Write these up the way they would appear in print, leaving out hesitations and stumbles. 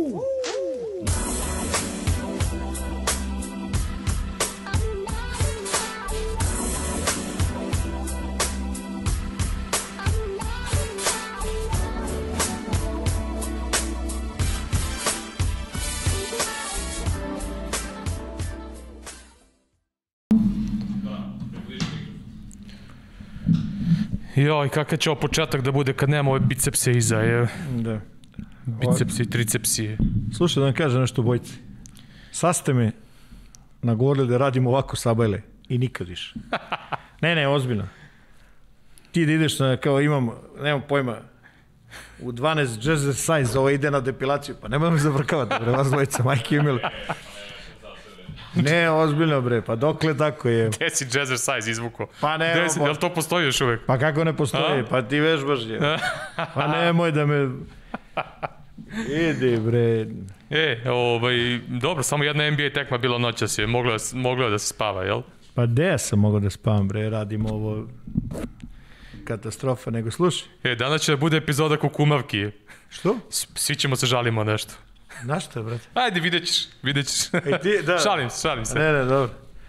Joj, kakav će ovo početak da bude kad nema ove bicepse iza, je. Da. Bicepsi i tricepsi. Slušaj, da vam kažem nešto, bojci. Sad ste me nagovorili da radim ovako sabajle i nikad više. Ne, ozbiljno. Ti da ideš na, kao nemam pojma, u 12 jazzercise ovo ide na depilaciju, pa nemoj me zavrkavati, bre, vas dvojica, majke imeli. Ne, ozbiljno, bre, pa dokle tako je? Gde si jazzercise izvuko? Pa ne, jel to postoji još uvek? Pa kako ne postoji? Pa ti vežbaš je. Pa nemoj da me... Idi, bre. Dobro, samo jedna NBA tekma bila noćas je, moglo da se spava, jel? Pa gde sam mogao da spavam, bre, radim ovo katastrofa, nego slušaj. Danas će da bude epizoda kukumavki. Što? Svi ćemo se žalimo nešto. Na što, brate? Ajde, vidjet ćeš. Šalim se. Ne, dobro.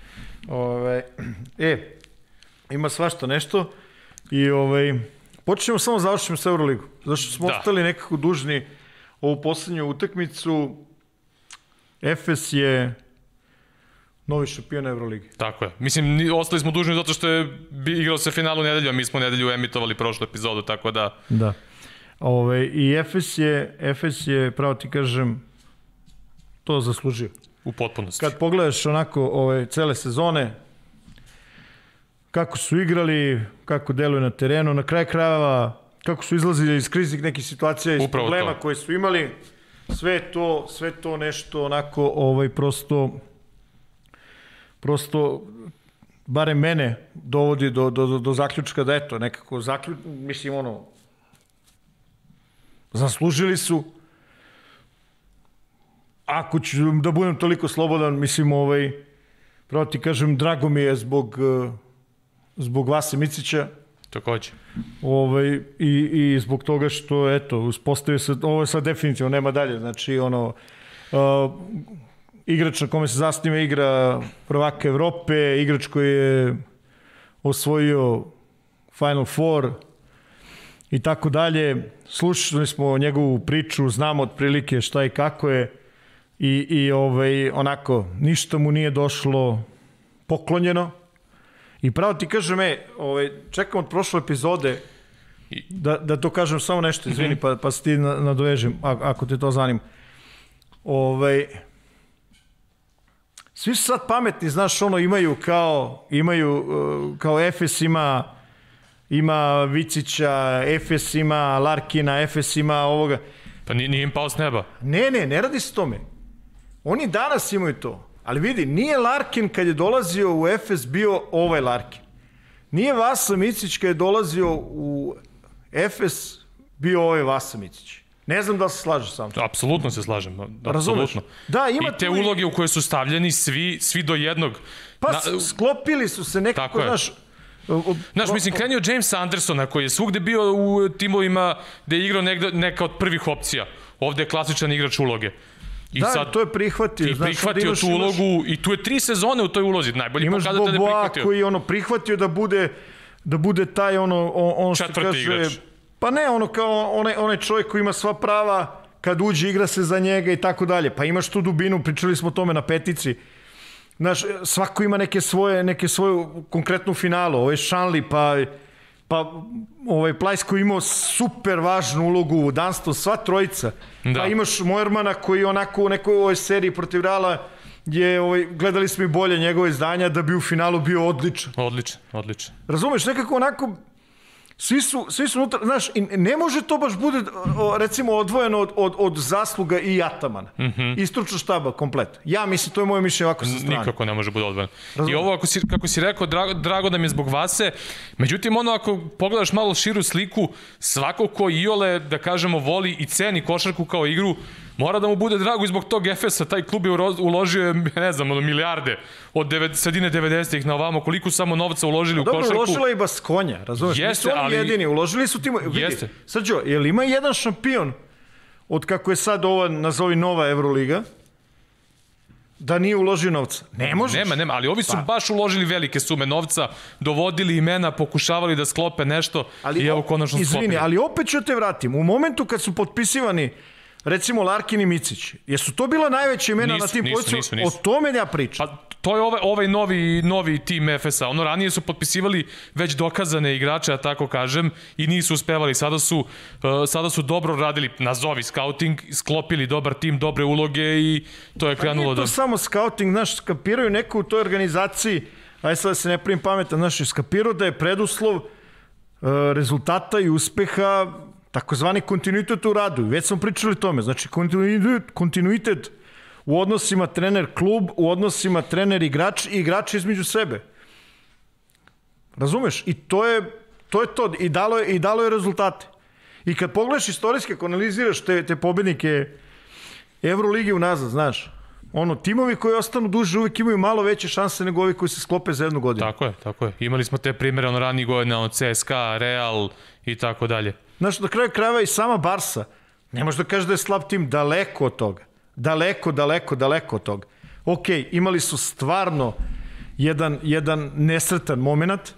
Ima svašta nešto i počnemo samo završimo s Euroligu. Zašto smo ostali nekako dužni ovu poslednju utakmicu. Efes je novi šampion Euroligi. Tako je. Mislim, ostali smo dužni zato što je igrao se finalu nedelju, a mi smo nedelju emitovali prošlu epizodu, tako da... Da. I Efes je, pravo ti kažem, to zaslužio. U potpunosti. Kad pogledaš onako cele sezone, kako su igrali, kako deluju na terenu, na kraju krajeva, kako su izlazili iz kriznih nekih situacija, iz problema koje su imali, sve to nešto onako prosto barem mene dovodi do zaključka da eto, nekako mislim zaslužili su. Ako ću da budem toliko slobodan, mislim, pravo ti kažem, drago mi je zbog Vase Micića. Takođe. I zbog toga što, eto, uspostavio se, ovo je sad definitivno, nema dalje, znači, igrač na kome se zasniva igra prvaka Evrope, igrač koji je osvojio Final Four i tako dalje. Slušali smo njegovu priču, znamo otprilike šta i kako je i onako, ništa mu nije došlo poklonjeno. I pravo ti kažem, čekam od prošle epizode da to kažem samo nešto, izvini, pa se ti nadovežem, ako te to zanima. Svi su sad pametni, znaš, imaju kao Efes ima Vicića, Efes ima Larkina, Efes ima ovoga. Pa nije im pao s neba. Ne radi se tome. Oni danas imaju to. Ali vidi, nije Larkin kad je dolazio u Efes bio ovaj Larkin. Nije Vasa Micić kad je dolazio u Efes bio ovaj Vasa Micić. Ne znam da se slažeš sam. Apsolutno se slažem. Razumeš? Da, ima i te uloge u koje su stavljeni svi do jednog. Pa sklopili su se nekako, znaš... Znaš, mislim, krenio James Andersona koji je svugde bio u timovima gde je igrao neka od prvih opcija. Ovde je klasičan igrač uloge. Da, to je prihvatio. I prihvatio tu ulogu i tu je 3 sezone u toj ulozi. Najbolji pokazatelj da je prihvatio. Imaš Boboa koji prihvatio da bude taj četvrti igrač. Pa ne, kao onaj čovjek koji ima sva prava, kad uđe igra se za njega i tako dalje. Pa imaš tu dubinu, pričali smo o tome na petici. Znaš, svako ima neke svoje konkretnu finalu. Ovo je Šanli, pa Plajs koji imao super važnu ulogu u Dunston, sva trojica. Pa imaš Moermana koji onako u nekoj ovoj seriji protiv Reala gledali smo i bolje njegove izdanja da bi u finalu bio odličan. Odličan. Razumeš, nekako onako svi su unutra, znaš, ne može to baš bude, recimo, odvojeno od zasluga i Atamana. I stručnog štaba, komplet. Ja mislim, to je moje mišljenje ovako sa strane. Nikako ne može bude odvojeno. I ovo, kako si rekao, drago da mi je zbog Vase. Međutim, ako pogledaš malo širu sliku, svako ko iole, da kažemo, voli i ceni košarku kao igru, mora da mu bude drago i zbog tog Efesa. Taj klub je uložio, ne znam, milijarde od sredine 90-ih na ovamo, koliko samo novca uložili u košarku. Dobro, uložila i Baskonja, razumeš? Jeste, ali... jedini, uložili su timo... Jeste. Srđo, je li ima jedan šampion od kako je sad ova, nazovi nova Euroliga, da nije uložio novca. Ne možeš. Nema, ali ovi su baš uložili velike sume novca, dovodili imena, pokušavali da sklope nešto i evo konačno sklopili. Izvini, ali opet ću te vratim. U momentu kad su potpisivani recimo Larkin i Micić, jesu to bila najveća imena na tim pozicijama? O tome ja pričam. Pa to je ovaj novi tim Efesa. Ono ranije su potpisivali već dokazane igrače, ja tako kažem, i nisu uspevali. Sada su dobro radili, nazovi scouting, sklopili dobar tim, dobre uloge i to je krenulo da... Nije to samo scouting, znaš, skapiraju neko u toj organizaciji, aj sad da se ne primim pametan, znaš, skapirao da je preduslov rezultata i uspeha takozvani kontinuitet u radu. Već smo pričali o tome. Znači, kontinuitet u odnosima trener-klub, u odnosima trener-igrač i igrač između sebe. Razumeš? I to je to. I dalo je rezultate. I kad pogledaš istorijski, ako analiziraš te pobednike Euroligi unazad, znaš, timovi koji ostanu duže uvijek imaju malo veće šanse nego ovi koji se sklope za jednu godinu. Tako je. Imali smo te primere ranije godine, CSKA, Real i tako dalje. Znaš, na kraju krajeva i sama Barsa, ne možeš da kažeš da je slab tim, daleko od toga. Daleko od toga. Ok, imali su stvarno jedan nesretan moment,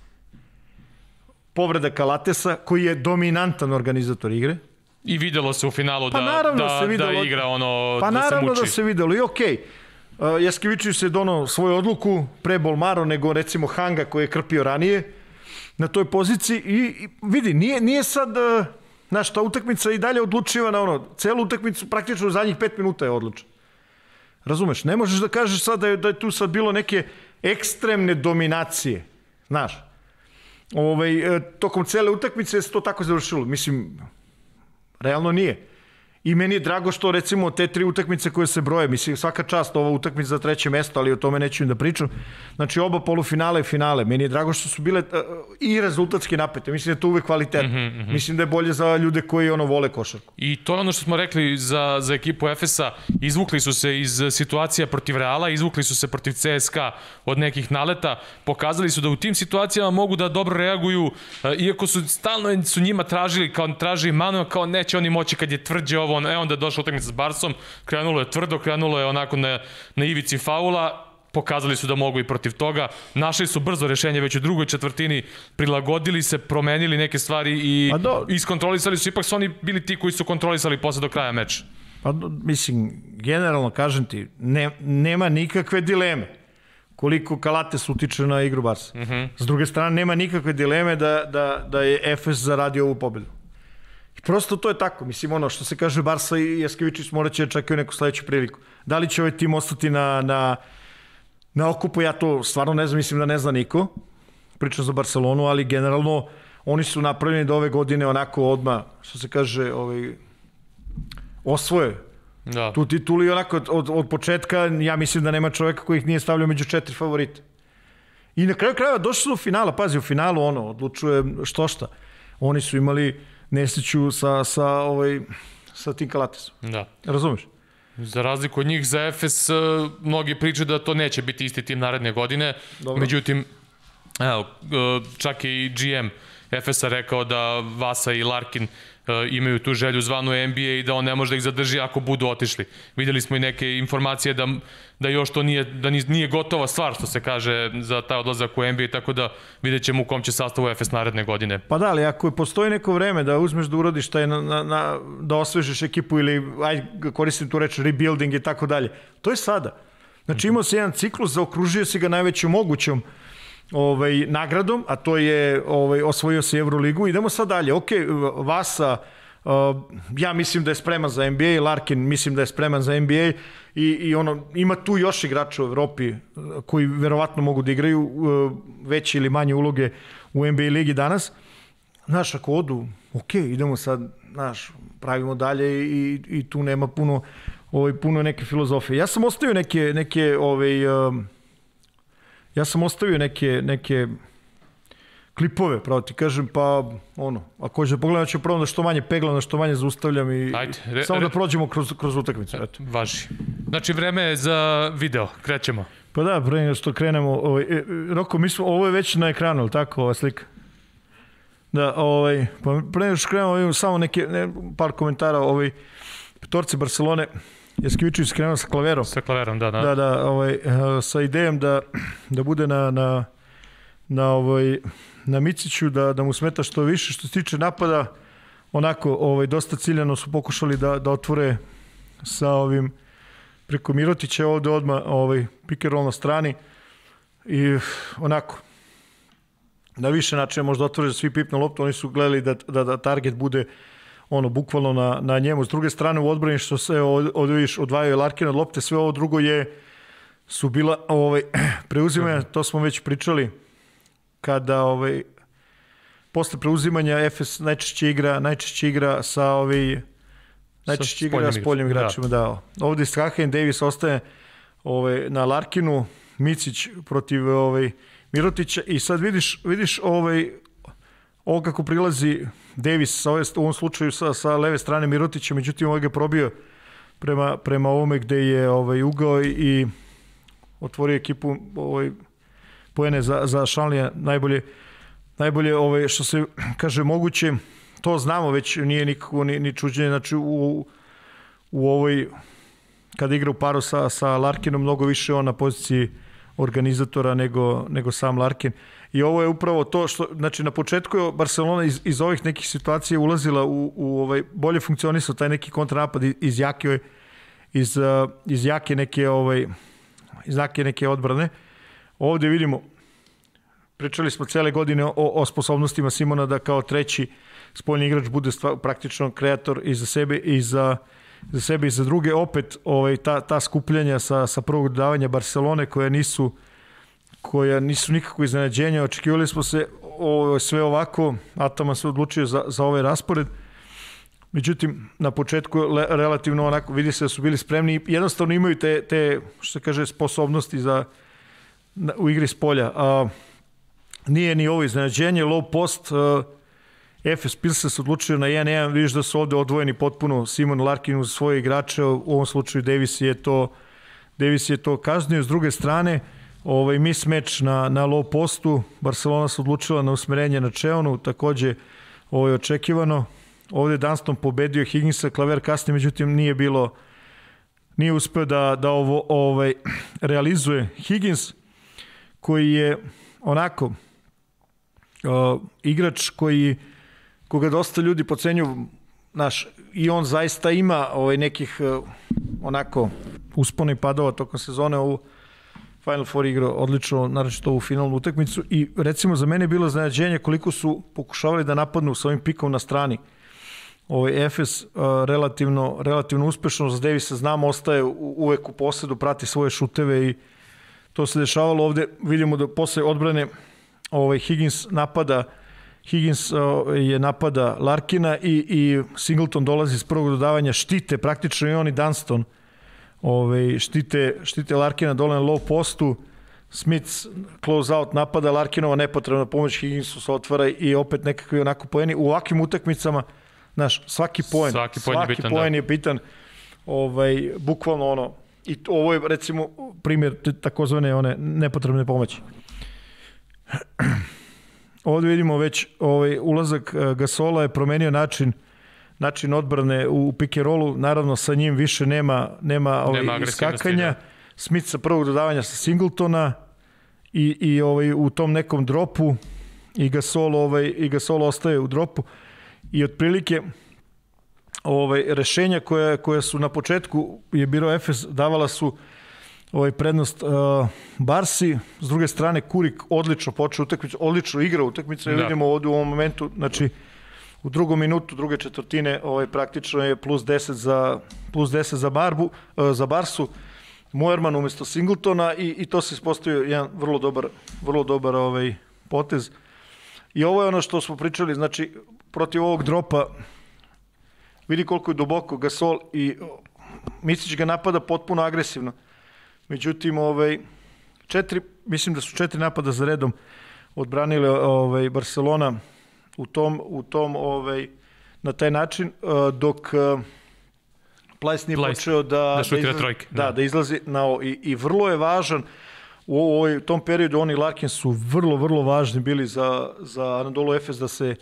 povreda Kalatesa, koji je dominantan organizator igre. I videlo se u finalu da igra ono, pa da se muči. Pa naravno da se videlo i okej. Jaskevičić se donao svoju odluku, pre Bolmaro nego recimo Hanga koji je krpio ranije na toj poziciji i vidi, nije sad, znaš, ta utakmica i dalje odlučiva na celu utakmicu, praktično u zadnjih 5 minuta je odlučena. Razumeš, ne možeš da kažeš sad da je tu sad bilo neke ekstremne dominacije, znaš. Tokom cele utakmice se to tako završilo. Mislim, realno nije. I meni je drago što, recimo, te 3 utakmice koje se broje, mislim, svaka čast ova utakmica za 3. mesto, ali o tome neću da pričam. Znači, oba polufinale i finale. Meni je drago što su bile i rezultatski napete. Mislim da je to uvek kvalitetno. Mislim da je bolje za ljude koji vole košarku. I to je ono što smo rekli za ekipu Efesa. Izvukli su se iz situacija protiv Reala, izvukli su se protiv CSKA od nekih naleta. Pokazali su da u tim situacijama mogu da dobro reaguju, iako stalno su njima tražili manu, kao neće oni moći kad je tvrđe ovo. Onda je došla utakmica s Barsom, krenulo je tvrdo, krenulo je onako na ivici faula, pokazali su da mogu i protiv toga, našli su brzo rešenje već u drugoj četvrtini, prilagodili se, promenili neke stvari i iskontrolisali su, ipak su oni bili ti koji su kontrolisali posle do kraja meča. Pa mislim, generalno kažem ti, nema nikakve dileme koliko Kalates utiče na igru Barsa. S druge strane, nema nikakve dileme da je Efes zaradio ovu pobedu. I prosto to je tako. Mislim, što se kaže, Barsa i Jaskevičić morat će čekaju neku sledeću priliku. Da li će ovaj tim ostati na okupu, ja to stvarno ne znam, mislim da ne zna niko. Pričam za Barcelonu, ali generalno oni su napravljeni da ove godine onako odmah, što se kaže, osvoje tu titulu i onako od početka, ja mislim da nema čoveka koji ih nije stavljao među 4 favorite. I na kraju krajeva došli su do finala, pazi, u finalu odlučuje što šta. Oni su imali nesreću sa tim Kalatesom. Da. Razumeš? Za razliku od njih, za Efes mnogi pričaju da to neće biti isti tim naredne godine. Dobro. Međutim, čak je i GM Efesa rekao da Vasa i Larkin imaju tu želju zvanu NBA i da on ne može da ih zadrži ako budu otišli. Videli smo i neke informacije da još to nije gotova stvar, što se kaže, za taj odlazak u NBA, tako da vidjet ćemo u kom će sastavu Efes naredne godine. Pa da, ali ako postoji neko vreme da uzmeš da uradiš da osvežiš ekipu ili koristim tu reč rebuilding i tako dalje, to je sada. Znači imao si jedan ciklus, zaokružio si ga najvećom mogućom nagradom, a to je osvojio se Euroligu. Idemo sad dalje. Ok, Vasa, ja mislim da je spreman za NBA, Larkin mislim da je spreman za NBA i ima tu još igrača u Evropi koji verovatno mogu da igraju veće ili manje uloge u NBA ligi danas. Znaš, ako odu, ok, idemo sad, znaš, pravimo dalje i tu nema puno neke filozofije. Ja sam ostavio neke klipove, pravo ti kažem, pa ako hoće pogledam, ću prvo da što manje peglam, da što manje zaustavljam i samo da prođemo kroz utakmicu. Važi. Znači, vreme je za video, krećemo. Pa da, pre nego što krenemo, Roko, ovo je već na ekranu, ili tako, ova slika? Da, pa pre nego što krenemo, samo par komentara, petorci Barcelone, Jaskivičić skrenuo sa klaverom. Sa klaverom, da. Sa idejom da bude na Miciću, da mu smeta što više. Što se tiče napada, onako, dosta ciljano su pokušali da otvore sa preko Mirotića, ovde odmah pick and roll na strani i onako, na više načina možda otvore za svi pipnu loptu, oni su gledali da target bude bukvalno na njemu. S druge strane, u odbrani što se odvajaju Larkin od lopte, sve ovo drugo su bila preuzimanja, to smo već pričali, kada posle preuzimanja Efes najčešće igra sa spoljnim igračima. Da. Ovde Strahan Davis ostaje na Larkinu, Micić protiv Mirotića i sad vidiš ovo kako prilazi Davis u ovom slučaju sa leve strane Mirotića, međutim ovaj ga probio prema ovome gde je ugao i otvorio ekipu poene za Šanlija najbolje što se kaže moguće. To znamo već, nije nikako ni čuđenje, znači u ovoj kada igra u paru sa Larkinom, mnogo više on na poziciji organizatora nego sam Larkin. I ovo je upravo to što, znači na početku je Barcelona iz ovih nekih situacija ulazila u bolje funkcionisao taj neki kontranapad iz jake neke odbrane. Ovde vidimo, pričali smo cele godine o sposobnostima Simona da kao treći spoljni igrač bude praktično kreator i za sebe i za druge. Opet ta skupljanja sa prvog dodavanja Barcelone koja nisu nikako iznenađenja. Očekivali smo se sve ovako, Ataman se odlučio za ovaj raspored. Međutim, na početku relativno onako vidi se da su bili spremni i jednostavno imaju te što se kaže sposobnosti u igri s polja. Nije ni ovo iznenađenje, low post, Efes Pilsen se odlučio na 1-1, vidiš da su ovde odvojeni potpuno Simon Larkin uz svoje igrače, u ovom slučaju Davis je to kaznio. S druge strane, mismatch na low postu, Barcelona se odlučila na usmerenje na Čeonu, takođe očekivano. Ovde Dunston pobedio Higginsa, klaver kasnije, međutim nije uspeo da ovo realizuje. Higgins, koji je onako igrač koga dosta ljudi pocenjuju, i on zaista ima nekih onako uspona i padova tokom sezone. Ovu Final Four igrao odlično, naročito ovu finalnu utakmicu, i recimo za mene je bilo iznenađenje koliko su pokušavali da napadnu sa ovim pikom na strani. Efes relativno uspešno, za Davisa znamo, ostaje uvek u posedu, prati svoje šuteve i to se dešavalo ovde. Vidimo da posle odbrane Higgins je napada Larkina i Singleton dolazi iz prvog dodavanja, štite praktično i on i Dunston štite Larkina dole na low postu. Smith close out napada, Larkinova nepotrebna pomoć, Higginsu se otvara i opet nekakvi onako poeni. U ovakvim utakmicama, svaki poen je bitan, bukvalno i ovo je recimo primjer takozvane one nepotrebne pomoći. Ovdje vidimo već ulazak Gasola je promenio način odbrane u pick and rollu, naravno sa njim više nema iskakanja. Smith sa prvog dodavanja sa Singletona i u tom nekom dropu i Gasol ostaje u dropu i otprilike rešenja koja su na početku je bilo Efes, davala su prednost Barsi. S druge strane, Kurik odlično počeo utakmicu, odlično igra utakmicu. Vidimo ovdje u ovom momentu, znači u drugom minutu, druge četvrtine, praktično je plus 10 za Barsu. Moerman umjesto Singletona i to se ispostavio jedan vrlo dobar potez. I ovo je ono što smo pričali, znači protiv ovog dropa vidi koliko je duboko Gasol i Micić ga napada potpuno agresivno. Međutim, mislim da su 4 napada za redom odbranile Barcelona u tom na taj način, dok Plajs nije počeo da izlazi i vrlo je važan u tom periodu. Oni Larkin su vrlo važni bili za Anadolu Efes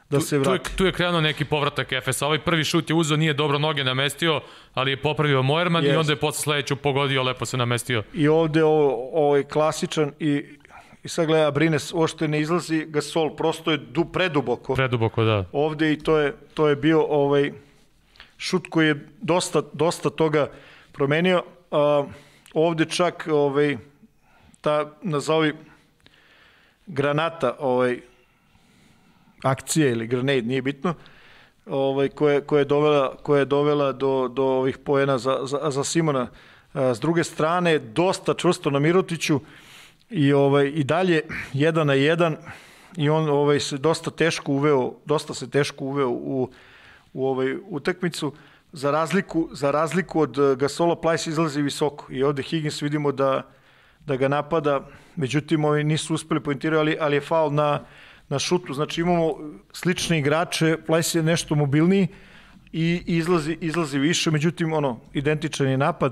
da se vrati. Tu je krenuo neki povratak Efesa. Ovaj prvi šut je uzeo, nije dobro noge namestio, ali je popravio Moerman i onda je posle sledeću pogodio, lepo se namestio. I ovde ovo je klasičan i sad gleda Brines, ošte ne izlazi Gasol, prosto je preduboko. Preduboko, da. Ovde i to je bio šut koji je dosta toga promenio. Ovde čak ta nazovi granata akcije ili grenade, nije bitno, koja je dovela do ovih poena za Simona. S druge strane, dosta čvrsto na Mirotiću i dalje 1-1 i on se dosta se teško uveo u utakmicu. Za razliku od Gasola, Plyce izlazi visoko i ovde Higgins vidimo da ga napada, međutim ovi nisu uspeli poentirati, ali je faul na šutu. Znači imamo slične igrače, Plyce je nešto mobilniji i izlazi više, međutim identičan je napad.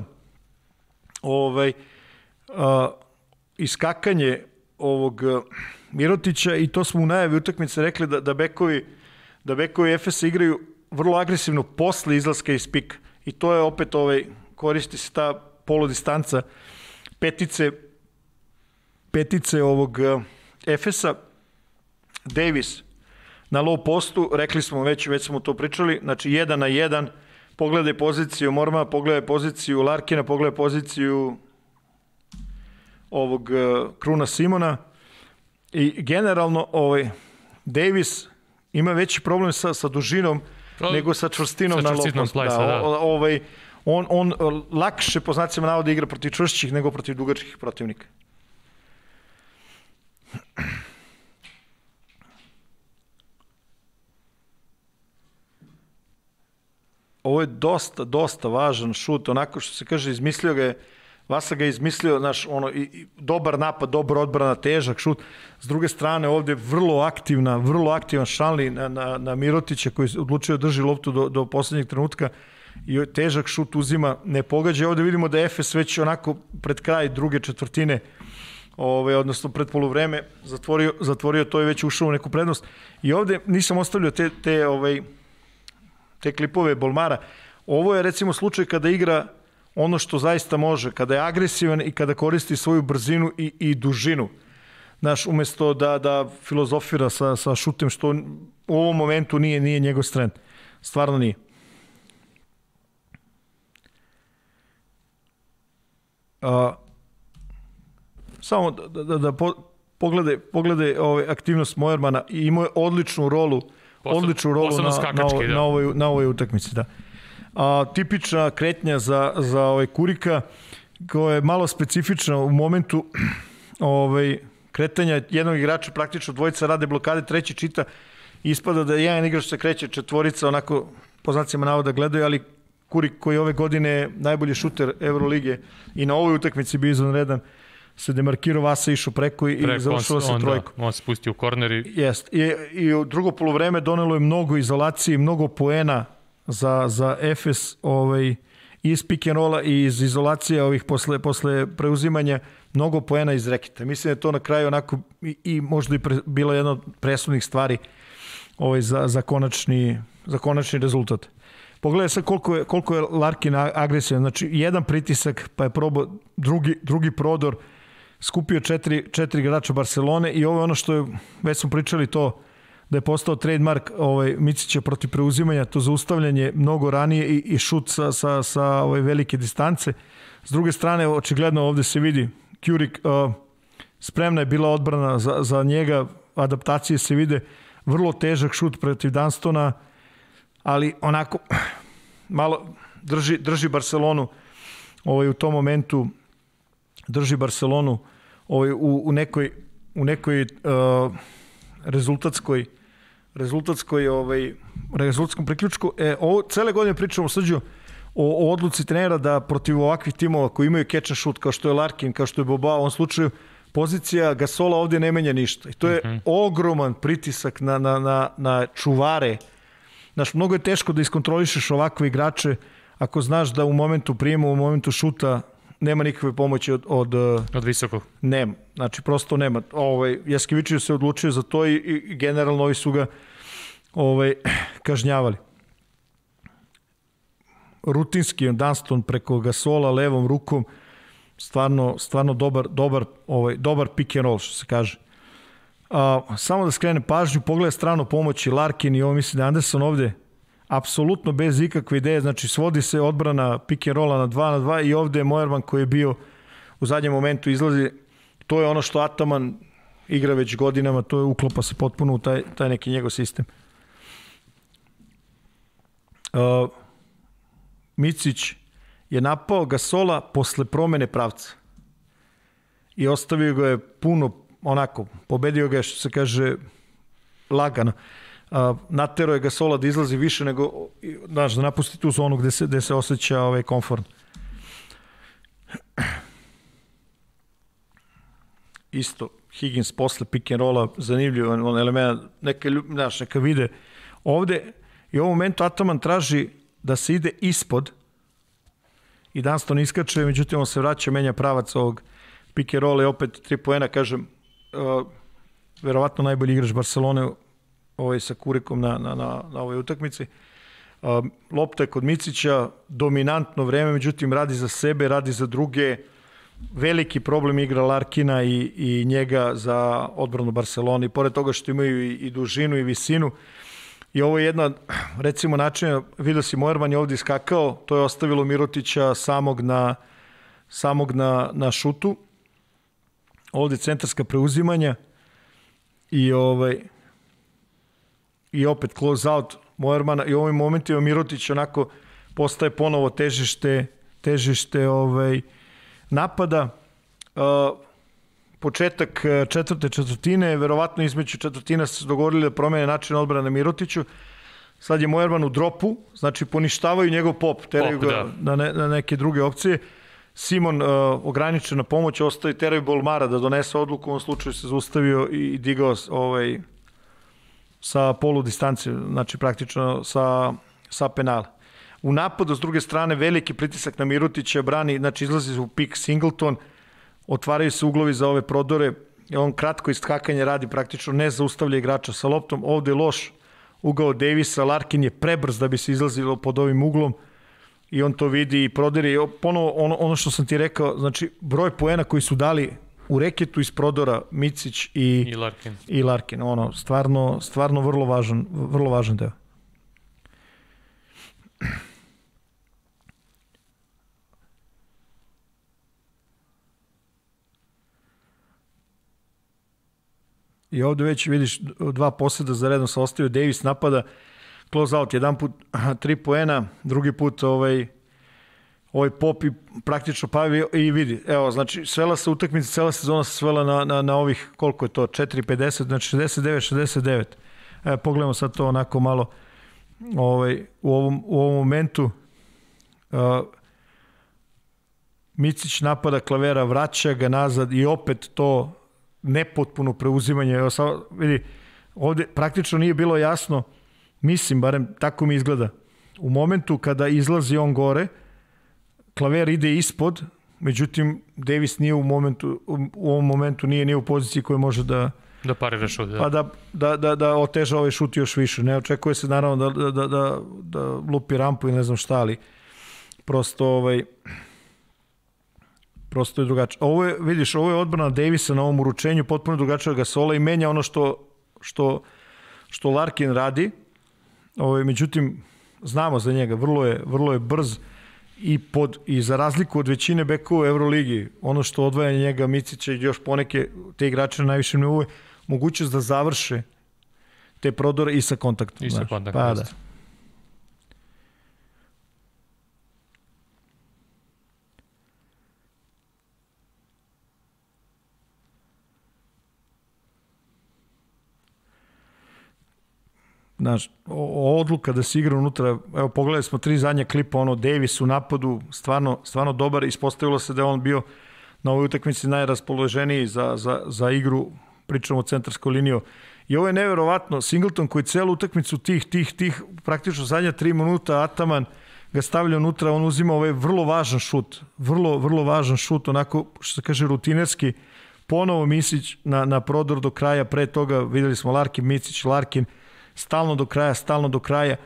Iskakanje ovog Mirotića i to smo u najavi utakmice rekli da bekovi Efesa igraju vrlo agresivno posle izlaska iz pika. I to je opet koristi se ta polodistanca petice ovog Efesa. Davis na low postu, rekli smo već smo to pričali, znači 1-1, pogledaj poziciju Mormana, pogledaj poziciju Larkina, pogledaj poziciju ovog Kruna Simona i generalno Davis ima veći problem sa dužinom nego sa čvrstinom na low postu. On lakše, po znacima navoda, igra protiv čvršćih nego protiv dugačkih protivnika. Ovo je dosta važan šut, onako što se kaže, izmislio ga je, Vasa ga je izmislio, dobar napad, dobra odbrana, težak šut. S druge strane, ovde vrlo aktivan Šanli na Mirotića koji je odlučio drži loptu do poslednjeg trenutka i težak šut uzima, ne pogađa. Ovde vidimo da je Efes već onako pred kraj druge četvrtine, odnosno pred poluvreme, zatvorio to i već ušao u neku prednost. I ovde nisam ostavljao te klipove Bolmara. Ovo je recimo slučaj kada igra ono što zaista može, kada je agresivan i kada koristi svoju brzinu i dužinu. Znaš, umesto da filozofira sa šutem, što u ovom momentu nije njegov strength. Stvarno nije. Samo da pogledaj aktivnost Moermana i imao je odličnu rolu na ovoj utakmici. Da. Tipična kretnja za Kurika, koja je malo specifična u momentu kretanja jednog igrača, praktično dvojica rade blokade, treći čita, ispada da jedan igrač se kreće, četvorica onako po znacima navoda gledaju, ali Kurik koji ove godine je najbolji šuter Evrolige i na ovoj utakmici bio izvanredan, se demarkirao, Vasa išao preko i završilo se trojku. On se pustio u korner i u drugo poluvreme donelo je mnogo izolacije, mnogo poena za Efes iz pick and rolla i iz izolacije ovih posle preuzimanja, mnogo poena iz reketa. Mislim da je to na kraju onako i možda i bila jedna od presudnih stvari za konačni rezultat. Pogledaj sad koliko je Larkin agresivan. Znači, jedan pritisak, pa je probao drugi prodor, skupio četiri igrača Barcelone i ovo je ono što je, već smo pričali to, da je postao trademark Micića protiv preuzimanja, to zaustavljanje mnogo ranije i šut sa velike distance. S druge strane, očigledno ovde se vidi, Kurik, spremna je bila odbrana za njega, adaptacije se vide, vrlo težak šut protiv Dunstona, ali onako malo drži Barcelonu u tom momentu, drži Barcelonu u nekoj rezultatskom priključku. Cele godine pričamo Srđo o odluci trenera da protiv ovakvih timova koji imaju catch and shoot, kao što je Larkin, kao što je Boba, u ovom slučaju pozicija Gasola ovdje ne menja ništa. I to je ogroman pritisak na čuvare. Znaš, mnogo je teško da iskontrolišeš ovakve igrače ako znaš da u momentu prijema, u momentu šuta nema nikakve pomoći od visokog. Nema, znači prosto nema. Jaskevičić se odlučio za to i generalno ovi su ga kažnjavali. Rutinski Dunston preko Gasola levom rukom, stvarno dobar pick and roll, što se kaže. Samo da skrenem pažnju, pogleda stranu pomoći Larkin i ovo mislim da Anderson ovde apsolutno bez ikakve ideje, znači svodi se odbrana pick and rolla na 2-2 i ovde je Moerman koji je bio u zadnjem momentu izlazi, to je ono što Ataman igra već godinama, to je uklopa se potpuno u taj neki njegov sistem. Micić je napao Gasola posle promene pravca i ostavio ga je puno onako, pobedio ga je što se kaže lagano. Naterao je Gasola da izlazi više nego, da napusti tu zonu gde se osjeća komfort. Isto, Higgins posle pick and rolla, zanimljivo element, neka vide ovde i u ovom momentu Ataman traži da se ide ispod i Dunston iskače, međutim on se vraća, menja pravac ovog pick and rolla i opet 3 poena, kažem, verovatno najbolji igrač Barcelone sa Kurikom na ovoj utakmici. Lopta je kod Micića, dominantno vreme, međutim radi za sebe, radi za druge, veliki problem igra Larkina i njega za odbranu Barcelone, i pored toga što imaju i dužinu i visinu. I ovo je jedna, recimo, načina, vidio si Moerman je ovdje iskakao, to je ostavilo Mirotića samog na šutu. Ovdje centarska preuzimanja i opet close out Moermana i u ovim momentima Mirotić onako postaje ponovo težište napada. Početak četvrte četvrtine, verovatno između četvrtina se dogovorili da promene način odbrane Mirotiću. Sad je Moerman u dropu, znači poništavaju njegov pop, teraju ga na neke druge opcije. Simon ograničena pomoć, ostaje teraju Bolmara da donese odluku, u ovom slučaju se zaustavio i digao sa polu distance, znači praktično sa penala. U napadu, s druge strane, veliki pritisak na Mirotića, brani, znači izlazi u pik Singleton, otvaraju se uglovi za ove prodore, on kratko iskakanje radi, praktično ne zaustavlja igrača sa loptom, ovde je loš ugao Davisa, Larkin je prebrz da bi se izlazilo pod ovim uglom i on to vidi i prodire. Ponovo ono što sam ti rekao, znači broj poena koji su dali u reketu iz prodora Micić i Larkin. Ono, stvarno vrlo važan deo. I ovde već vidiš 2 poseda za redom se ostavio, Davis napada, close out, jedan put 3 poena, drugi put ovaj pop i praktično pavi i vidi. Evo, znači, svela se utakmica, cela sezona se svela na ovih, koliko je to, 4-50, znači 69-69. Evo, pogledamo sad to onako malo u ovom momentu. Micić napada Klavera, vraća ga nazad i opet to nepotpuno preuzimanje. Evo, samo, vidi, ovde praktično nije bilo jasno, mislim, barem tako mi izgleda. U momentu kada izlazi on gore, Klaver ide ispod, međutim, Davis nije u ovom momentu nije u poziciji koja može da parira šut. Pa da oteža ovaj šut još više. Ne očekuje se naravno da lupi rampu i ne znam šta, ali prosto je drugačije. Vidiš, ovo je odbrana Davisa na ovom uručenju, potpuno drugačije Gasola i menja ono što Larkin radi. Međutim, znamo za njega, vrlo je brz i za razliku od većine bekova u Euroligi, ono što odvaja njega, Micića i još poneke te igrače na najvišem nivou je mogućnost da završe te prodore i sa kontaktom. I sa kontaktom. Pa da. Znaš, odluka da se igra unutra, evo pogledali smo 3 zadnja klipa, Davis u napadu, stvarno dobar, ispostavilo se da je on bio na ovoj utakmici najraspoloženiji za igru, pričamo o centarskoj liniju. I ovo je neverovatno, Singleton koji celu utakmicu tih, praktično zadnja 3 minuta, Ataman ga stavlja unutra, on uzima ovaj vrlo važan šut, vrlo važan šut, onako što se kaže rutinerski, ponovo Micić na prodor do kraja, pre toga videli smo Larkin, Micić, Larkin, stalno do kraja.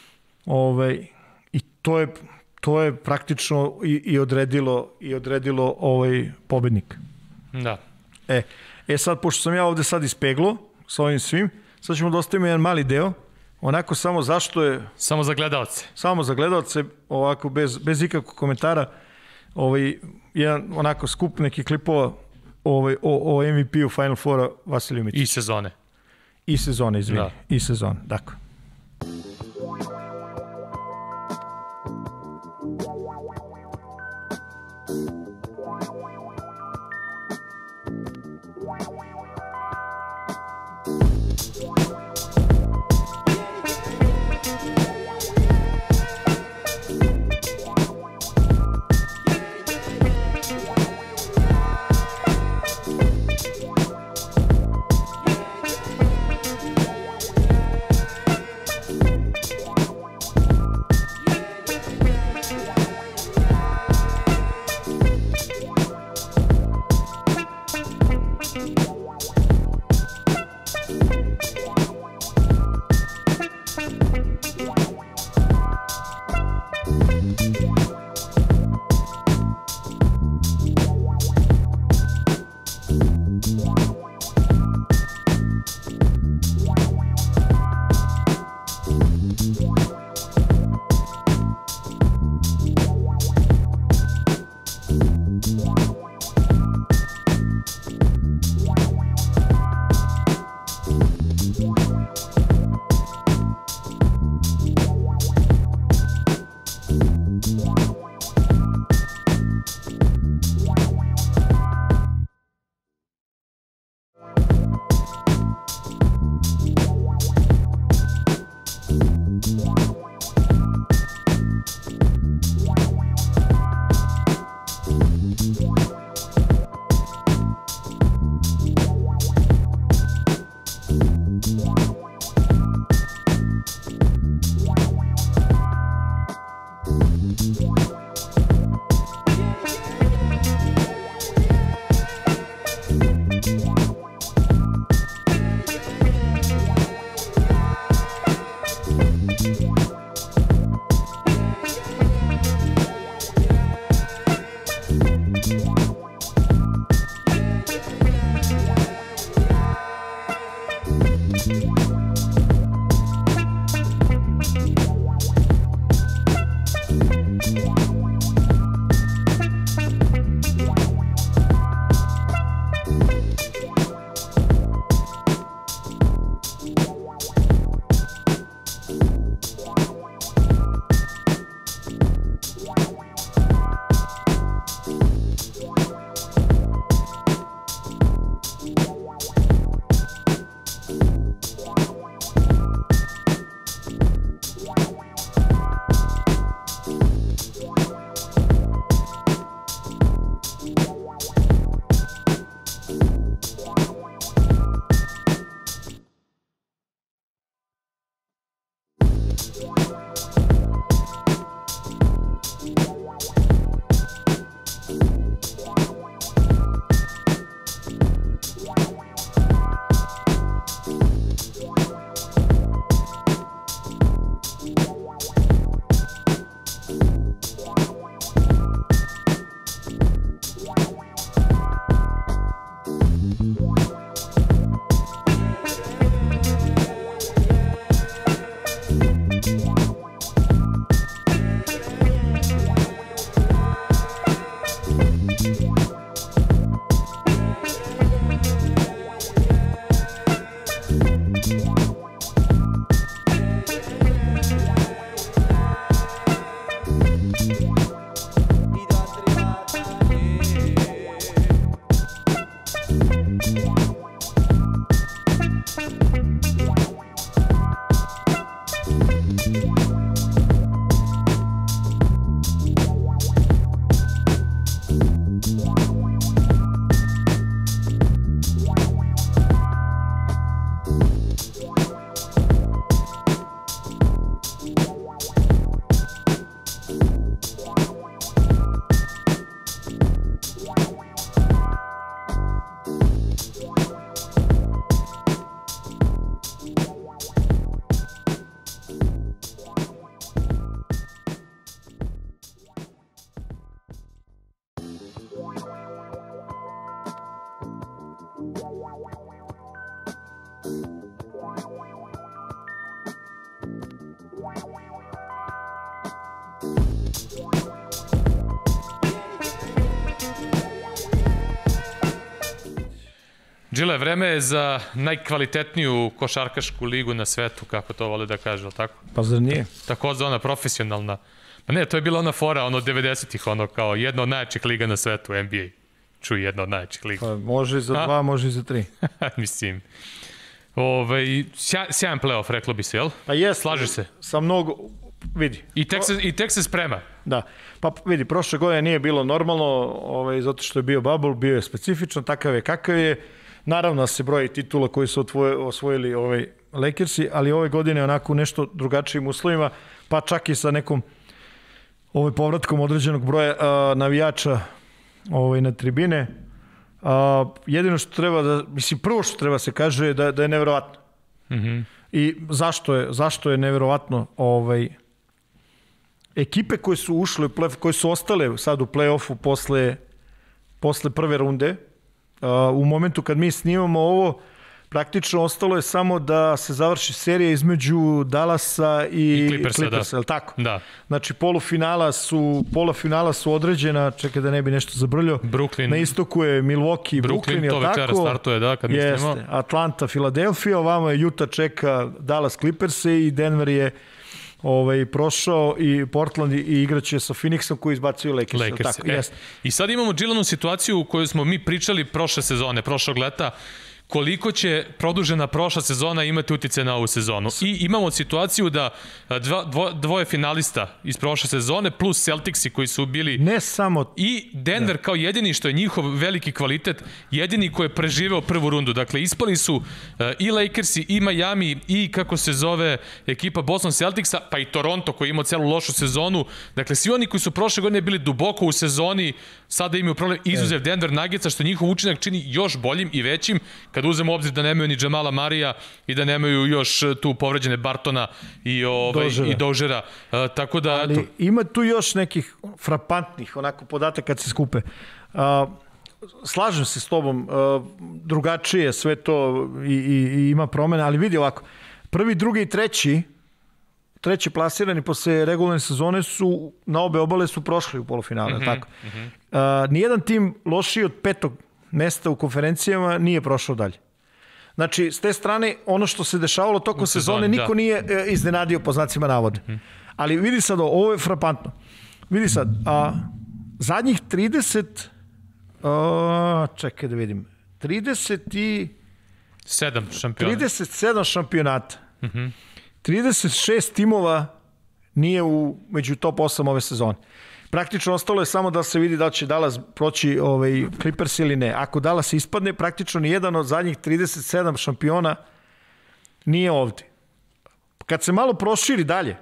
I to je praktično i odredilo pobednik. Da. Sad, pošto sam ja ovde sad ispeglo sa ovim svim, sad ćemo da ostavimo jedan mali deo, onako samo zašto je... Samo za gledalce. Samo za gledalce, ovako bez ikakvog komentara, jedan onako skup neki klipova o MVP-u Final Foura Vasiliju Micića. I sezone, izvini. I sezone, dakle. Džile, vreme je za najkvalitetniju košarkašku ligu na svetu, kako to vole da kaže, ali tako? Pa zar nije? Takozvana profesionalna. Pa ne, to je bila ona fora, ono 90-ih, ono kao jedna od najjačih liga na svetu, NBA. Čuj, jedna od najjačih liga. Pa može i za 2, može i za 3. Mislim. Sjajan playoff, reklo bi se, jel? Pa jest. Slažeš se? Sa mnogo, vidi. I tek se sprema. Da, pa vidi, prošle godine nije bilo normalno, zato što je bio bubble, bio je specifičan, takav je kakav je. Naravno se broji titula koji su osvojili Lakersi, ali ove godine onako nešto drugačijim uslovima, pa čak i sa nekom povratkom određenog broja navijača na tribine. Jedino što treba da, mislim, prvo što treba se kaže je da je neverovatno. I zašto je neverovatno ekipe koje su ušle u play-off, koje su ostale sad u play-offu posle prve runde, u momentu kad mi snimamo ovo, praktično ostalo je samo da se završi serija između Dallasa i Clippersa, je li tako? Da. Znači, polufinala su određena, čekaj da ne bi nešto zabrljao. Brooklyn. Na istoku je Milwaukee i Brooklyn, je li tako? To večera startuje, da, kad mi snimamo. Jeste, Atlanta, Philadelphia, ovamo je Utah čeka Dallas Clippers i Denver je prošao i Portland i igraće sa Phoenixom koji izbacuju Lakers. I sad imamo Džilanu situaciju u kojoj smo mi pričali prošle sezone, prošlog leta, koliko će produžena prošla sezona imati utice na ovu sezonu. I imamo situaciju da dvoje finalista iz prošle sezone plus Celticsi koji su bili... Ne samo... I Denver kao jedini, što je njihov veliki kvalitet, jedini koji je preživeo prvu rundu. Dakle, ispali su i Lakersi, i Miami, i kako se zove ekipa Boston Celticsa, pa i Toronto koji je imao celu lošu sezonu. Dakle, svi oni koji su prošle godine bili duboko u sezoni, sada imaju problem izuzev Denver Nuggetsa, što njihov učinak čini još boljim i većim, kad uzemo obzir da nemaju ni Jamala Marija i da nemaju još tu povređene Bartona i Dožera. Tako da... Ali ima tu još nekih frapantnih onako podataka kad se skupe. Slažem se s tobom, drugačije sve to i ima promene, ali vidi ovako, prvi, drugi i treći plasirani posle regularne sezone su na obe obale su prošli u polufinale, tako. Nijedan tim lošiji od 5. mesta u konferencijama nije prošao dalje. Znači, s te strane, ono što se dešavalo tokom sezone, niko nije iznenadio po znacima navode. Ali vidi sad, ovo je frapantno. Vidi sad, zadnjih čekaj da vidim, 37 šampionata. 36 timova nije među top 8 ove sezone. Praktično ostalo je samo da se vidi da će Dallas proći Clippers ili ne. Ako Dallas ispadne, praktično nijedan od zadnjih 37 šampiona nije ovde. Kad se malo proširi dalje,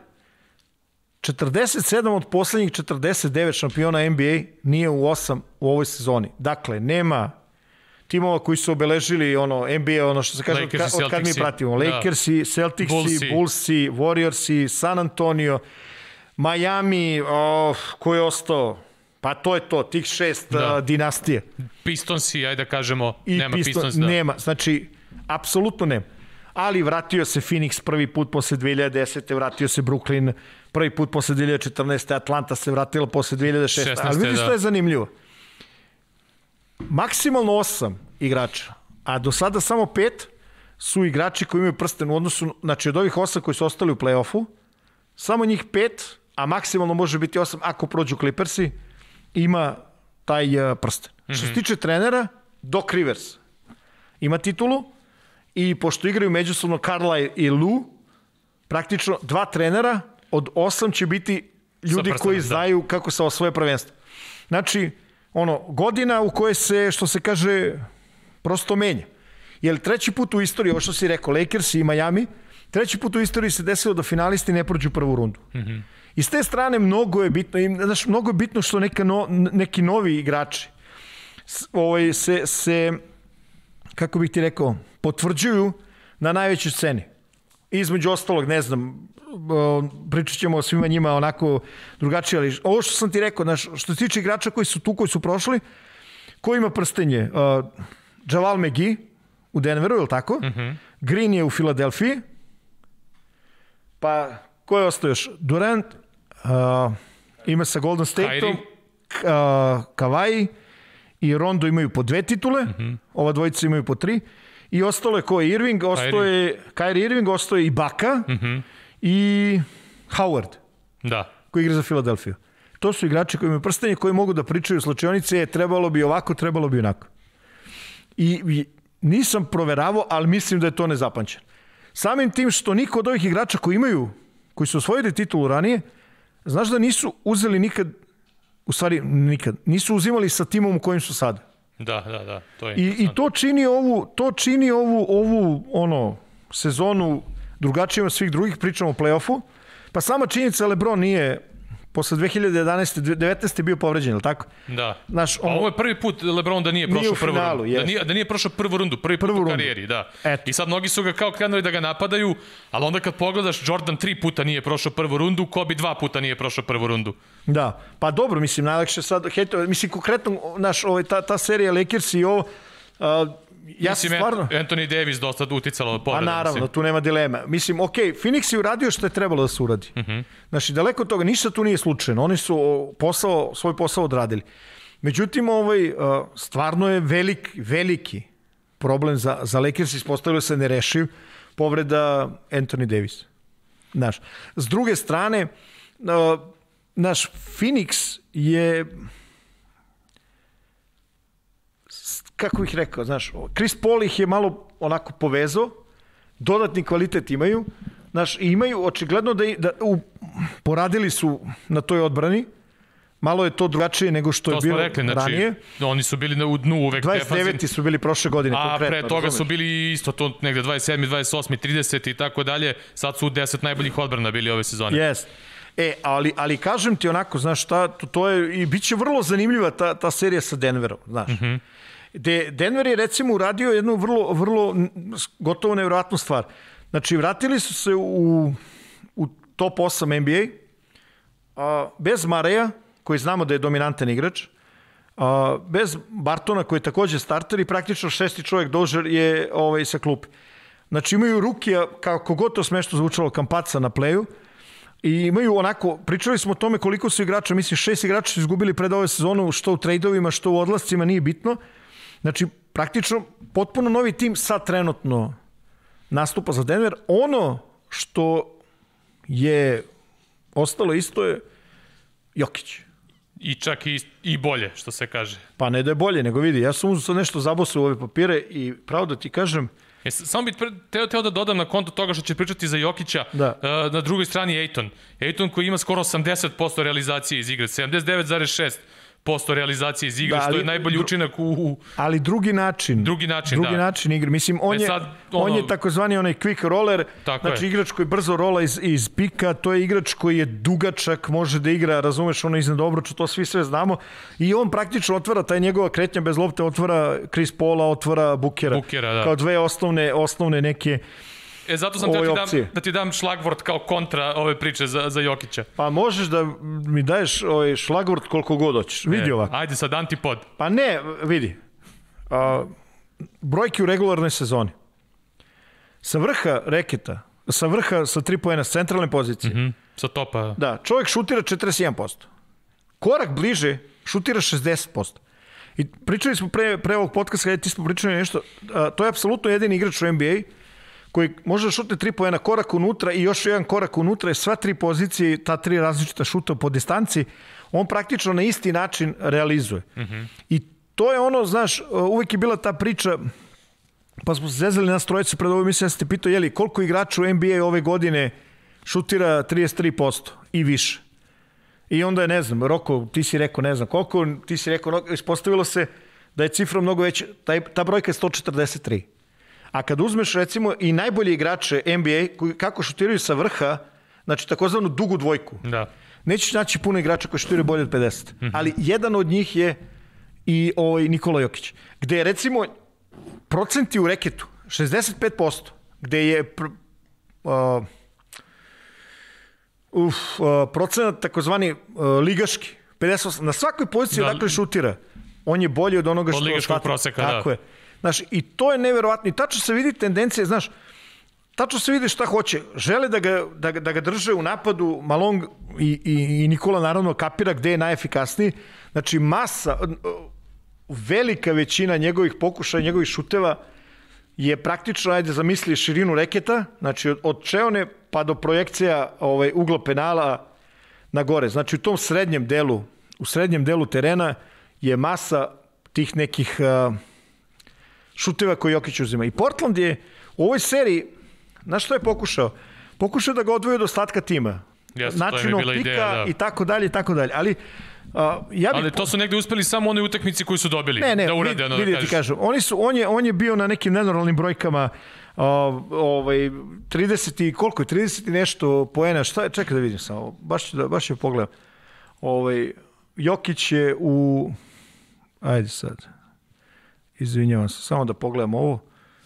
47 od poslednjih 49 šampiona NBA nije u 8 u ovoj sezoni. Dakle, nema timova koji su obeležili NBA, što se kaže od kad mi pratimo. Lakersi, Celticsi, Bullsi, Warriorsi, San Antonio, Miami, ko je ostao? Pa to je to, tih 6 dinastije. Pistonsi, ajde da kažemo, nema Pistons. Nema, znači, apsolutno nema. Ali vratio se Phoenix prvi put posle 2010. Vratio se Brooklyn prvi put posle 2014. Atlanta se vratila posle 2016. Ali vidiš što je zanimljivo. Maksimalno 8 igrača, a do sada samo 5 su igrači koji imaju prsten u odnosu, znači od ovih 8 koji su ostali u play-offu, samo njih 5, a maksimalno može biti 8 ako prođu Clippersi, ima taj prsten. Što se tiče trenera, Doc Rivers ima titulu i pošto igraju međusobno Carlisle i Lue, praktično 2 trenera od 8 će biti ljudi koji znaju kako se osvoje prvenstvo. Znači, godina u kojoj se, što se kaže, prosto menja. Jer treći put u istoriji, ovo što si rekao, Lakers i Miami, treći put u istoriji se desilo da finalisti ne prođu prvu rundu. I s te strane mnogo je bitno što neki novi igrači se, kako bih ti rekao, potvrđuju na najvećoj sceni. Između ostalog, ne znam, pričat ćemo o svima njima onako drugačije, ali ovo što sam ti rekao, što se tiče igrača koji su tu, koji su prošli, ko ima prstenje? Javal McGee u Denveru, je li tako? Green je u Filadelfiji, pa ko je ostao još? Durant, ima sa Golden State-om, Kawhi i Rondo imaju po 2 titule, ova dvojica imaju po 3, i ostalo je ko je Irving, ostao je Kyrie Irving, ostao je Ibaka i Howard, koji igra za Filadelfiju. To su igrači koji imaju prstenje, koji mogu da pričaju slučajnice, trebalo bi ovako, trebalo bi onako. I nisam proveravao, ali mislim da je to nezapamćeno. Samim tim što niko od ovih igrača koji su osvojili titulu ranije, znaš da nisu uzeli nikad, u stvari nikad, nisu uzimali sa timom u kojim su sada. Da, to je I to čini ovu sezonu drugačijom od svih drugih, pričamo o play-offu, pa sama činjenica LeBron nije posle 2011. 19. bio povređen, ili tako? Da. Ovo je prvi put LeBron da nije prošao prvu rundu. Da nije prošao prvu rundu, prvi put u karijeri, da. I sad mnogi su ga kao krenuli da ga napadaju, ali onda kad pogledaš, Jordan 3 puta nije prošao prvu rundu, Kobe 2 puta nije prošao prvu rundu. Da, pa dobro, mislim, najlakše sad, mislim, konkretno, ta serija Lakers i ovo, Anthony Davis dosta uticalo od povreda. A naravno, tu nema dilema. Mislim, ok, Phoenix je uradio što je trebalo da se uradi. Znači, daleko od toga, ništa tu nije slučajno. Oni su svoj posao odradili. Međutim, stvarno je veliki problem za Lakers, ispostavilo se nerešiv, povreda Anthony Davis. Znaš, s druge strane, naš Phoenix je, kako bih rekao, znaš, Chris Paul ih je malo onako povezao, dodatni kvalitet imaju, znaš, i imaju očigledno poradili su na toj odbrani, malo je to drugačije nego što je bilo ranije. Oni su bili u dnu uvek. 29. su bili prošle godine, konkretno. A pre toga su bili isto to negde 27. 28. 30. i tako dalje, sad su 10 najboljih odbrana bili ove sezone. Jest. Ali kažem ti onako, znaš šta, to je, i bit će vrlo zanimljiva ta serija sa Denverom, znaš. Denver je recimo uradio jednu vrlo gotovo nevjerojatnu stvar. Znači, vratili su se u top 8 NBA, bez Mareja, koji znamo da je dominantan igrač, bez Bartona, koji je također starter, i praktično šesti čovjek Dozier je sa klupi. Znači, imaju Rukija, kako god to smešno zvučalo, Kampaca na pleju, i imaju onako, pričali smo o tome koliko su igrača, mislim 6 igrača su izgubili pred ove sezonu, što u trejdovima, što u odlascima, nije bitno. Znači, praktično, potpuno novi tim sad trenutno nastupa za Denver. Ono što je ostalo isto je Jokić. I čak i bolje, što se kaže. Pa ne da je bolje, nego vidi, ja sam sad nešto zabosao u ove papire i pravo da ti kažem... Samo bih teo da dodam na konto toga što će pričati za Jokića, na drugoj strani Ayton koji ima skoro 80% realizacije iz igre, 79,6% realizacije iz igre, što je najbolji učinak ali drugi način igre. Mislim, on je takozvani onaj quick roller, znači igrač koji brzo rola iz pika, to je igrač koji je dugačak, može da igra, razumeš, ono iznad obruča, to svi sve znamo, i on praktično otvara, taj njegova kretnja bez lopte otvara Chris Paula, otvara Bookera, kao dve osnovne neke... Zato sam da ti dam šlagvort kao kontra ove priče za Jokića. Pa možeš da mi daješ šlagvort koliko god hoćeš. Vidi ovako. Ajde sad, antipod. Pa ne, vidi. Brojke u regularnoj sezoni. Sa vrha reketa, sa 3 poena, s centralne pozicije. Sa topa. Da, čovjek šutira 41%. Korak bliže šutira 60%. I pričali smo pre ovog podcasta, kada ti smo pričali nešto, to je apsolutno jedini igrač u NBA koji može da šutne 3 poena, korak unutra i još jedan korak unutra, i sva 3 pozicije, ta 3 različita šuta po distanci, on praktično na isti način realizuje. I to je ono, znaš, uvijek je bila ta priča, pa smo se zezali nas trojicu pred ovo, mislim, ja sam te pitao, koliko igrača u NBA ove godine šutira 33% i više. I onda je, ne znam, Roko, ti si rekao, ne znam koliko, ti si rekao, ispostavilo se da je cifra mnogo veća, ta brojka je 143. A kad uzmeš, recimo, i najbolje igrače NBA, kako šutiraju sa vrha, znači takozvanu dugu dvojku, nećeš naći puno igrača koji šutiraju bolje od 50. Ali jedan od njih je i Nikola Jokić, gde je, recimo, procenti u reketu 65%, gde je procenat takozvani ligaški 58%, na svakoj poziciji dakle šutira, on je bolji od onoga što... Od ligaškog proseka, tako je. Znaš, i to je neverovatno. I tačno se vidi tendencija, znaš, tačno se vidi šta hoće. Žele da ga drže u napadu, Malong i Nikola naravno kapira gde je najefikasniji. Znači masa, velika većina njegovih pokušaja, njegovih šuteva je praktično, ajde zamisli širinu reketa, znači od čeone pa do projekcija ugla penala na gore. Znači u tom srednjem delu terena je masa tih nekih šuteva koje Jokić uzima. I Portland je u ovoj seriji, znaš što je pokušao? Pokušao da ga odvoje od ostatka tima. Načinom pika i tako dalje, i tako dalje. Ali ali to su negde uspeli samo one utakmice koji su dobili. Da urade, vidi, ti kažem. On je bio na nekim nenormalnim brojkama 30 i koliko je? 30 i nešto poena. Šta je? Čekaj da vidim samo. Baš je pogledam. Jokić je u... Ajde sad. Izvinjavam se. Samo da pogledam ovo.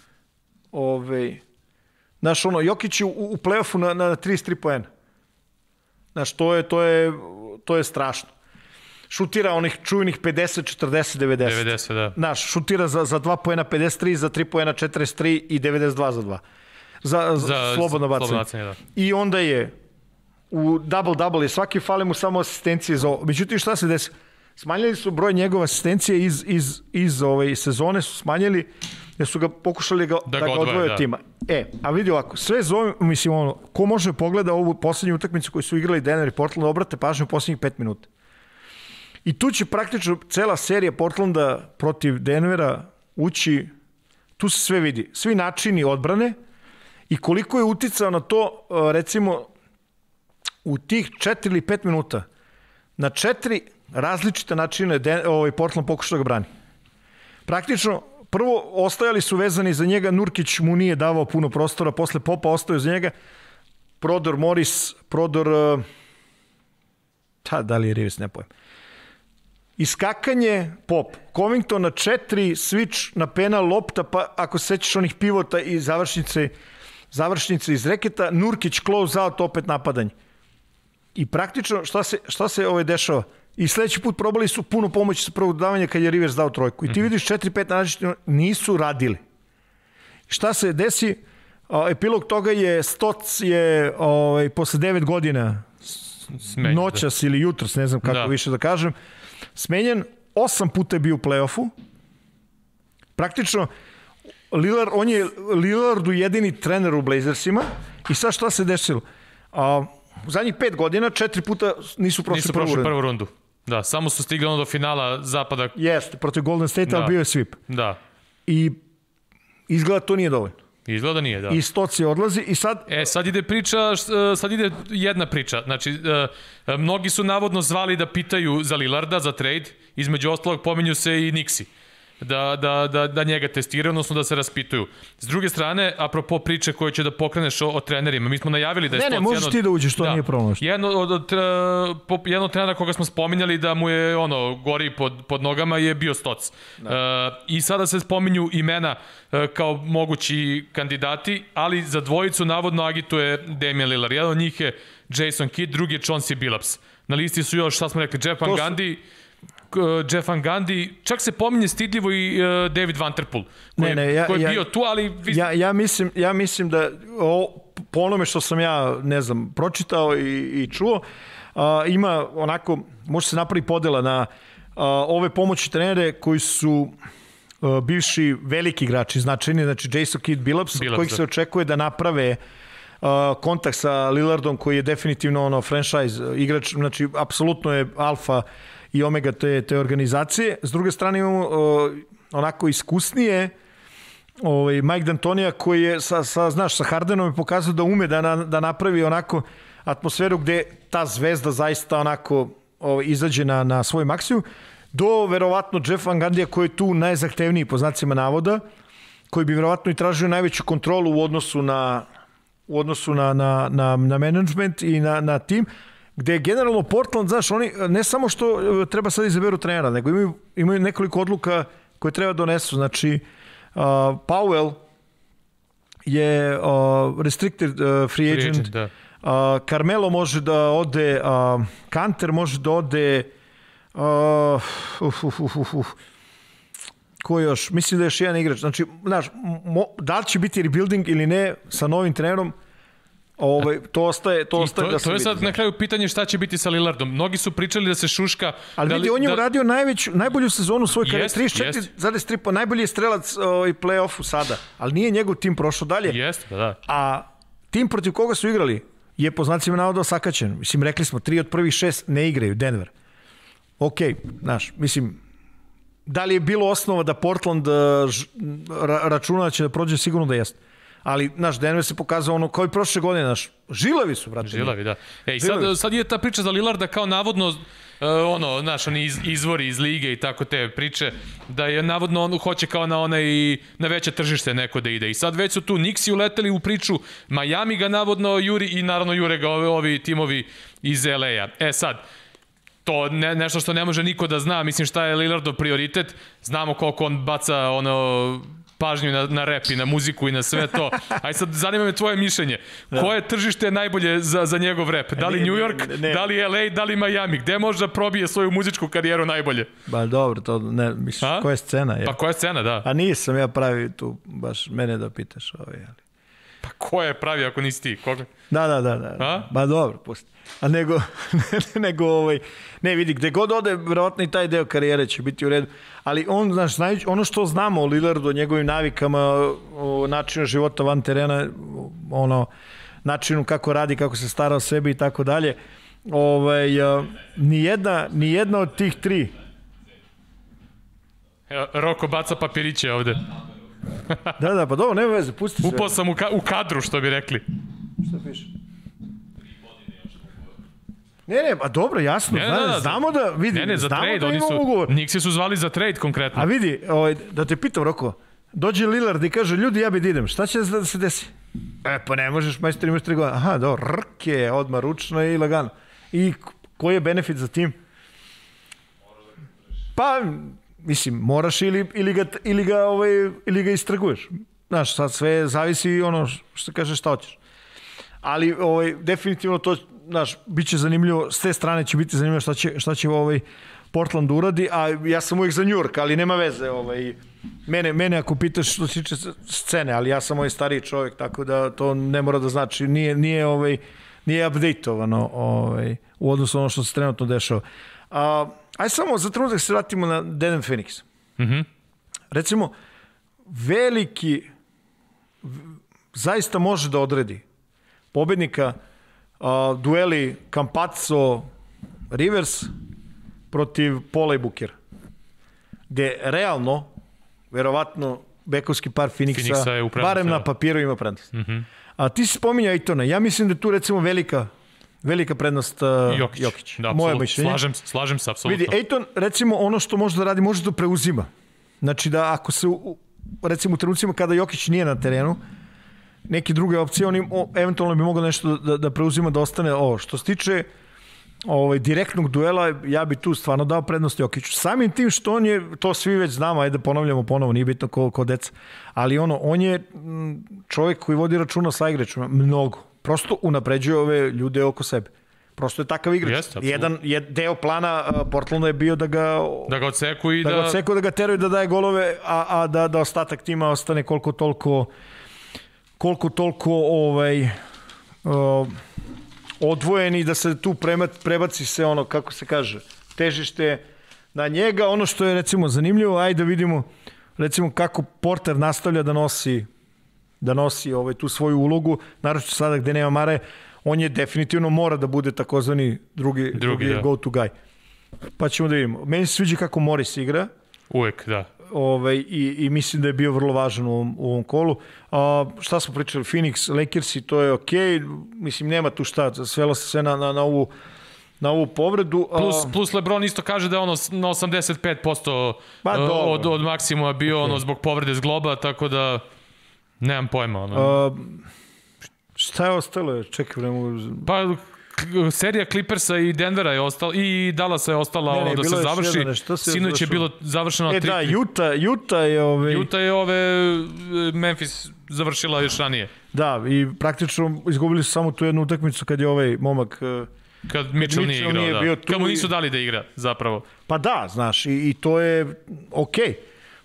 Znaš, Jokić je u play-offu na 33 poena. Znaš, to je strašno. Šutira onih čuvenih 50, 40, 90. 90, da. Znaš, šutira za 2 poena 53, za 3 poena 43 i 92 za 2. Za slobodno bacanje. Da. I onda je u double-double je svaki fale mu samo asistencije za ovo. Međutim, šta se desi? Smanjili su broj njegove asistencije iz ove sezone, su smanjili jer su ga pokušali da ga odvoje od tima. A vidi ovako, sve zove, mislim, ko može pogleda ovu poslednju utakmicu koju su igrali Denver i Portland, obrate pažnju u poslednjih 5 minuta. I tu će praktično cela serija Portlanda protiv Denvera ući, tu se sve vidi, svi načini odbrane i koliko je uticao na to, recimo, u tih 4 ili 5 minuta, na 4 različite načine Portland pokušao da ga brani. Praktično, prvo, ostajali su vezani za njega, Nurkić mu nije davao puno prostora, posle Popa ostao za njega, prodor Morris, prodor, da li je Rivers, ne pojem. Iskakanje Pop, Covington na 4, switch na penal, lopta, pa ako se sećaš onih pivota i završnice iz reketa, Nurkić close out, opet napadanje. I praktično šta se dešava? I sledeći put probali su puno pomoći sa prvog dodavanja kad je Rivers dao trojku. I ti vidiš 4-5 načina nisu radili. Šta se desi? Epilog toga je Stoc je posle 9 godina noćas ili jutros, ne znam kako više da kažem, smenjen, 8 puta je bio u play-offu. Praktično, on je Lillardu jedini trener u Blazersima i sad šta se desilo? U zadnjih 5 godina 4 puta nisu prošli prvu rundu. Da, samo su stigli do finala zapada. Jeste, protiv Golden State, ali bio je sweep. Da. I izgleda to nije dovoljno. Izgleda nije, da. I Stoci odlazi i sad... Sad ide jedna priča. Znači, mnogi su navodno zvali da pitaju za Lillarda, za trade. Između ostalog pominju se i Nixi. Da njega testiraju, odnosno da se raspituju. S druge strane, apropo priče koje će da pokreneš o trenerima, mi smo najavili da je Stoc... Ne, možeš ti da uđeš, to nije problem. Jedan od trenera koga smo spominjali da mu je gori pod nogama je bio Stoc. I sada se spominju imena kao mogući kandidati, ali za dvojicu navodno agituje Damian Lillard. Jedan od njih je Jason Kidd, drugi je Chauncey Billups. Na listi su još, šta smo rekli, Jeff Van Gundy, čak se pominje stidljivo i David Vanterpool, koji je bio tu, ali... Ja mislim da po onome što sam ja, ne znam, pročitao i čuo, ima onako, može se napravi podela na ove pomoći trenere koji su bivši veliki igrači, značajni, znači Jason Kidd, Billups, kojih se očekuje da naprave kontakt sa Lillardom, koji je definitivno franchise igrač, znači apsolutno je alfa i omega te organizacije. S druge strane imamo onako iskusnije Mike D'Antonija koji je sa Hardenom je pokazao da ume da napravi onako atmosferu gde ta zvezda zaista onako izađe na svoj maksimum, do verovatno Jeff Van Gundyja koji je tu najzahtevniji po znacima navoda, koji bi verovatno i tražio najveću kontrolu u odnosu na management i na tim, gde je generalno Portland, znaš, oni ne samo što treba sad izaberu trenera, nego imaju nekoliko odluka koje treba donesu. Znači, Powell je restricted free agent. Carmelo može da ode, Kanter može da ode, Ko još? Mislim da je još jedan igrač. Znači, znaš, da li će biti rebuilding ili ne sa novim trenerom, to ostaje da se vidi. To je sad na kraju pitanje šta će biti sa Lillardom. Mnogi su pričali da se šuška... Ali vidi, on je uradio najbolju sezonu u svoj karijeri, 34,3, najbolji je strelac i play-offu sada, ali nije njegov tim prošao dalje. Jeste, da. A tim protiv koga su igrali je po znacima navoda sakaćen. Mislim, rekli smo, 3 od prvih 6 ne igraju, Denver. Okej, znaš, mislim, da li je bilo osnova da Portland računa da će da prođe, sigurno da jeste. Ali, znaš, Denver se pokazao ono kao i prošle godine, znaš, žilavi su, brate. Žilavi, da. Sad je ta priča za Lillarda kao navodno, znaš, oni izvori iz lige i tako te priče, da je navodno on hoće kao na veće tržište neko da ide. I sad već su tu Knicksi uleteli u priču, Miami ga navodno juri i naravno jure ga ovi timovi iz LA-a. Sad, to nešto što ne može niko da zna, mislim šta je Lillardov prioritet, znamo koliko on baca pažnju na rap i na muziku i na sve to. Aj sad, zanima me tvoje mišljenje. Koje tržište je najbolje za njegov rap? Da li New York, da li LA, da li Miami? Gde može da probije svoju muzičku karijeru najbolje? Ba dobro, to ne, misliš, koja je scena? Pa koja je scena, da. A nisam ja pravi tu, baš mene da pitaš ali. Pa ko je pravi ako nisi ti? Koga? Da. Ba dobro, pusti. A nego ne vidi, gde god ode, verovatno i taj deo karijere će biti u redu. Ali on, znaš, ono što znamo o Lillardu, o njegovim navikama, o načinu života van terena, načinu kako radi, kako se stara o sebi i tako dalje, nijedna od tih 3. Roko baca papiriće ovde. Da, pa dobro, nema veze, pusti se. Upao sam u kadru, što bi rekli. Šta piše? Ne, pa dobro, jasno, znamo da vidi, za znamo trade, da ima ugovor. Nixi su zvali za trade konkretno. A vidi, da te pitam, Roko, dođe Lillard i kaže, ljudi, ja bi da idem, šta će da se desi? Pa ne možeš, majstor, imaš 3 godine. Aha, dobro, rke, odmah ručno i lagano. I koji je benefit za tim? Pa, mislim, moraš ili ga istrguješ. Znaš, sad sve zavisi ono što kažeš šta hoćeš. Ali definitivno to, znaš, bit će zanimljivo, s te strane će biti zanimljivo šta će Portland uradi, a ja sam uvijek za New York, ali nema veze. Mene ako pitaš što se tiče scene, ali ja sam stariji čovjek, tako da to ne mora da znači, nije updateovano u odnosu na ono što se trenutno dešava. Aj samo za trenutak se vratimo na Denver Phoenix. Recimo, veliki zaista može da odredi pobednika dueli Campazzo Rivers protiv Pola i Bookera, gde realno, verovatno, bekovski par Phoenixa barem na papiru ima prednost. A ti si spominjao Aytona, ja mislim da je tu recimo velika prednost Jokić. Da, moje mišljenje. Slažem se, apsolutno. Vidi, Ayton, recimo, ono što može da radi, može da preuzima. Znači da ako se, recimo u trenucima kada Jokić nije na terenu, neke druge opcije, on eventualno bi mogao nešto da preuzima, da ostane ovo. Što se tiče direktnog duela, ja bi tu stvarno dao prednost Jokiću. Samim tim što on je, to svi već znamo, ajde ponavljamo ponovo, nije bitno ko deca, ali on je čovjek koji vodi računa sa igračima, mnogo. Prosto unapređuje ove ljude oko sebe. Prosto je takav igrač. Jedan deo plana Portlanda je bio da ga odseku i da ga teraju da daje golove, a da ostatak tima ostane koliko toliko odvojen i da se tu prebaci se ono, kako se kaže, težište na njega. Ono što je recimo zanimljivo, ajde da vidimo recimo kako Porter nastavlja da nosi tu svoju ulogu, naročito sada gde nema Mare, on je definitivno mora da bude takozvani drugi go to guy. Pa ćemo da vidimo. Meni se sviđa kako Morris igra. Uvek, da. I mislim da je bio vrlo važan u ovom kolu. Šta smo pričali? Phoenix, Lakersi, to je okej. Mislim, nema tu šta. Svelo se sve na ovu povredu. Plus LeBron isto kaže da je ono na 85% od maksimuma bio zbog povrede zgloba, tako da nemam pojma. Šta je ostalo? Čekaj, pa serija Clippersa i Denvera je ostala i Dallasa je ostala da se završi. Sinoć je bilo završeno 3. Da, Utah je Memphis završila još ranije. Da, i praktično izgubili su samo tu jednu utakmicu kad je ovaj momak kad Mitchell nije igrao, da. Kad mu nisu dali da igra, zapravo. Pa da, znaš, i to je okej.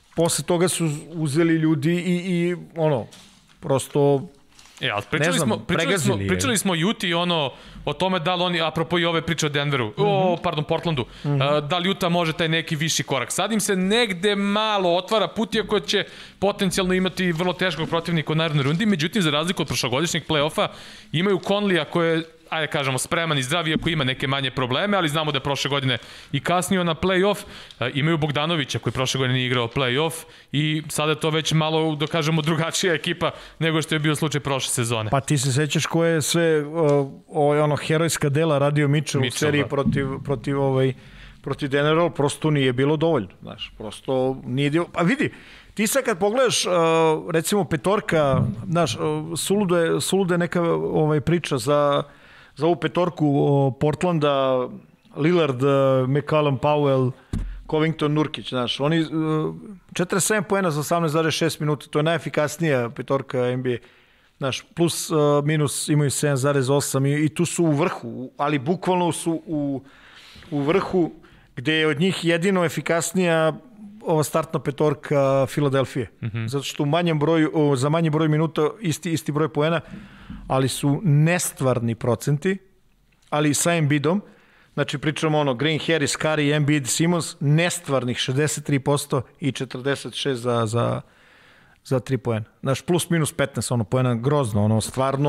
posle toga su uzeli ljudi i ono, prosto... Ali pričali smo Juti o tome da li oni, apropo i ove priče o Denveru, Portlandu, da li Juta može taj neki viši korak. Sad im se negde malo otvara put, iako će potencijalno imati vrlo teškog protivnika u narednoj rundi, međutim, za razliku od prošlogodišnjeg play-offa, imaju Conleya koje ajde kažemo, spreman i zdrav, iako ima neke manje probleme, ali znamo da je prošle godine i kasnio na play-off. Imaju Bogdanovića koji prošle godine nije igrao play-off i sada je to već malo, da kažemo, drugačija ekipa nego što je bio slučaj prošle sezone. Pa ti se sećaš koje je sve herojska dela radio Mitchell u seriji protiv Denvera, prosto nije bilo dovoljno. Znaš, prosto nije dio... Pa vidi, ti sad kad pogledaš, recimo petorka, znaš, sulude neka priča za ovu petorku Portlanda, Lillard, McCallum, Powell, Covington, Nurkić, znaš, oni 47 poena za 18,6 minuta, to je najefikasnija petorka NBA, znaš, plus minus imaju 7,8 i tu su u vrhu, ali bukvalno su u vrhu, gde je od njih jedino efikasnija ova startna petorka Filadelfije. Zato što za manji broj minuta isti broj poena, ali su nestvarni procenti, ali sa Embiidom, znači pričamo Green, Harris, Curry, Embiid, Simmons, nestvarnih 63% i 46% za 3 poena. Znači plus minus 15 poena, grozno,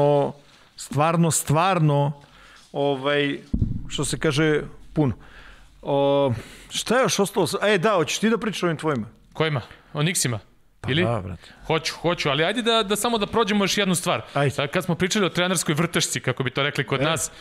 stvarno što se kaže puno. Šta je još ostalo? Hoćeš ti da pričaš o ovim tvojima? Kojima? O Knicksima? Ili? Da, brate. Hoću, ali ajde da samo da prođemo još jednu stvar. Kad smo pričali o trenerskoj vrtešci, kako bi to rekli kod nas,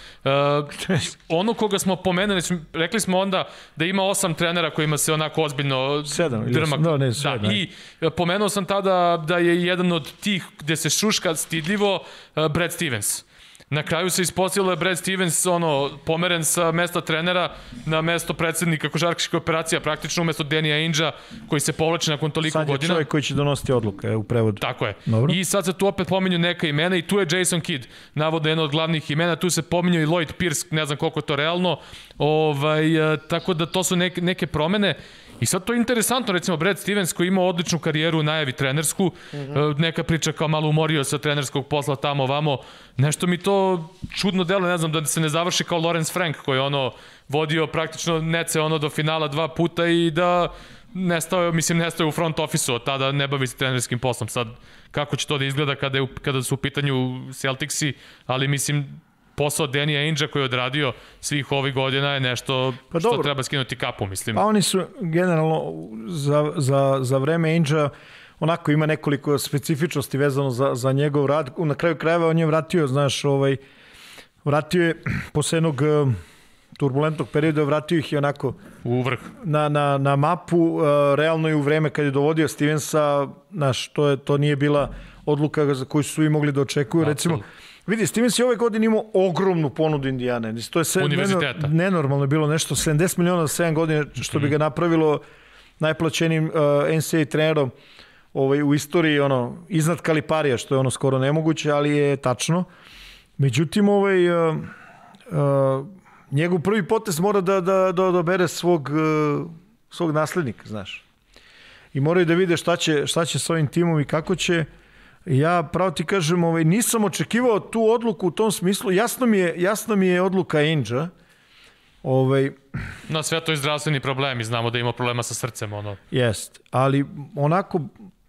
ono koga smo pomenuli, rekli smo onda da ima 8 trenera kojima se onako ozbiljno drmak. I pomenuo sam tada da je jedan od tih gde se šuška stidljivo Brad Stevens. Na kraju se ispostavilo da je Brad Stevens pomeren sa mesta trenera na mesto predsednika košarkaških operacija, praktično umesto Danny Ainge-a koji se povlači nakon toliko godina. Sad je čovjek koji će donositi odluke u prevodu. Tako je. Dobro. I sad se tu opet pominju neka imena i tu je Jason Kidd, navodno jedno od glavnih imena, tu se pominju i Lloyd Pierce, ne znam koliko je to realno, tako da to su neke promene. I sad to je interesantno, recimo Brad Stevens koji ima odličnu karijeru u najavi trenersku, neka priča kao malo umorio sa trenerskog posla tamo ovamo, nešto mi to čudno deluje, ne znam, da se ne završi kao Lawrence Frank koji je vodio praktično Nece do finala 2 puta i da nestao je u front office-u od tada, ne bavi se trenerskim poslom. Sad, kako će to da izgleda kada su u pitanju Celticsi, ali mislim, posao Danny Ainge-a koji je odradio svih ovih godina je nešto što treba skinuti kapu, mislim. Pa oni su generalno za vreme Ainge-a onako ima nekoliko specifičnosti vezano za njegov rad. Na kraju krajeva on je vratio, znaš, vratio je posle jednog turbulentnog perioda, vratio ih je onako u vrh na mapu, realno i u vreme kad je dovodio Stevensa, znaš, to nije bila odluka za koju su svi mogli da očekuju. Recimo, vidi, Stevens je ove godine imao ogromnu ponudu Indijane. To je nenormalno bilo nešto, 70 miliona za 7 godina, što bi ga napravilo najplaćenijim NCAA trenerom u istoriji, iznad Kaliparija, što je skoro nemoguće, ali je tačno. Međutim, njegov prvi potez mora da bere svog naslednika, znaš. I moraju da vide šta će s ovim timom i kako će. Ja pravo ti kažem, nisam očekivao tu odluku u tom smislu. Jasno mi je odluka Ainge-a. No, sve to je zdravstveni problem i znamo da ima problema sa srcem. Jest, ali onako,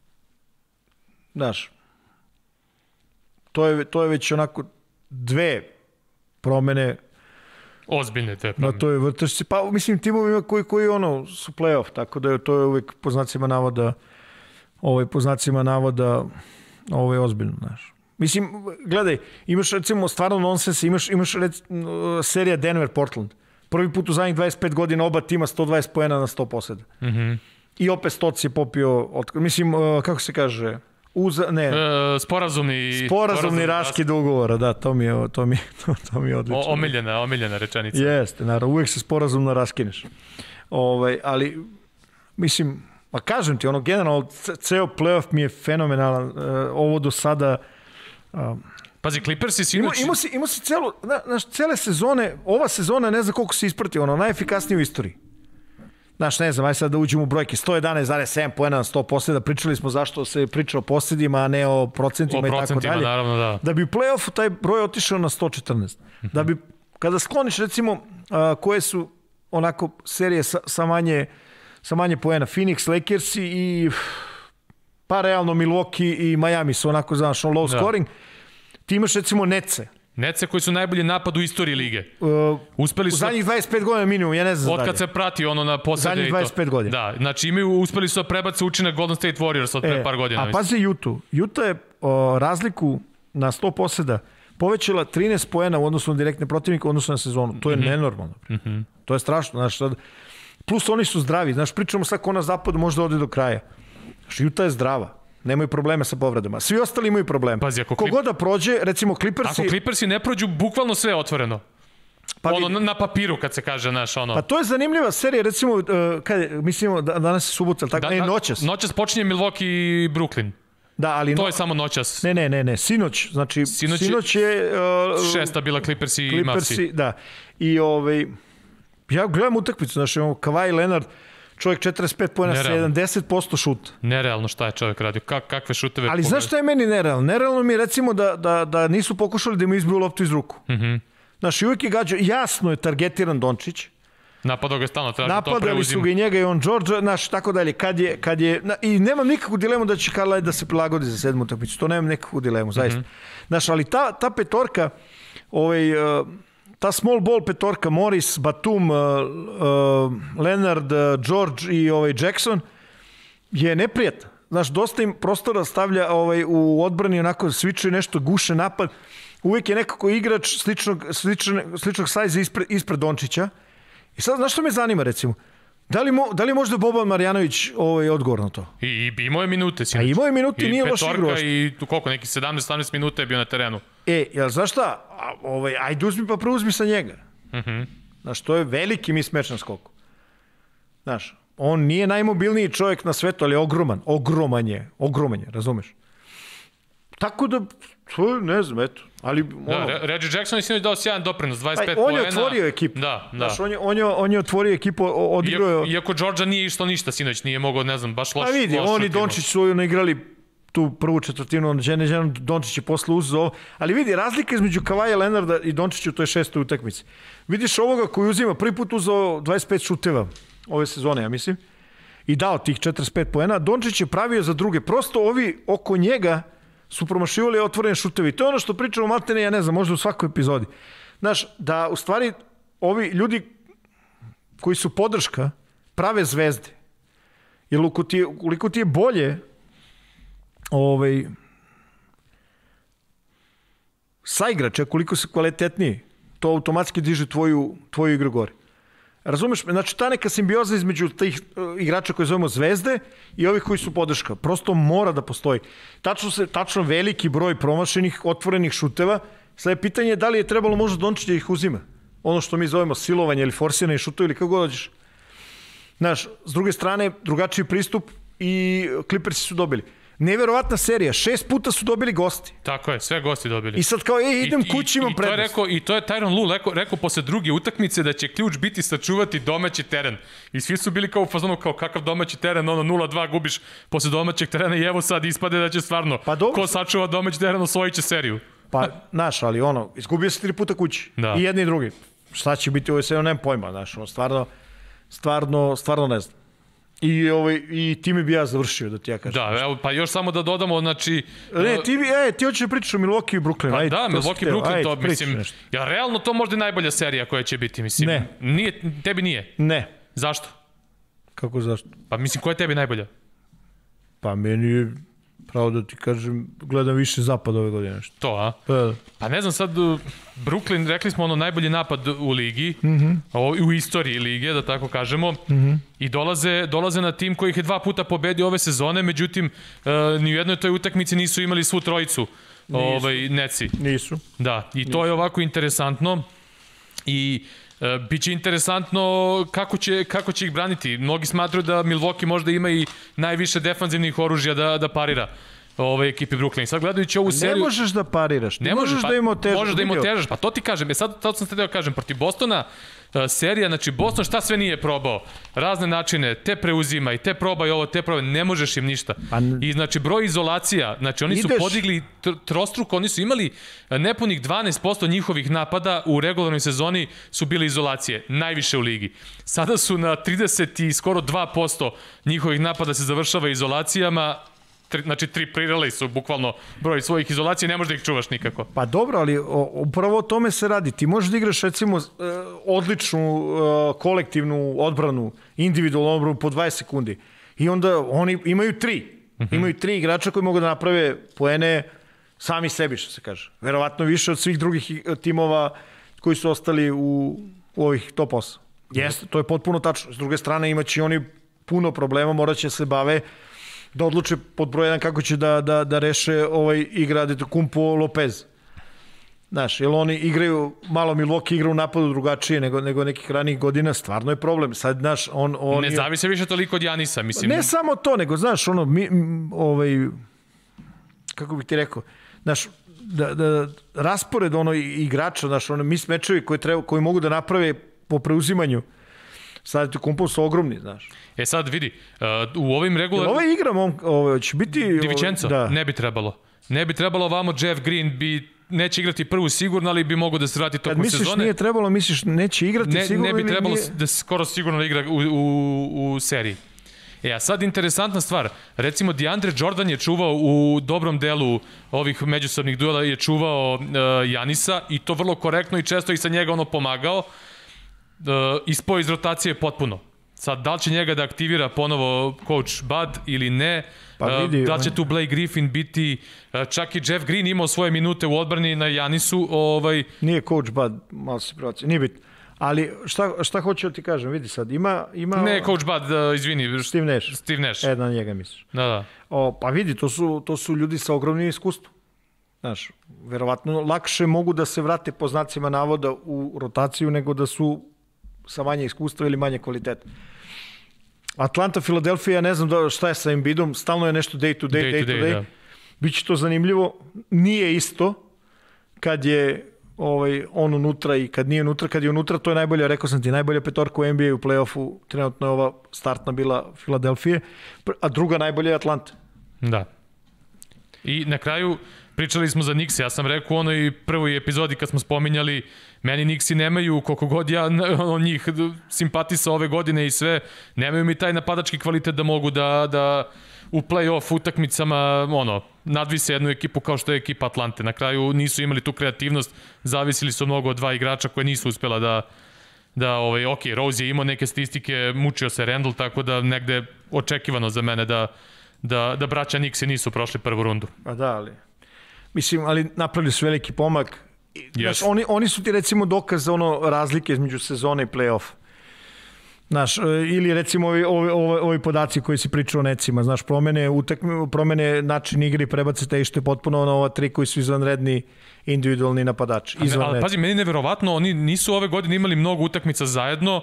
znaš, to je već onako 2 promene. Ozbiljne te promene. Na toj vrtešci. Pa, mislim, timovima koji su play-off, tako da to je uvek po znacima navoda ozbiljno, znaš. Mislim, gledaj, imaš recimo stvarno nonsens, imaš serija Denver-Portland. Prvi put u zadnjih 25 godina oba tima 120 poena na 100 poseda. I opet Stoc je popio, mislim, kako se kaže, sporazumni raskid ugovora, da, to mi je odlično. Omiljena rečenica. Jeste, naravno, uvek se sporazumno raskineš. Ali, mislim, pa kažem ti, generalno, ceo playoff mi je fenomenalan. Ovo do sada... Pazi, Clippersi si inače... Imao si cele sezone, ova sezona ne znam koliko se ispratio, najefikasnije u istoriji. Znaš, ne znam, aj sad da uđemo u brojke. 111,7 poena na 100 posljeda. Pričali smo zašto se priča o posledima, a ne o procentima i tako dalje. Naravno, da. Da bi u play-offu taj broj otišao na 114. Da bi, kada skloniš recimo koje su onako serije sa manje poena, Phoenix, Lakers i pa realno Milwaukee i Miami su onako, znaš, low scoring. Ti imaš recimo Netse koji su najbolji napad u istoriji lige. Uspeli su... U zadnjih 25 godina minimum, ja ne znam dalje. Od kad se prati ono na posljede i to. Zadnjih 25 godina. Da, znači uspeli su da prebace učinak Golden State Warriors od pre par godina. A pazi Utah je razliku na 100 posljeda povećala 13 poena u odnosu na direktne protivnike u odnosu na sezonu. To je nenormalno. To je strašno. Znaš, plus oni su zdravi. Znaš, pričamo sad ko na zapadu može da ode do kraja. Znaš, Utah je zdrava. Nemaju probleme sa povredama. Svi ostali imaju probleme. Pazi, Kogod da prođe, recimo Clippersi... Ako Clippersi ne prođu, bukvalno sve je otvoreno. Pa ono, na papiru kad se kaže, znaš, ono... Pa to je zanimljiva serija, recimo, mislimo, danas je subota, ali tako, noćas. Noćas počinje Milwaukee i Brooklyn. Da, ali... To je samo noćas. Ne, sinoć, znači, sinoć je... Šesta bila Clippersi i Mavsi. Da, i ja gledam utakmicu, znači, Kawhi Leonard, čovjek 45 pojena, 70% šuta. Nerealno šta je čovjek radio, kakve šuteve... Ali znaš šta je meni nerealno? Nerealno mi je recimo da nisu pokušali da mu izbiju loptu iz ruku. Znaš, i uvijek je gađao, jasno je targetiran Dončić. Napadao ga stalno, traži to preuzim. Napadali su ga i njega i on George, znaš, tako dalje. Kad je, i nemam nikakvu dilemu da će Carlisle da se prilagodi za 7. utakmicu. To nemam nikakvu dilemu, zaista. Znaš, ali ta petorka, ta small ball petorka, Morris, Batum, Leonard, George i Jackson, je neprijatna. Znaš, dosta im prostora stavlja u odbrani, onako sviče nešto, guše napad. Uvijek je nekako igrač sličnog sajza ispred Dončića. I sad, znaš što me zanima, recimo? Da li možda Boban Marjanović odgovor na to? I imao je minute. A imao je minute i nije loš igrao. I petorka i koliko, neki 17-18 minuta je bio na terenu. Jel znaš šta? Ajde uzmi pa preuzmi sa njega. Znaš, to je veliki mismatch na skoku. Znaš, on nije najmobilniji čovjek na svetu, ali je ogroman je, razumeš? Tako da, ne znam, eto. Ali, Reggie Jackson je sinoć dao sjajan doprinos, 25 poena. On je otvorio ekipu. Da. Znaš, on je otvorio ekipu, odigrao... Iako Georgia nije išlo ništa sinoć, nije mogao, ne znam, baš loš. Pa vidi, on i Dončić su igrali tu prvu četvrtinu, Dončić je posle uzeo. Ali vidi, razlika između Kavaja Leonarda i Dončića u toj 6. utakmici. Vidiš ovoga koji uzima, prvi put uzeo 25 šuteva ove sezone, ja mislim, i dao tih 45 poena. Dončić je pravio za druge. Prosto ovi oko njega su promašivali otvorene šutevi. To je ono što pričamo maltene, ja ne znam, možda u svakoj epizodi. Znaš, da u stvari ovi ljudi koji su podrška prave zvezde. Jer ukoliko ti je bolje saigrača, koliko se kvalitetniji, to automatski diže tvoju igru gore. Razumeš? Znači, ta neka simbioza između tih igrača koje zovemo zvezde i ovih koji su podrška. Prosto mora da postoji. Tačno veliki broj promašenih, otvorenih šuteva. Sada je pitanje da li je trebalo možda Dončić da ih uzima. Ono što mi zovemo silovanje ili forsiranje šuteva ili kako god dođeš. Znaš, s druge strane, drugačiji pristup i Clippersi su dobili. Neverovatna serija, 6 puta su dobili gosti. Tako je, sve gosti dobili. I sad kao, idem kući, imam prednost. I to je Tyronn Lue rekao posle druge utakmice da će ključ biti sačuvati domaći teren. I svi su bili kao u fazonu, kao kakav domaći teren, 0-2 gubiš posle domaćeg terena i evo sad ispade da će stvarno, ko sačuva domaći teren, osvojit će seriju. Pa, znaš, ali izgubio se 3 puta kući. Da. I jedni i drugi. Šta će biti ovo sve, nemam pojma, znaš, stvarno ne znam. I time bi ja završio, da ti ja kažem. Da, evo, pa još samo da dodamo, znači... Ne, ti hoćeš da pričaš o Milwaukee i Brooklyn. Pa da, Milwaukee i Brooklyn, to mislim... Ja, realno to možda je najbolja serija koja će biti, mislim. Ne. Tebi nije? Ne. Zašto? Kako zašto? Pa mislim, koja je tebi najbolja? Pa meni je, pravo da ti kažem, gledam više zapad ove godine. Nešto. To, a? Pa ne znam sad, Brooklyn, rekli smo najbolji napad u ligi, u istoriji lige, da tako kažemo, i dolaze na tim koji ih je 2 puta pobedio ove sezone, međutim, ni u jednoj toj utakmici nisu imali svu trojicu Netsi. Nisu. Da, i to je ovako interesantno i biće interesantno kako će ih braniti. Mnogi smatruju da Milwaukee možda ima i najviše defanzivnih oružja da parira ekipi Brooklyn. Sad gledajući ovu seriju... Ne možeš da pariraš, ne možeš da im otežaš. Možeš da im otežaš, pa to ti kažem. Sad sam se teo kažem, protiv Bostona, serija, znači Boston šta sve nije probao, razne načine, te preuzima i te probaj ovo, te probaj, ne možeš im ništa. I znači broj izolacija, znači oni su podigli trostruko, oni su imali nepunih 12% njihovih napada u regularnoj sezoni su bile izolacije, najviše u ligi. Sada su na 30 i skoro 2% njihovih napada se završava izolacijama, znači 3 prirali su bukvalno broj svojih izolacija, ne možeš da ih čuvaš nikako. Pa dobro, ali upravo o tome se radi. Ti možeš da igraš recimo odličnu kolektivnu odbranu, individualnu odbranu po 20 sekundi i onda oni imaju 3. Imaju 3 igrača koji mogu da naprave poene sami sebi, što se kaže. Verovatno više od svih drugih timova koji su ostali u ovih top 8. Jeste, to je potpuno tačno. S druge strane imaće oni puno problema, morat će se bave da odluče pod broj 1 kako će da reše igra Antetokounmpo Lopez. Znaš, jer oni igraju, malo Milwaukee igra u napadu drugačije nego nekih ranijih godina, stvarno je problem. Sad, znaš, on ne zavise više toliko od Janisa, mislim. Ne samo to, nego, znaš, kako bih ti rekao, znaš, da raspored igrača, znaš, mismečevi koji mogu da naprave po preuzimanju, sad Antetokounmpo su ogromni, znaš. Sad vidi, u ovim regularnim... Ova igra, će biti... Divičenco, ne bi trebalo. Ne bi trebalo ovamo, Jeff Green neće igrati prvu sigurno, ali bi mogo da se vrati tokom sezone. Kad misliš nije trebalo, misliš neće igrati sigurno? Ne bi trebalo da skoro sigurno igra u seriji. A sad interesantna stvar, recimo DeAndre Jordan je čuvao u dobrom delu ovih međusobnih duela, je čuvao Janisa i to vrlo korektno i često i sa njega pomagao, ispao iz rotacije potpuno. Sad, da li će njega da aktivira ponovo coach Bud ili ne, da li će tu Blake Griffin biti, čak i Jeff Green imao svoje minute u odbrani na Janisu. Nije coach Bud, malo se provaci, nije bitno. Ali šta hoću da ti kažem, vidi sad, ima... Ne, coach Bud, izvini. Steve Nash. Na njega misliš. Da. Pa vidi, to su ljudi sa ogromnim iskustvom. Znaš, verovatno lakše mogu da se vrate po znacima navoda u rotaciju nego da su sa manje iskustva ili manje kvaliteta. Atlanta, Filadelfija, ne znam šta je sa Embiidom, stalno je nešto day to day. Da. Biće to zanimljivo. Nije isto kad je on unutra i kad nije unutra. Kad je unutra, to je najbolja, rekao sam ti, najbolja petorka u NBA u play-offu. Trenutno je ova startna bila Filadelfije, a druga najbolja je Atlanta. Da. I na kraju pričali smo za Knickse. Ja sam rekao u onoj prvoj epizodi kad smo spominjali, meni Knicksi nemaju, koliko god ja njih simpatisa ove godine i sve, nemaju mi taj napadački kvalitet da mogu da u play-off utakmicama nadvise jednu ekipu kao što je ekipa Atlante. Na kraju nisu imali tu kreativnost, zavisili su mnogo od 2 igrača koje nisu uspela ok, Rose je imao neke statistike, mučio se Randall, tako da negde očekivano za mene da braća Knicksi nisu prošli prvu rundu. Pa da, ali napravili su veliki pomak. Znaš, oni su ti recimo dokaz za razlike između sezone i play-off. Znaš, ili recimo ovi podaci koji si pričao o Netsima, znaš, promene način igre i prebace tešte potpuno na ova 3 koji su izvanredni individualni napadači. Ali pazi, meni neverovatno, oni nisu ove godine imali mnogo utakmica zajedno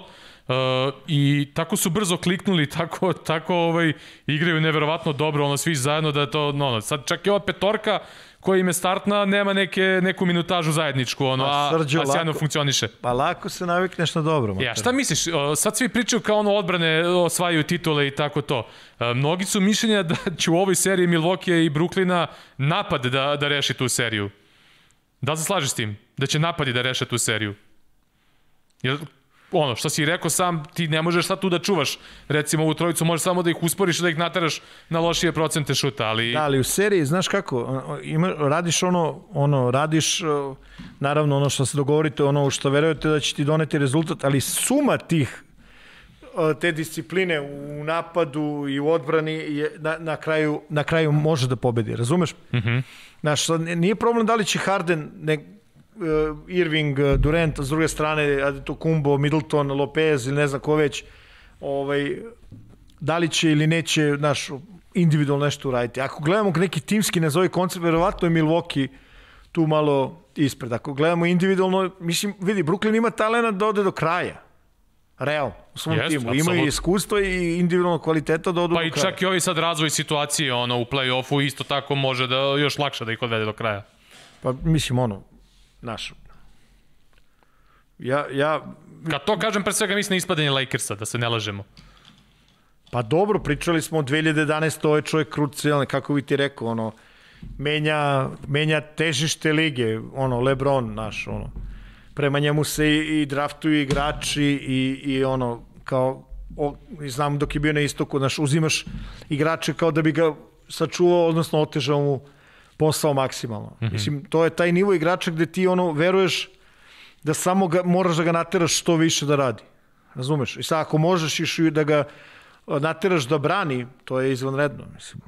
i tako su brzo kliknuli, tako igraju neverovatno dobro, svi zajedno da je to, sad čak i ova petorka koja im je startna, nema neku minutažu zajedničku, a sjajno funkcioniše. Pa lako se navikneš na dobro. Šta misliš, sad svi pričaju kao odbrane osvajaju titule i tako to. Mnogi su mišljenja da će u ovoj seriji Milwaukee i Brooklyna napad da reši tu seriju. Da li se slažeš s tim? Da će napadi da reše tu seriju? Jer što si rekao sam, ti ne možeš sad tu da čuvaš. Recimo ovu trojicu možeš samo da ih usporiš, da ih nateraš na lošije procente šuta, ali... Da, ali u seriji, znaš kako, radiš radiš, naravno što se dogovorite, što verujete da će ti doneti rezultat, ali suma te discipline u napadu i u odbrani na kraju može da pobedi, razumeš? Znaš, nije problem da li će Harden, Irving, Durant, s druge strane Antetokounmpo, Middleton, Lopez ili ne znam ko već, da li će ili neće individualno nešto uraditi. Ako gledamo neki timski nazovi koncept, verovatno je Milwaukee tu malo ispred. Ako gledamo individualno, mislim, vidi, Brooklyn ima talent da ode do kraja. realno, u svom Jest, timu. apsolutno. Imaju iskustva i individualnog kvaliteta da odu Pa do i kraja. čak i ovi sad razvoj situacije u play-offu isto tako može da još lakše da ih odvede do kraja. Pa mislim, znaš, ja Kad to kažem, pre svega mislim na ispadanje Lakersa, da se ne lažemo. Pa dobro, pričali smo o 2011. Ovo je čovjek krucijalni, kako bi ti rekao, menja težište lige, LeBron naš, prema njemu se i draftuju igrači i znam dok je bio na istoku, znaš, uzimaš igrače kao da bi ga sačuvao, odnosno otežao mu posao maksimalno. Mislim, to je taj nivo igrača gde ti veruješ da samo moraš da ga nateraš što više da radi. Razumeš? I sad ako možeš i da ga nateraš da brani, to je izvanredno, mislim.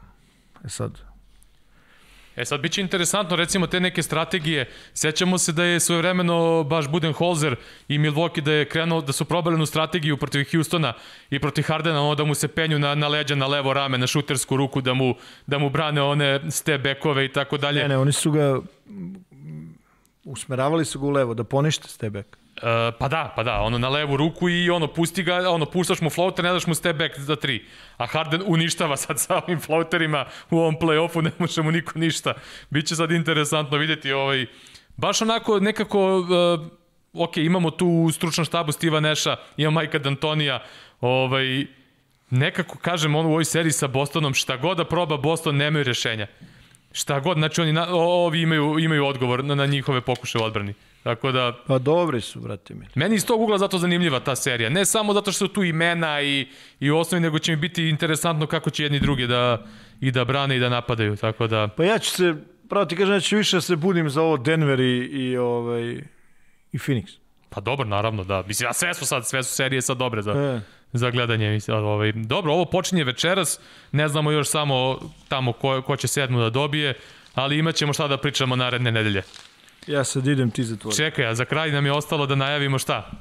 Sad biće interesantno, recimo, te neke strategije. Sećamo se da je svojevremeno baš Budenholzer i Milwaukee da je krenuo, da su probali jednu strategiju protiv Houstona i protiv Hardena, da mu se penju na leđa, na levo rame, na šutersku ruku, da mu brane one step backove i tako dalje. Ne, oni su ga usmeravali su ga u levo, da ponište step back. Pa da, na levu ruku i pusti ga, puštaš mu floater, ne daš mu step back za 3. A Harden uništava sad sa ovim floaterima u ovom play-offu, ne može mu niko ništa. Biće sad interesantno vidjeti baš onako nekako, imamo tu u stručnom štabu Steva Nasha, ima Mike'a D'Antonija, nekako kažem u ovoj seriji sa Bostonom, šta god da proba Boston, nemaju rešenja. Šta god, znači ovi imaju odgovor na njihove pokušaje u odbrani. Tako da... Pa dobri su, brate mi. Meni iz tog ugla zato zanimljiva ta serija. Ne samo zato što su tu imena i osnovi, nego će mi biti interesantno kako će jedni drugi da brane i da napadaju. Tako da... Pa ja ću se, pravo ti kažem, ja ću više se budim za ovo Denver i Phoenix. Pa dobro, naravno, da. Mislim, sve su serije sad dobre za gledanje. Dobro, ovo počinje večeras. Ne znamo još samo tamo ko će 7. da dobije, ali imat ćemo šta da pričamo naredne nedelje. Ja sad idem, ti zatvori. Čekaj, a za kraj nam je ostalo da najavimo šta?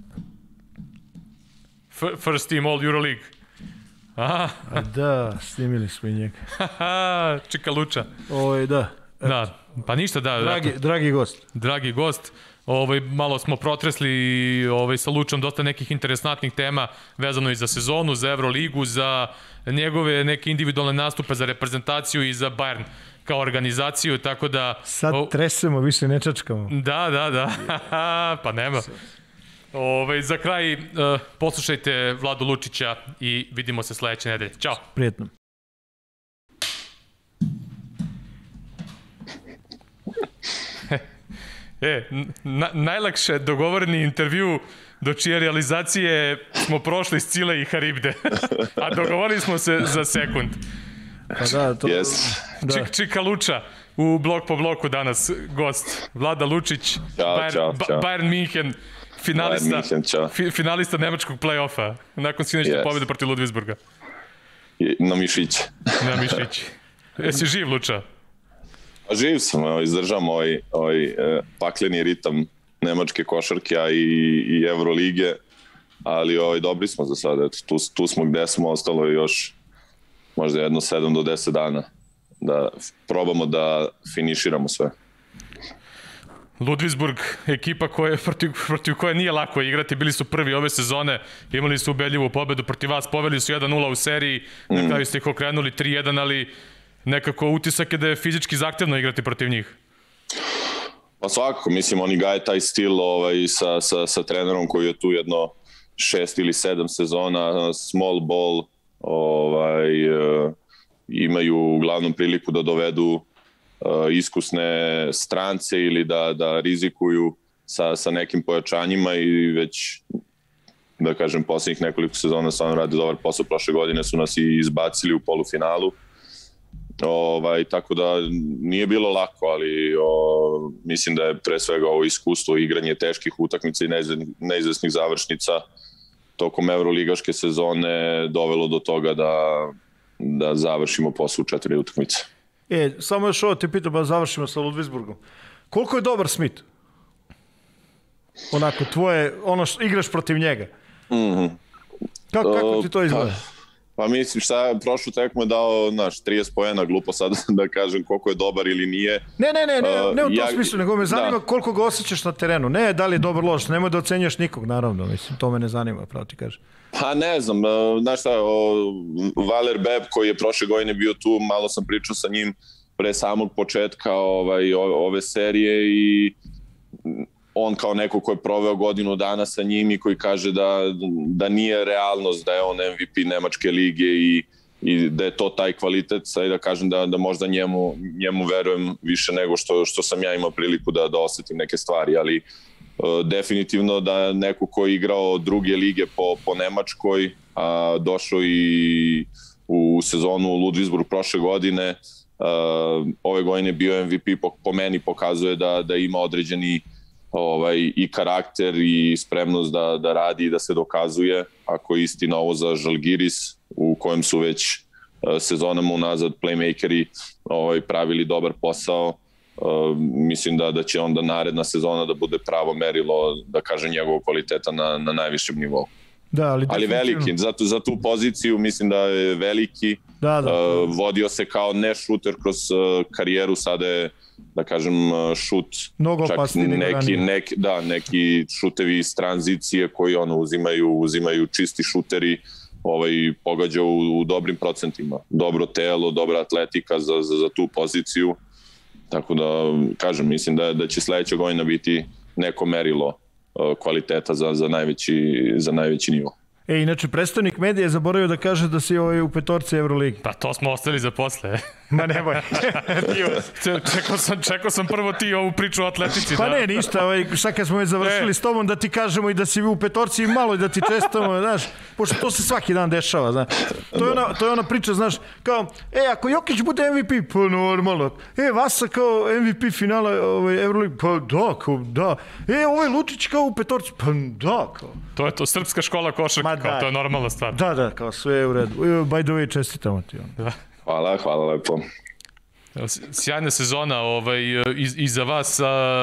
First team All Euroleague. A da, snimili smo i njega. Čika Luča. Da. Da, pa ništa, da. Dragi gost. Dragi gost. Malo smo protresli sa Lučom dosta nekih interesantnih tema vezano i za sezonu, za Euroligu, za njegove neke individualne nastupe, za reprezentaciju i za Bayern kao organizaciju, tako da... Sad tresemo, više ne čačkamo. Da. Pa nema. Za kraj, poslušajte Vladu Lučića i vidimo se sledeće nedelje. Ćao. Prijetno. Najlakše dogovoreni intervju do čije realizacije smo prošli Scile i Haribde. A dogovorili smo se za sekund. Pa da, to... Čika Luča u blok po bloku danas gost. Vlada Lučić, Bayern München, finalista nemačkog play-offa nakon sinoćne pobjede protiv Ludwigsburga. Na mišić. Jesi živ, Luča? Živ sam, izdržam ovaj pakleni ritam nemačke košarke i Evrolige, ali dobri smo za sada. Tu smo gde smo, ostalo još možda 7 do 10 dana da probamo da finiširamo sve. Ludwigsburg, ekipa protiv koje nije lako igrati, bili su prvi ove sezone, imali su ubedljivu pobedu protiv vas, poveli su 1-0 u seriji, na kraju ste ih okrenuli 3-1, ali nekako utisak je da je fizički zahtevno igrati protiv njih. Pa svakako, mislim, oni gaje taj stil sa trenerom koji je tu jedno 6 ili 7 sezona, small ball, imaju uglavnom priliku da dovedu iskusne strance ili da rizikuju sa nekim pojačanjima i već, da kažem, posljednjih nekoliko sezona stvarno rade dobar posao. Prošle godine su nas i izbacili u polufinalu. Tako da nije bilo lako, ali mislim da je pre svega ovo iskustvo igranje teških utakmica i neizvesnih završnica tokom Euroligaške sezone dovelo do toga da završimo posle u 4 utakmice. Samo još ovo te pitam, završimo sa Ludwigsburgom. Koliko je dobar Smith? Onako, tvoje, igraš protiv njega. Kako ti to izgleda? Pa mislim, prošlu tekmu je dao, 30 poena, glupo sad da kažem koliko je dobar ili nije. Ne u tom smislu, nego me zanima koliko ga osjećaš na terenu. Ne da li je dobar, loš, nemoj da ocenjaš nikog, naravno, mislim, to me ne zanima, pravo ti kažem. Pa ne znam, znaš šta, Valer Beb koji je prošle godine bio tu, malo sam pričao sa njim pre samog početka ove serije i on kao neko ko je proveo godinu dana sa njim i koji kaže da nije realnost da je on MVP Nemačke lige i da je to taj kvalitet, sad da kažem da možda njemu verujem više nego što sam ja imao priliku da osetim neke stvari, ali definitivno da neko ko je igrao druge lige po Nemačkoj, a došao i u sezonu u Ludwigsburg prošle godine, ove godine bio MVP, po meni pokazuje da ima određeni i karakter i spremnost da radi i da se dokazuje, ako je istina ovo za Žalgiris u kojem su već sezonama unazad playmakeri pravili dobar posao. Mislim da će onda naredna sezona da bude pravo merilo, da kažem, njegovog kvaliteta na najvišem nivou. Da, ali veliki, za tu poziciju mislim da je veliki. Da. Vodio se kao ne šuter kroz karijeru, sada je, da kažem, šut, čak neki šutevi iz tranzicije koji uzimaju čisti šuteri, pogađa u dobrim procentima. Dobro telo, dobra atletika za tu poziciju. Tako da, kažem, mislim da će sledeća godina biti neko merilo kvaliteta za najveći nivo. Inače, predstavnik medija je zaboravio da kaže da si u petorci Euroligi. Pa to smo ostali za posle. Ma nemoj. Čekao sam prvo ti ovu priču o atletici. Pa ne, ništa. Sad kad smo već završili s tobom, da ti kažemo i da si u petorci i malo i da ti čestamo, znaš, pošto to se svaki dan dešava, znaš. To je ona priča, znaš, kao, ako Jokić bude MVP, pa normalno. Vasa kao MVP finala Euroligi, pa da. Ovaj Lučić kao u petorci, pa da, kao. To je to, srpska škola košarka, kao to je normalna stvar. Da, kao sve je u redu. By the way, čestitamo ti. Hvala lepo. Sjajna sezona i za vas.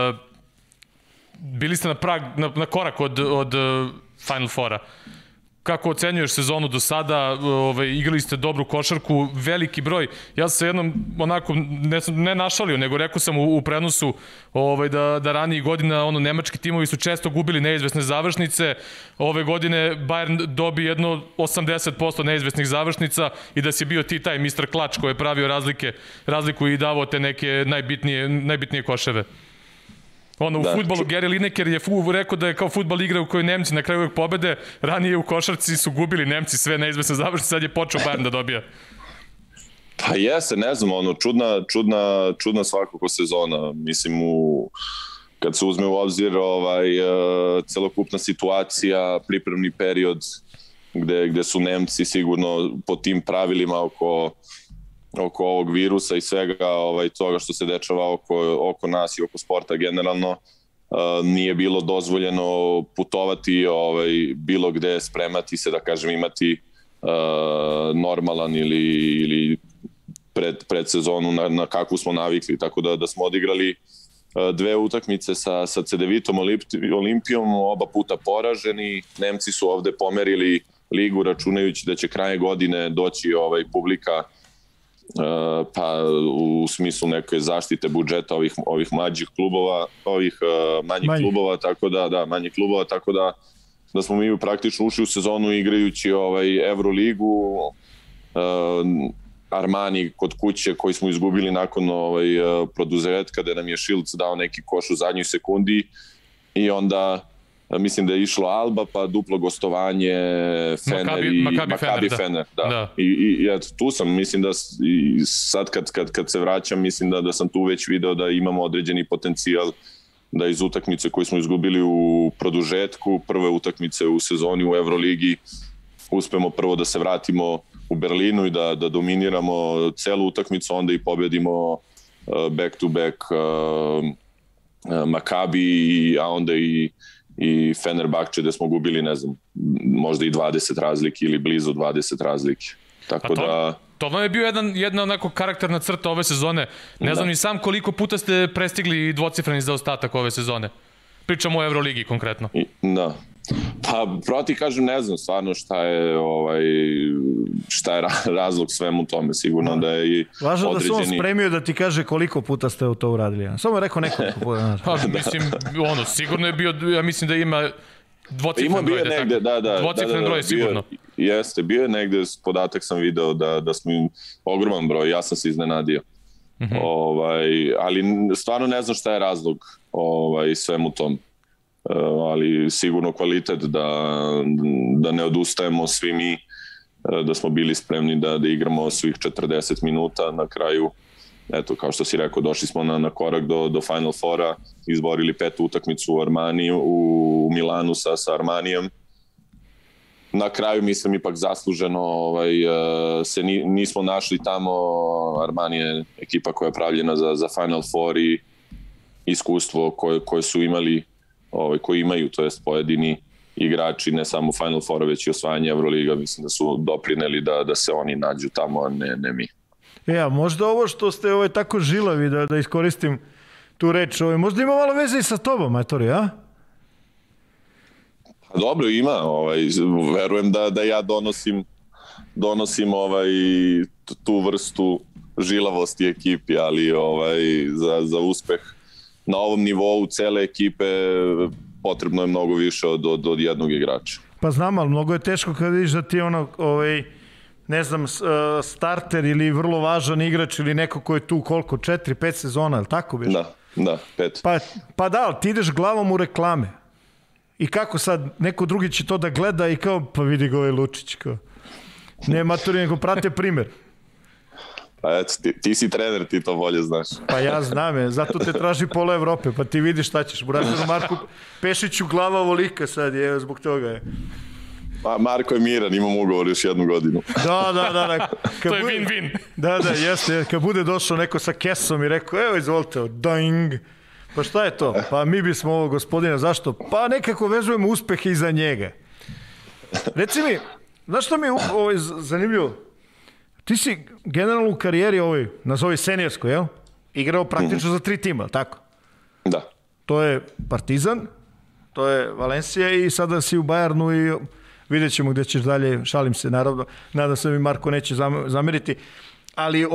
Bili ste na korak od Final Fora. Kako ocenjuješ sezonu do sada? Igrali ste dobru košarku, veliki broj. Ja sam se jednom onako, ne našalio, nego rekao sam u prenosu da ranijih godina nemački timovi su često gubili neizvesne završnice. Ove godine Bayern dobi jedno 80% neizvesnih završnica i da si bio ti taj Mr. Klač koji je pravio razliku i davao te neke najbitnije koševe. U fudbalu Gary Lineker je rekao da je kao fudbal igra u kojoj Nemci na kraju uvek pobede, ranije u košarci su gubili Nemci sve neizvesne završnice, sad je počeo Bayern da dobija. Pa jeste, ne znam, čudna svakako sezona. Mislim, kad se uzme u obzir celokupna situacija, pripremni period gde su Nemci sigurno po tim pravilima oko ovog virusa i svega toga što se dešava oko nas i oko sporta generalno, nije bilo dozvoljeno putovati bilo gde, spremati se, da kažem, imati normalan ili predsezonu na kakvu smo navikli, tako da smo odigrali 2 utakmice sa Cedevitom Olimpijom, oba puta poraženi. Nemci su ovde pomerili ligu računajući da će kraje godine doći publika, pa u smislu neke zaštite budžeta ovih mlađih klubova, manjih klubova, tako da smo mi praktično ušli u sezonu igrajući Euroligu. Armani kod kuće koji smo izgubili nakon produžetka kada nam je Šilc dao neki koš u zadnjoj sekundi i onda mislim da je išlo Alba, pa duplo gostovanje Fener i Makabi Fener. I tu sam, mislim da sad kad se vraćam, mislim da sam tu već video da imamo određeni potencijal da iz utakmice koju smo izgubili u produžetku, prve utakmice u sezoni u Euroligi, uspemo prvo da se vratimo u Berlinu i da dominiramo celu utakmicu, onda i pobedimo back to back Makabi, a onda i Fenerbahče gde smo gubili, ne znam, možda i 20 razlike ili blizu 20 razlike. Tako da... To vam je bio jedna onako karakterna crta ove sezone. Ne znam ni sam koliko puta ste prestigli dvocifreni zaostatak ove sezone. Pričamo o Euroligi konkretno. Pa, proti kažem, ne znam stvarno šta je razlog svemu tome, sigurno da je i važno određeni... da se on spremio da ti kaže koliko puta ste to uradili. Samo je rekao nekoliko puta. Pa, mislim, sigurno je bio, ja mislim da ima dvocifren broj. Ima bio negde, da. Dvocifren broj, sigurno. Jeste, bio je negde, podatak sam video da smo im ogroman broj, ja sam se iznenadio. Ali stvarno ne znam šta je razlog svemu tom. Ali sigurno kvalitet da ne odustajemo svi mi, da smo bili spremni da igramo svih 40 minuta na kraju. Eto, kao što si rekao, došli smo na korak do Final Fora, izborili 5. utakmicu u Armaniju, u Milanu sa Armanijem. Na kraju, mislim, ipak zasluženo se nismo našli tamo. Armanije, ekipa koja je pravljena za Final Four i iskustvo koje su imali, koji imaju, to jest pojedini igrači, ne samo Final Four, već i osvajanje Euroliga, mislim da su doprineli da se oni nađu tamo, a ne mi. Ja, možda ovo što ste tako žilavi, da iskoristim tu reč, možda ima malo veze i sa tobom, Ettore, a? Dobro, ima. Verujem da ja donosim tu vrstu žilavosti ekipi, ali za uspeh na ovom nivou cele ekipe potrebno je mnogo više od jednog igrača. Pa znam, ali mnogo je teško kada vidiš da ti ne znam, starter ili vrlo važan igrač ili neko ko je tu koliko, 4-5 sezona, ili tako biš? Da, 5. Pa da, ti ideš glavom u reklame. I kako sad, neko drugi će to da gleda i kao, pa vidi ga ovaj Lučić, kao. Ne maturi, nego prate primer. Pa eto, ti si trener, ti to bolje znaš. Pa ja znam, zato te traži pola Evrope, pa ti vidiš šta ćeš. Buratinu Marku Pešiću glava ovolika sad, zbog toga je. Marko je miran, imam ugovor još 1 godinu. Da. To je win-win. Da, jeste. Kad bude došao neko sa kesom i rekao, evo izvolite, ding. Pa šta je to? Pa mi bismo ovo gospodina, zašto? Pa nekako vezujemo uspehe iza njega. Reci mi, znaš što mi je zanimljivo? Ti si generalno u karijeri nazovi seniorskoj, jel? Igrao praktično za 3 tima, tako? Da. To je Partizan, to je Valencija i sada si u Bajernu i vidjet ćemo gde ćeš dalje, šalim se naravno, nadam se mi Marko neće zameriti, ali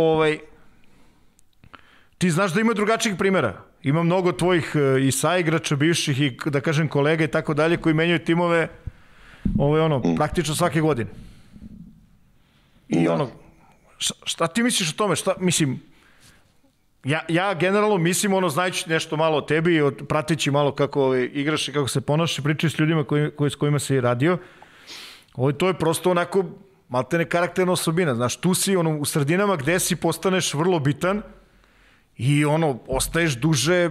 ti znaš da ima drugačijih primjera. Ima mnogo tvojih i saigrača, bivših i da kažem kolega i tako dalje koji menjaju timove praktično svake godine. I šta ti misliš o tome? Ja generalno mislim, znajući nešto malo o tebi i prateći malo kako igraš i kako se ponašaš, pričaj s ljudima s kojima si radio, to je prosto onako maltene karakterna osobina. Znaš, tu si u sredinama gde si postaneš vrlo bitan i ostaješ duže,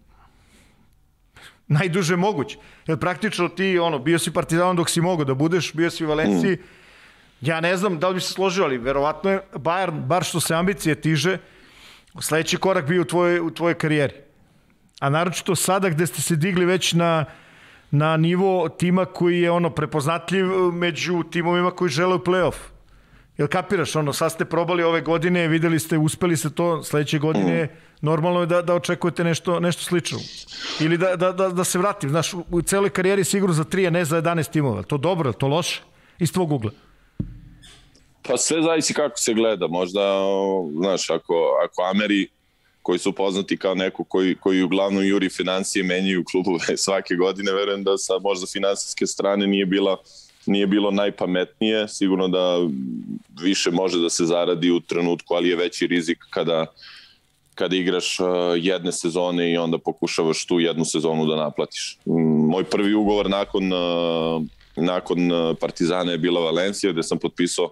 najduže moguće. Jer praktično ti, bio si Partizanom dok si mogao da budeš, bio si u Valenciji. Ja ne znam da li bi se složio, ali verovatno je Bayern, bar što se ambicije tiže, sledeći korak bio u tvojoj karijeri. A naročito sada gde ste se digli već na nivo tima koji je prepoznatljiv među timovima koji žele u play-off. Jel kapiraš, sad ste probali ove godine, videli ste, uspeli ste to, sledeće godine normalno je da očekujete nešto slično. Ili da se vratim, znaš, u celoj karijeri sigurno za 3, a ne za 11 timova. To dobro, to loše? Iz tvog ugla. Pa sve zavisi kako se gleda. Možda, znaš, ako Ameri, koji su poznati kao neko koji uglavnom juri financije, menjaju klubove svake godine, verujem da sa možda finansijske strane nije bilo najpametnije. Sigurno da više može da se zaradi u trenutku, ali je veći rizik kada igraš jedne sezone i onda pokušavaš tu jednu sezonu da naplatiš. Moj prvi ugovor nakon Partizana je bila Valencija, gde sam potpisao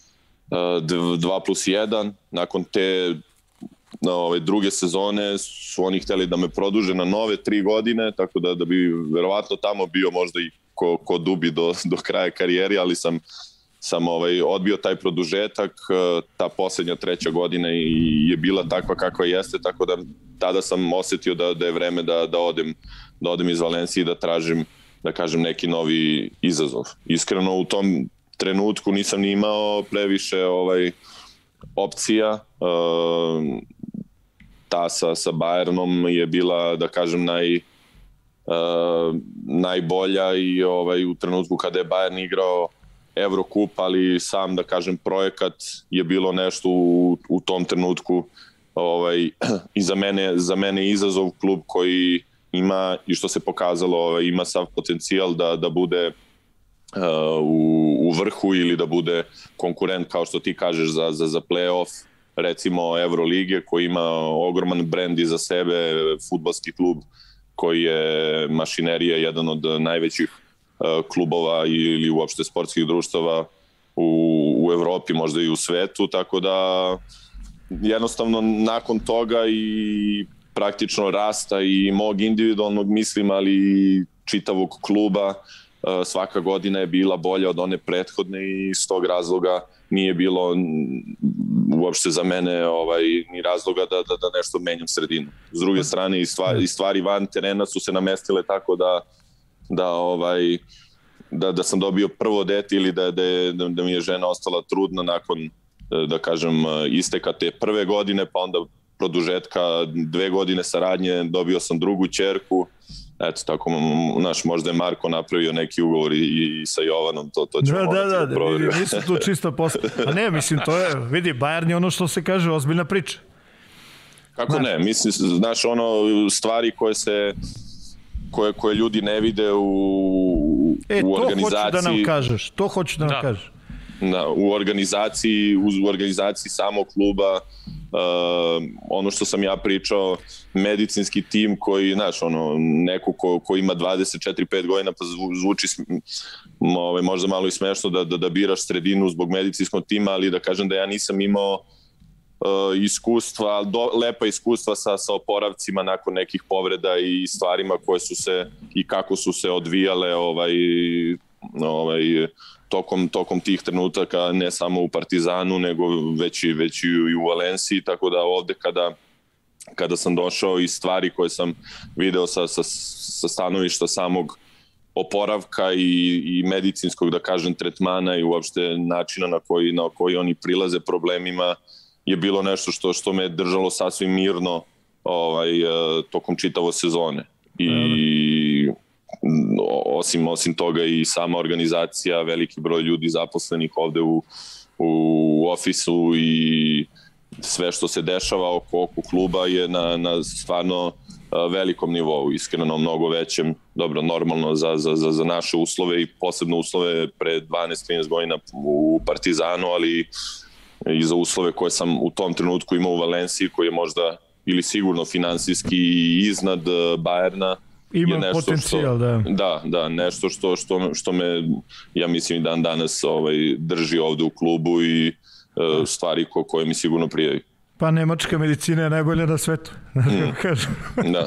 2+1. Nakon te druge sezone su oni hteli da me produže na nove 3 godine, tako da bi verovatno tamo bio možda i ko dubi do kraja karijeri, ali sam odbio taj produžetak. Ta poslednja 3. godina je bila takva kakva jeste, tako da tada sam osetio da je vreme da odem iz Valencije i da tražim, da kažem, neki novi izazov. Iskreno u tom trenutku nisam ni imao previše opcija. Ta sa Bayernom je bila, da kažem, najbolja i u trenutku kada je Bayern igrao Evrokup, ali sam, da kažem, projekat je bilo nešto u tom trenutku i za mene izazov, klub koji ima, i što se pokazalo, ima sav potencijal da bude u vrhu ili da bude konkurent, kao što ti kažeš, za play-off, recimo Evrolige, koji ima ogroman brend iza sebe, fudbalski klub koji je mašinerija, jedan od najvećih klubova ili uopšte sportskih društava u Evropi, možda i u svetu, tako da jednostavno nakon toga i praktično rasta i mog individualnog, mislim, ali i čitavog kluba, svaka godina je bila bolja od one prethodne i iz tog razloga nije bilo uopšte za mene ni razloga da nešto menjam sredinu. S druge strane, i stvari van terena su se namestile tako da sam dobio prvo dete ili da mi je žena ostala trudna nakon, da kažem, isteka te prve godine, pa onda produžetka 2 godine saradnje, dobio sam drugu ćerku. Eto, tako, možda je Marko napravio neki ugovor i sa Jovanom, to ćemo morati provjeriti. Nisu tu čisto posle. A ne, mislim, to je, vidi, Bayern je ono što se kaže, ozbiljna priča. Kako ne, mislim, znaš, stvari koje ljudi ne vide u organizaciji. To hoću da nam kažeš. U organizaciji samog kluba, ono što sam ja pričao, medicinski tim koji, znaš, neko ko ima 24-5 godina, pa zvuči možda malo i smešno da biraš sredinu zbog medicinskog tima, ali da kažem da ja nisam imao iskustva, lepa iskustva sa oporavcima nakon nekih povreda i stvarima koje su se i kako su se odvijale tokom tih trenutaka, ne samo u Partizanu, nego već i u Valenciji, tako da ovde kada sam došao i stvari koje sam video sa stanovišta samog oporavka i medicinskog, da kažem, tretmana i uopšte načina na koji oni prilaze problemima, je bilo nešto što me držalo sasvim mirno tokom čitavo sezone. I osim toga i sama organizacija, veliki broj ljudi zaposlenih ovde u ofisu i sve što se dešava oko kluba je na stvarno velikom nivou, iskreno mnogo većem, dobro, normalno za naše uslove i posebno uslove pre 12-13 godina u Partizanu, ali i za uslove koje sam u tom trenutku imao u Valenciji, koji je možda ili sigurno finansijski iznad Bayerna. Ima potencijal, da, nešto što me, ja mislim, i dan danas drži ovde u klubu i stvari koje mi sigurno prijaju. Pa nemačka medicina je najbolja na svetu. Da.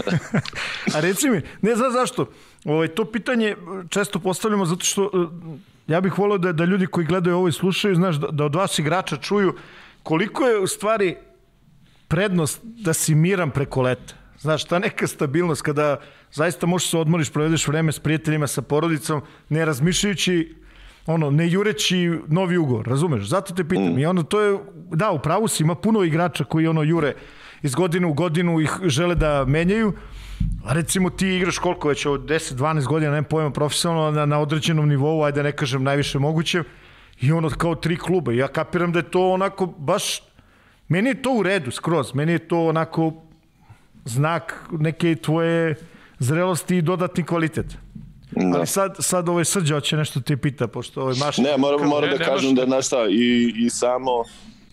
A reci mi, ne znam zašto, to pitanje često postavljamo zato što ja bih volio da ljudi koji gledaju ovo i slušaju, znaš, da od vas igrača čuju koliko je u stvari prednost da si miran preko leta. Znaš, ta neka stabilnost kada zaista možeš se odmoriš, provedeš vreme s prijateljima, sa porodicom, ne razmišljajući, ne jureći novi ugovor, razumeš? Zato te pitam. I to je, da, u pravu si, ima puno igrača koji jure iz godine u godinu ih žele da menjaju, a recimo ti igraš koliko već, od 10-12 godina, nemam pojma, profesionalno na određenom nivou, ajde ne kažem najviše moguće, i kao 3 kluba. Ja kapiram da je to onako baš, meni je to u redu skroz, meni je to onako znak neke tvoje zrelosti i dodatni kvalitet. Da. Ali sad Srđa hoće nešto ti pita, pošto Maša... Ne, moram da kažem da, znaš šta, i samo,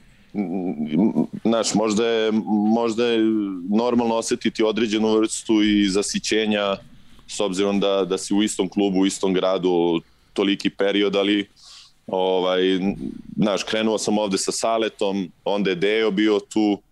znaš, možda je normalno osetiti određenu vrstu i zasićenja, s obzirom da si u istom klubu, u istom gradu toliki period, ali znaš, krenuo sam ovde sa Saletom, onda je Dejo bio tu,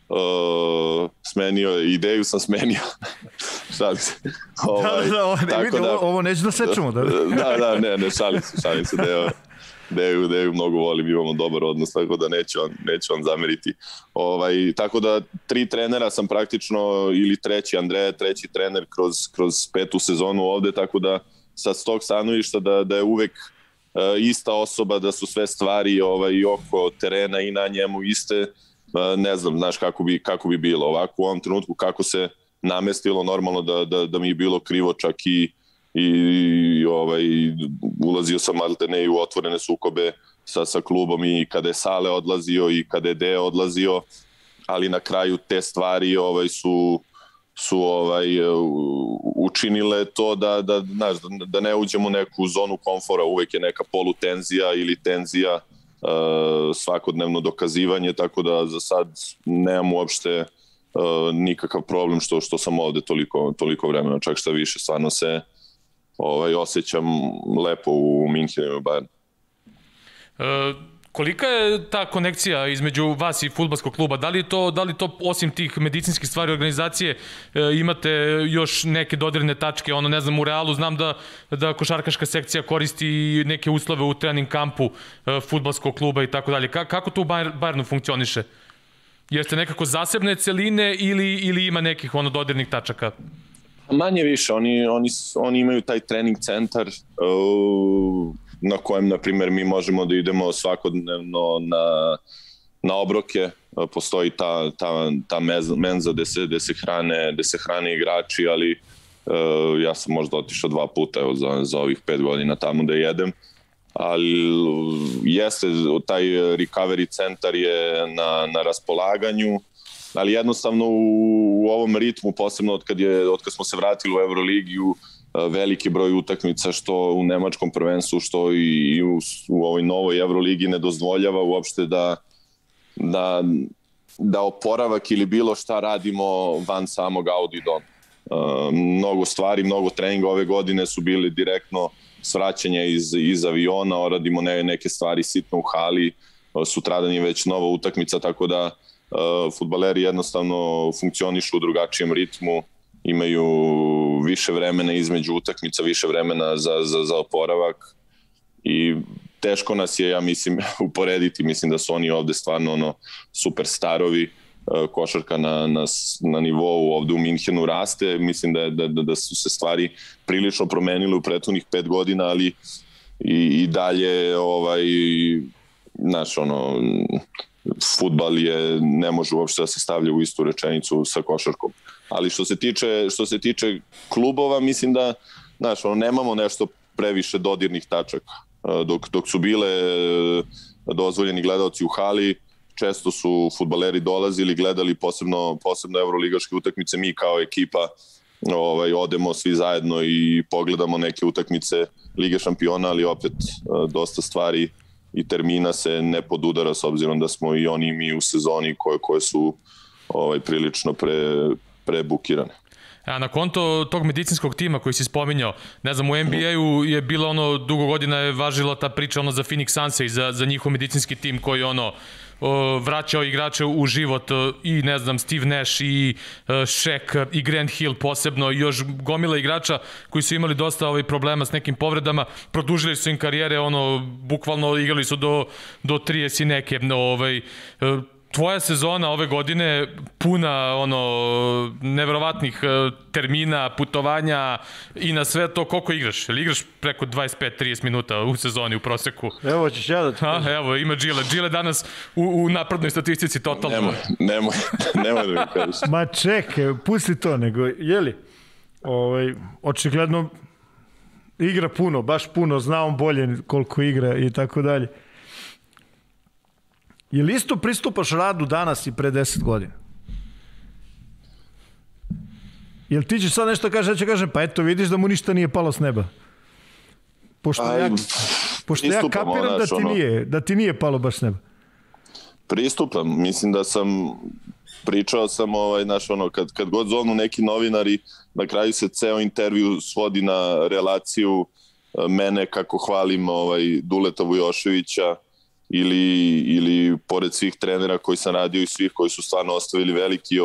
ideju sam smenio. Šalim se. Ovo neću da sečemo. Ne, šalim se. Deju mnogo volim, imamo dobar odnos, tako da neću on zameriti. Tako da 3 trenera sam praktično, ili treći, Andreja, treći trener kroz 5. sezonu ovde, tako da sa tog stanovišta da je uvek ista osoba, da su sve stvari i oko terena i na njemu iste, ne znam, znaš kako bi bilo ovako u ovom trenutku, kako se namestilo, normalno da mi je bilo krivo čak i ulazio sam maltene i u otvorene sukobe sa klubom i kada je Sale odlazio i kada je Deo odlazio, ali na kraju te stvari su učinile to da ne uđemo u neku zonu komfora, uvek je neka polutenzija ili tenzija, svakodnevno dokazivanje, tako da za sad nemam uopšte nikakav problem što sam ovde toliko vremena, čak šta više, stvarno se osjećam lepo u Minhenu i u Bayernu. Kolika je ta konekcija između vas i fudbalskog kluba? Da li to osim tih medicinskih stvari organizacije imate još neke dodirne tačke? Ne znam, u Realu znam da košarkaška sekcija koristi neke uslove u trening kampu fudbalskog kluba i tako dalje. Kako to u Bayernu funkcioniše? Jeste nekako zasebne celine ili ima nekih dodirnih tačaka? Manje više, oni imaju taj trening centar na kojem, na primjer, mi možemo da idemo svakodnevno na obroke. Postoji ta menza gde se hrane igrači, ali ja sam možda otišao 2 puta za ovih 5 godina tamo da jedem. Ali jeste, taj recovery centar je na raspolaganju, ali jednostavno u ovom ritmu, posebno od kad smo se vratili u Evroligiju, veliki broj utakmica što u nemačkom prvenstvu, što i u ovoj novoj Evroligi ne dozvoljava uopšte da oporavak ili bilo šta radimo van samog Audi doma. Mnogo stvari, mnogo treninga ove godine su bili direktno svraćanja iz aviona, radimo neke stvari sitno u hali, sutradan je već nova utakmica, tako da fudbaleri jednostavno funkcionišu u drugačijem ritmu, imaju više vremena između utakmica, više vremena za oporavak i teško nas je, ja mislim, uporediti. Mislim da su oni ovde stvarno super starovi, košarka na nivou ovde u Minhenu raste. Mislim da su se stvari prilično promenile u prethodnih 5 godina, ali i dalje fudbal ne može uopšte da se stavlja u istu rečenicu sa košarkom. Ali što se tiče klubova, mislim da nemamo nešto previše dodirnih tačaka. Dok su bile dozvoljeni gledalci u hali, često su fudbaleri dolazili, gledali posebno evroligaške utakmice. Mi kao ekipa odemo svi zajedno i pogledamo neke utakmice Lige šampiona, ali opet dosta stvari i termina se ne podudara s obzirom da smo i oni i mi u sezoni koje su prilično prebukirane. A na konto tog medicinskog tima koji si spominjao, ne znam, u NBA-u je bilo dugo godina je važila ta priča za Phoenix Sunse i za njihov medicinski tim koji vraćao igrače u život i ne znam, Steve Nash i Shaq i Grant Hill posebno i još gomila igrača koji su imali dosta problema s nekim povredama, produžili su im karijere, bukvalno igrali su do 30 i neke. Tvoja sezona ove godine puna neverovatnih termina, putovanja i na sve to koliko igraš? Ili igraš preko 25-30 minuta u sezoni u proseku? Evo ćeš ja da ti kažem. Evo, ima Gile. Gile danas u naprednoj statistici totalno. Nemoj da mi kažeš. Ma čekaj, pusti to, nego, jeli, očigledno igra puno, baš puno, zna on bolje koliko igra i tako dalje. Je li isto pristupaš radu danas i pre 10 godina? Jel ti ćeš sad nešto kažeš, ja ću kažem, pa eto vidiš da mu ništa nije palo s neba. Pošto ja kapiram da ti nije palo baš s neba. Pristupam, mislim da sam pričao sam, kad god zovnu neki novinari, na kraju se ceo intervju svodi na relaciju mene kako hvalim Duleta Vujoševića, ili pored svih trenera koji sam radio i svih koji su stvarno ostavili veliki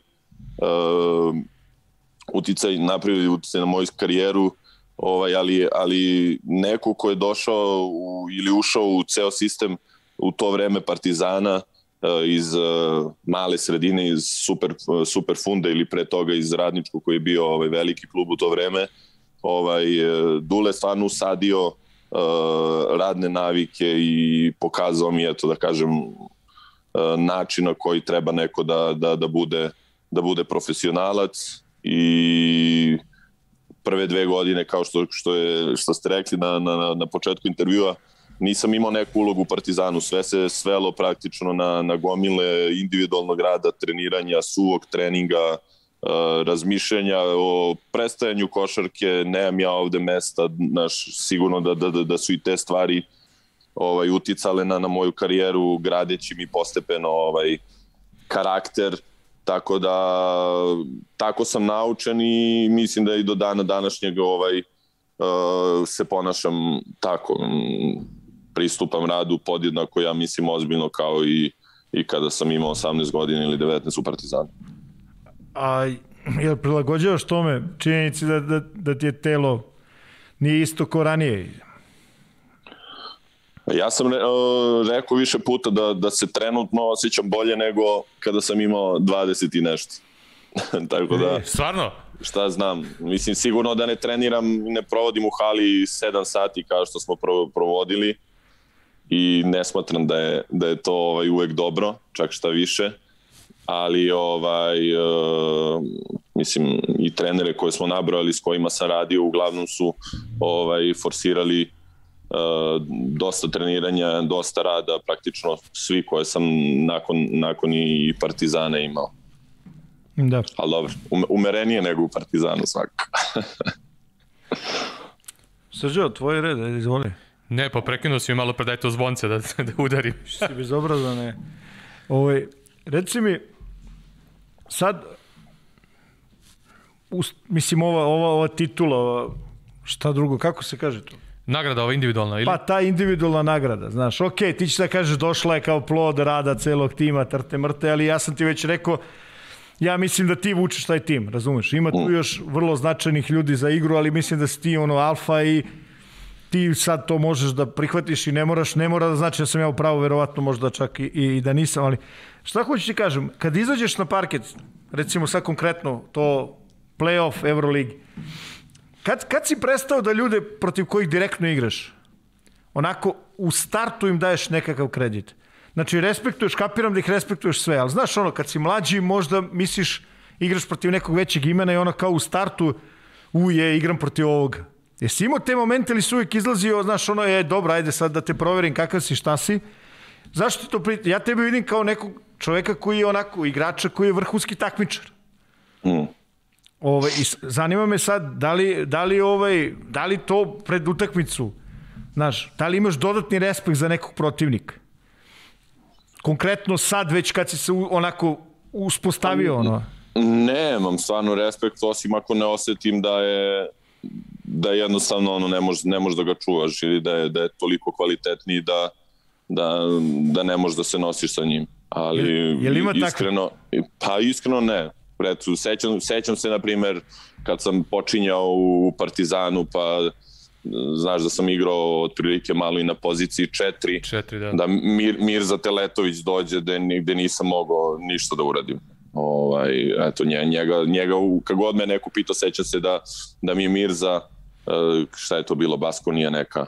napravili uticaj na moju karijeru, ali neko ko je došao ili ušao u ceo sistem u to vreme Partizana iz male sredine, iz super funde ili pre toga iz Radničkog koji je bio veliki klub u to vreme, Dule stvarno usadio radne navike i pokazao mi, da kažem, način na koji treba neko da bude profesionalac i prve 2 godine, kao što ste rekli na početku intervjua, nisam imao neku ulogu u Partizanu. Sve se svelo praktično na gomile individualnog rada, treniranja, suvog treninga, razmišljanja o prestajanju košarke. Nemam ja ovde mesta, sigurno da su i te stvari uticale na moju karijeru, gradeći mi postepeno karakter. Tako da tako sam naučen i mislim da i do dana današnjeg se ponašam tako. Pristupam radu podjednako, ja mislim, ozbiljno kao i kada sam imao 18 godina ili 19 u Partizanu. A jel prilagođavaš tome činjenici da ti je telo nije isto ko ranije? Ja sam rekao više puta da se trenutno osjećam bolje nego kada sam imao 20 i nešto. Tako da... Stvarno? Šta znam, mislim sigurno da ne treniram, ne provodim u hali 7 sati kao što smo provodili i ne smatram da je to uvek dobro, čak šta više, ali mislim i trenere koje smo nabrojali s kojima sam radio uglavnom su forsirali dosta treniranja, dosta rada, praktično svi koje sam nakon i Partizana imao. Da. Ali dobro, umerenije nego u Partizanu svakako. Srđo, tvoj red, izvoli. Ne, pa prekinuo si mi malo, predaj to zvonce da udarim. Si bezobrazan, ne. Reci mi, sad, mislim, ova titula, šta drugo, kako se kaže to? Nagrada ova individualna, ili? Pa ta individualna nagrada, znaš, ti ćeš da kažeš došla je kao plod rada celog tima, trte mrte, ali ja sam ti već rekao, ja mislim da ti vučeš taj tim, razumeš? Ima tu još vrlo značajnih ljudi za igru, ali mislim da si ti alfa i ti sad to možeš da prihvatiš i ne mora da znači da sam ja u pravu, verovatno možda čak i da nisam, ali šta hoću ti kažem, kad izađeš na parket, recimo sad konkretno to play-off Euroligi, kad si prestao da ljude protiv kojih direktno igraš, onako u startu im daješ nekakav kredit? Znači, respektuješ, kapiram da ih respektuješ sve, ali znaš kad si mlađi možda misliš igraš protiv nekog većeg imena i kao u startu igram protiv ovoga. Jesi imao te momente ili si uvijek izlazio, znaš, dobro, ajde sad da te proverim kakav si, šta si? Zašto ti to ja tebe vidim kao nekog čoveka koji je igrača koji je vrhunski takmičar. I zanima me sad, da li to pred utakmicu, znaš, da li imaš dodatni respekt za nekog protivnika? Konkretno sad već kad si se uspostavio Nemam stvarno respekt, osim ako ne osetim da jednostavno ne možeš da ga čuvaš ili da je toliko kvalitetniji da ne možeš da se nosiš sa njim. Ali iskreno ne. Sećam se, na primjer, kad sam počinjao u Partizanu, pa znaš da sam igrao otprilike malo i na poziciji 4, da Mirza Teletović dođe gde nisam mogao ništa da uradim. Eto, njega kad god me neko pitao, sećam se da mi je Mirza, šta je to bilo, Baskonija neka,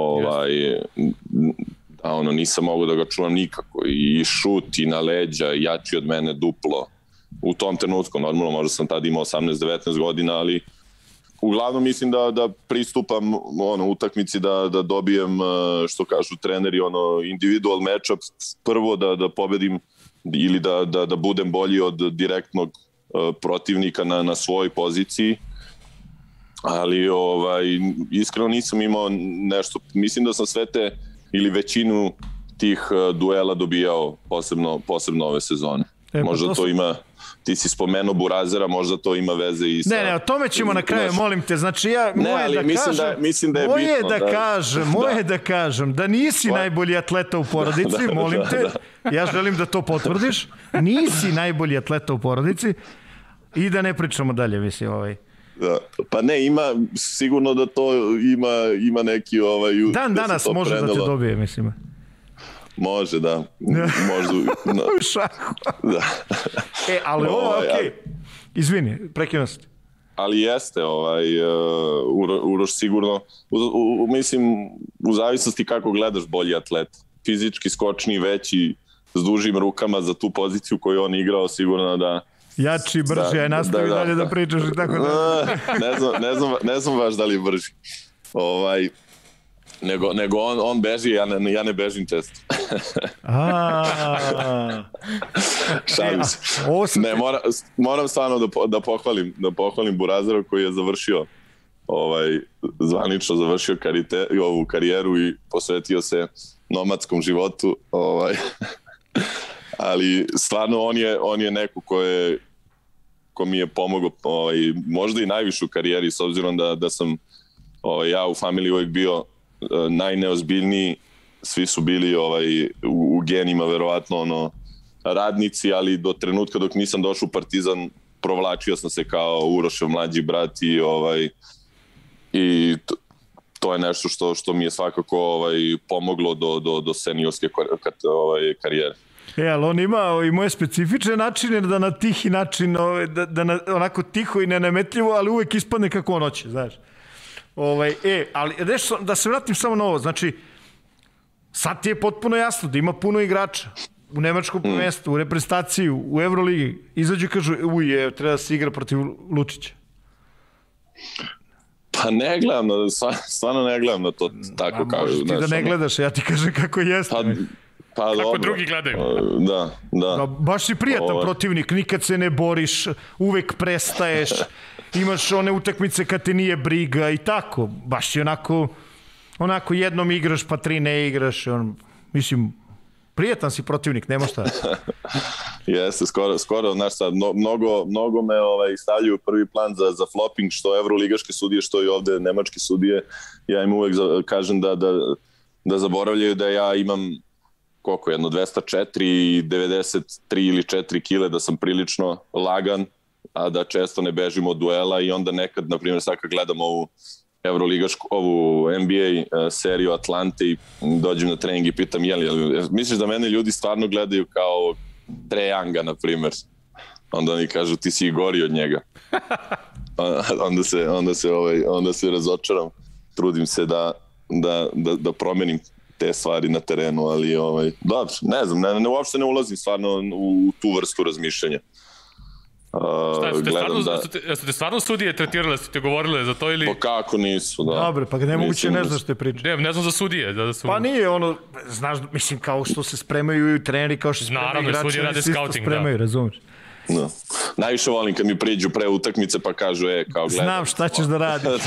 nisam mogao da ga čuvam nikako, i šut i na leđa, jači od mene duplo. U tom trenutku, normalno, možda sam tada imao 18-19 godina, ali uglavnom mislim da pristupam utakmici da dobijem, što kažu treneri, individual matchup, prvo da pobedim ili da budem bolji od direktnog protivnika na svojoj poziciji, ali iskreno nisam imao nešto, mislim da sam sve te ili većinu tih duela dobijao posebno ove sezone. Možda to ima, ti si spomenuo Burazera, možda to ima veze i sa... Ne, o tome ćemo na kraju, molim te, znači moje da kažem da nisi najbolji atleta u porodici, molim te, ja želim da to potvrdiš, nisi najbolji atleta u porodici i da ne pričamo dalje, mislim, Pa ne, ima, sigurno da to ima neki... Dan danas može da te dobije, mislim. Može, da. U šahu. Da. Ali okej. Izvini, prekinuo sam. Ali jeste, Uroš sigurno, mislim, u zavisnosti kako gledaš bolji atlet. Fizički skočni, veći, s dužim rukama za tu poziciju koju on igrao, sigurno da jači, brži, aj nastavi dalje da pričaš i tako da. Ne znam baš da li je brži. Nego on beži, ja ne bežim često. Šalim se. Ne, moram stvarno da pohvalim Burazera koji je završio zvanično završio ovu karijeru i posvetio se nomadskom životu. Ali stvarno on je neko ko mi je pomogao možda i najviše u karijeri, s obzirom da sam ja u familiji uvijek bio najneozbiljniji, svi su bili u genima verovatno radnici, ali do trenutka dok nisam došao u Partizan provlačio sam se kao Urošev mlađi brat i to je nešto što mi je svakako pomoglo do seniorske karijere. Ali on ima i moje specifične načine da na tihi način, da onako tiho i nenametljivo, ali uvek ispadne kako on hoće, znaš. Ali da se vratim samo na ovo, znači sad ti je potpuno jasno da ima puno igrača u nemačkom prvenstvu, u reprezentaciju, u Euroligi, izađu i kažu treba da se igra protiv Lučića. Pa ne gledam, stvarno ne gledam na to tako kao. Možeš ti da ne gledaš, ja ti kažem kako jeste. Pa kako dobro. Drugi gledaju. Da. Baš si prijatan protivnik, nikad se ne boriš, uvek prestaješ, imaš one utakmice kad te nije briga i tako. Baš si onako jednom igraš pa 3 ne igraš. Mislim, prijatan si protivnik, nema šta. Jeste, skoro, znaš sad, mnogo me stavljaju prvi plan za flopping, što evroligaške sudije, što i ovde nemačke sudije. Ja im uvek kažem da zaboravljaju da ja imam koliko, 204 i 93 ili 4 kile, da sam prilično lagan, a da često ne bežim od duela i onda nekad, na primjer, sad kad gledam ovu evroligašku, ovu NBA seriju Atlante i dođem na trening i pitam misliš da mene ljudi stvarno gledaju kao Trejanga, na primjer? Onda oni kažu ti si i gori od njega. Onda se razočaram. Trudim se da promenim te stvari na terenu, ali dobro, ne znam, uopšte ne ulazim stvarno u tu vrstu razmišljanja. Jesu te stvarno sudije tretirale, su te govorile za to ili... Pa kako nisu, da. Dobre, pa nemoguće ne znaš te priče. Ne znam za sudije. Pa nije znaš, mislim, kao što se spremaju i treneri, kao što se spremaju igrači, sudije rade scouting, spremaju, razumiješ. No. Najviše volim kad mi priđu pre utakmice pa kažu kao gledam. Znam šta ćeš da radiš.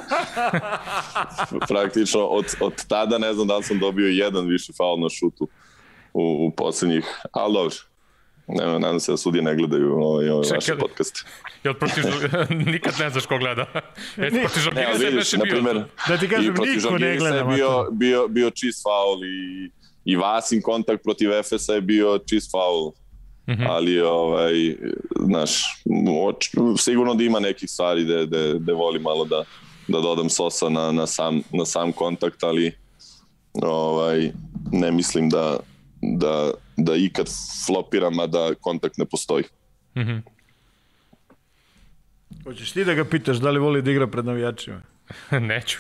Praktično od tada ne znam da li sam dobio jedan više faul na šutu u poslednjih, ali dobro. Nadam se da sudije ne gledaju vaše podcaste. Nikad ne znaš ko gleda. Protiv Žalgirisa je nešto bio. Da ti kažem, niko ne gleda. Bio čist faul i Vasin kontakt protiv Efesa je bio čist faul. Ali, znaš, sigurno da ima nekih stvari da volim malo da dodam sosa na sam kontakt, ali ne mislim da ikad flopiram, a da kontakt ne postoji. Hoćeš ti da ga pitaš da li voli da igra pred navijačima? Neću.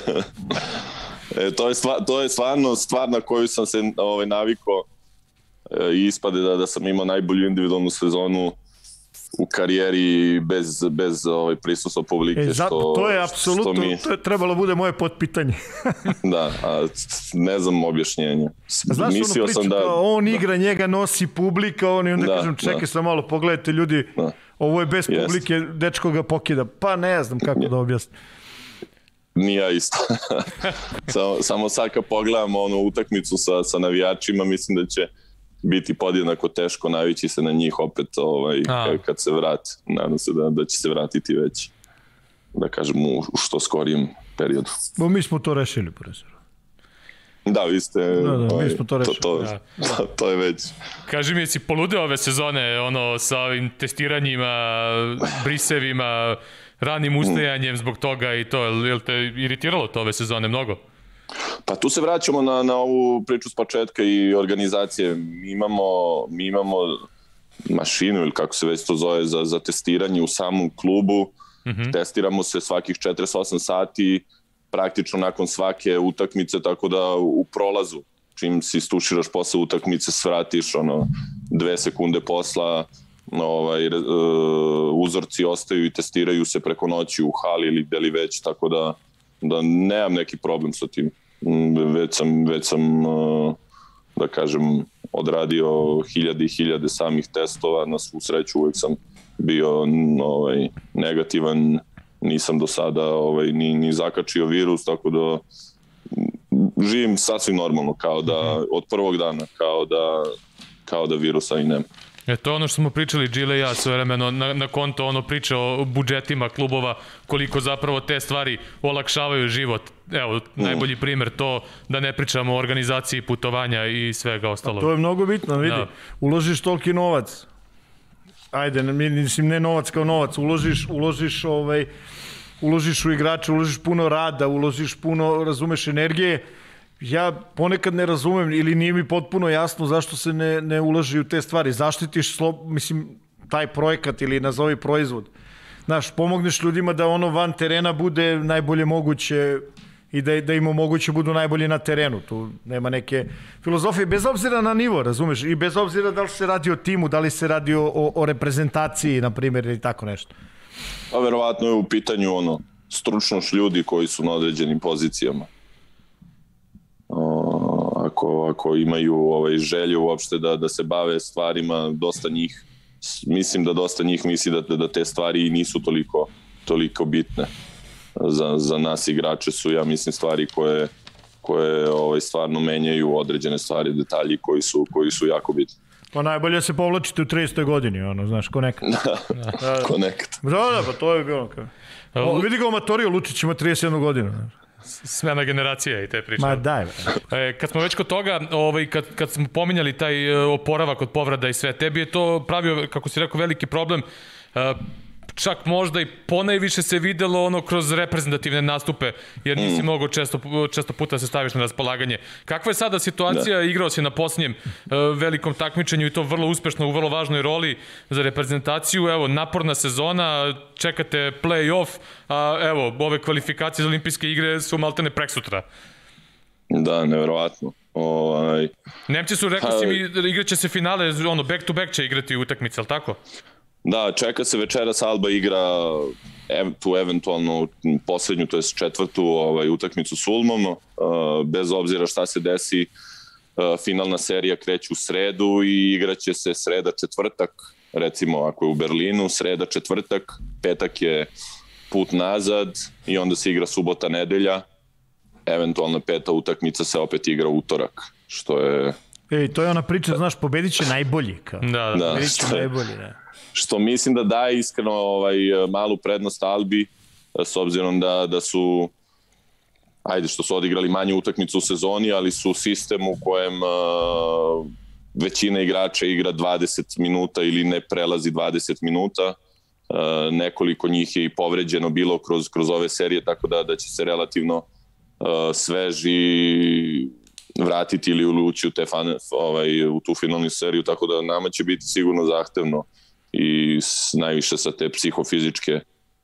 To je stvarno stvar na koju sam se navikao i ispade da sam imao najbolju individualnu sezonu u karijeri bez prisustva publike. To je apsolutno, to je trebalo bude moje potpitanje. Da, a ne znam objašnjenje. Znaš ono priču kao on igra, njega nosi publika, i onda kažem čekaj sam malo, pogledajte ljudi, ovo je bez publike, dečko ga pokida. Pa ne znam kako da objasnim. Nije isto. Samo sad kad pogledam utakmicu sa navijačima, mislim da će biti podjednako teško navići se na njih opet kad se vrati. Nadam se da će se vratiti već, da kažem, u što skorijem periodu. Mi smo to rešili, profesor. Da, vi ste... mi smo to rešili. To je već... Kaži mi, jesi poludeo ove sezone sa ovim testiranjima, brisevima, ranim ustajanjem zbog toga i to, je li te iritiralo to ove sezone mnogo? Pa tu se vraćamo na ovu priču s početka i organizacije. Mi imamo mašinu ili kako se već to zove za testiranje u samom klubu. Testiramo se svakih 48 sati, praktično nakon svake utakmice, tako da u prolazu, čim si stuširaš posle utakmice, svratiš 2 sekunde posla, uzorci ostaju i testiraju se preko noći u hali ili gde li već, tako da nemam neki problem sa tim. Već sam da kažem, odradio hiljade i hiljade samih testova, na svu sreću uvek sam bio negativan, nisam do sada ni zakačio virus, tako da živim sasvim normalno, kao da od prvog dana, kao da virusa i nema. To je ono što smo pričali, Gile i ja, sve vremeno na konto priča o budžetima klubova, koliko zapravo te stvari olakšavaju život. Evo, najbolji primer to, da ne pričamo o organizaciji putovanja i svega ostalo. To je mnogo bitno, vidi. Da. Uložiš toliki novac. Ajde, mislim, ne novac kao novac, uložiš u igrače, uložiš puno rada, uložiš puno, razumeš, energije. Ja ponekad ne razumem ili nije mi potpuno jasno zašto se ne ulaži u te stvari. Zaštitiš, mislim, taj projekat ili nazovi proizvod. Znaš, pomogneš ljudima da ono van terena bude najbolje moguće i da im omoguće budu najbolji na terenu. Tu nema neke filozofije, bez obzira na nivo, razumeš? I bez obzira da li se radi o timu, da li se radi o reprezentaciji, na primjer, ili tako nešto. Pa verovatno je u pitanju stručnost ljudi koji su na određenim pozicijama. Ako imaju želju uopšte da se bave stvarima, dosta njih misli da te stvari nisu toliko bitne. Za nas igrače su, ja mislim, stvari koje stvarno menjaju određene stvari, detalji koji su jako bitni. Pa najbolje se povlačite u 30. godini, znaš, ko nekad. Ko nekad. Da, pa to je bilo kao. Vidi ga u Matorio, Lučić ima 31 godinu. Smena generacija i te priče. Ma daj. Kad smo već kod toga, kad smo pominjali taj oporavak od povreda i sve, tebi je to pravio, kako si rekao, veliki problem. Čak možda i ponajviše se videlo kroz reprezentativne nastupe, jer nisi mogao često puta se staviš na raspolaganje. Kakva je sada situacija? Igrao si na posljednjem velikom takmičenju i to vrlo uspešno u vrlo važnoj roli za reprezentaciju. Evo, naporna sezona, čekate play-off, a evo, ove kvalifikacije za olimpijske igre su maltene preksutra. Da, neverovatno. Nemci su, rekao si mi, igraće se finale, back to back će igrati utakmice, ali tako? Da, čeka se večeras, Alba igra tu eventualno poslednju, to je četvrtu utakmicu s Ulmom. Bez obzira šta se desi, finalna serija kreće u sredu i igraće se sreda četvrtak, recimo ako je u Berlinu, sreda četvrtak, petak je put nazad i onda se igra subota nedelja, eventualno peta utakmica se opet igra utorak, što je... To je ona priča, znaš, pobedit će najbolji. Da, pobedit će najbolji, da. Što mislim da daje iskreno malu prednost Albi, s obzirom da su, što su odigrali manje utakmicu u sezoni, ali su u sistemu u kojem većina igrača igra 20 minuta ili ne prelazi 20 minuta. Nekoliko njih je i povređeno bilo kroz ove serije, tako da će se relativno sveži vratiti ili ući u tu finalnu seriju, tako da nama će biti sigurno zahtevno i najviše sa te psihofizičke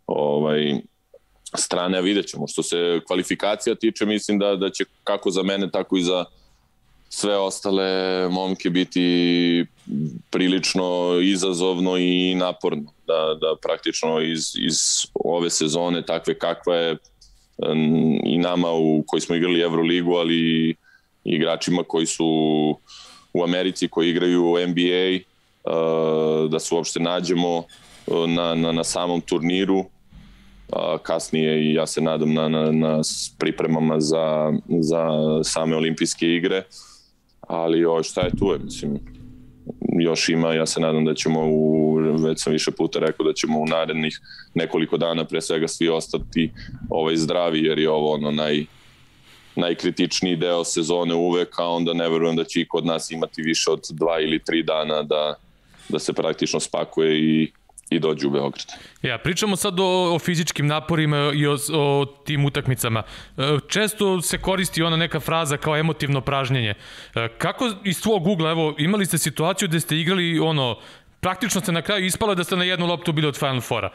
strane, a vidjet ćemo. Što se kvalifikacija tiče, mislim da će kako za mene, tako i za sve ostale momke biti prilično izazovno i naporno. Da praktično iz ove sezone, takve kakva je i nama koji smo igrali Euroligu, ali i igračima koji su u Americi, koji igraju u NBA, da se uopšte nađemo na samom turniru, kasnije i ja se nadam na pripremama za same olimpijske igre, ali šta je tu je, mislim, još ima, ja se nadam da ćemo, već sam više puta rekao, da ćemo u narednih nekoliko dana pre svega svi ostati zdravi, jer je ovo najkritičniji deo sezone uvek, a onda ne verujem da će i kod nas imati više od 2 ili 3 dana da se praktično spakuje i dođe u Beograd. Pričamo sad o fizičkim naporima i o tim utakmicama. Često se koristi ona neka fraza kao emotivno pražnjenje. Kako iz tvojeg ugla, evo, imali ste situaciju da ste igrali praktično ste na kraju ispalo da ste na jednu loptu bili od Final Fora.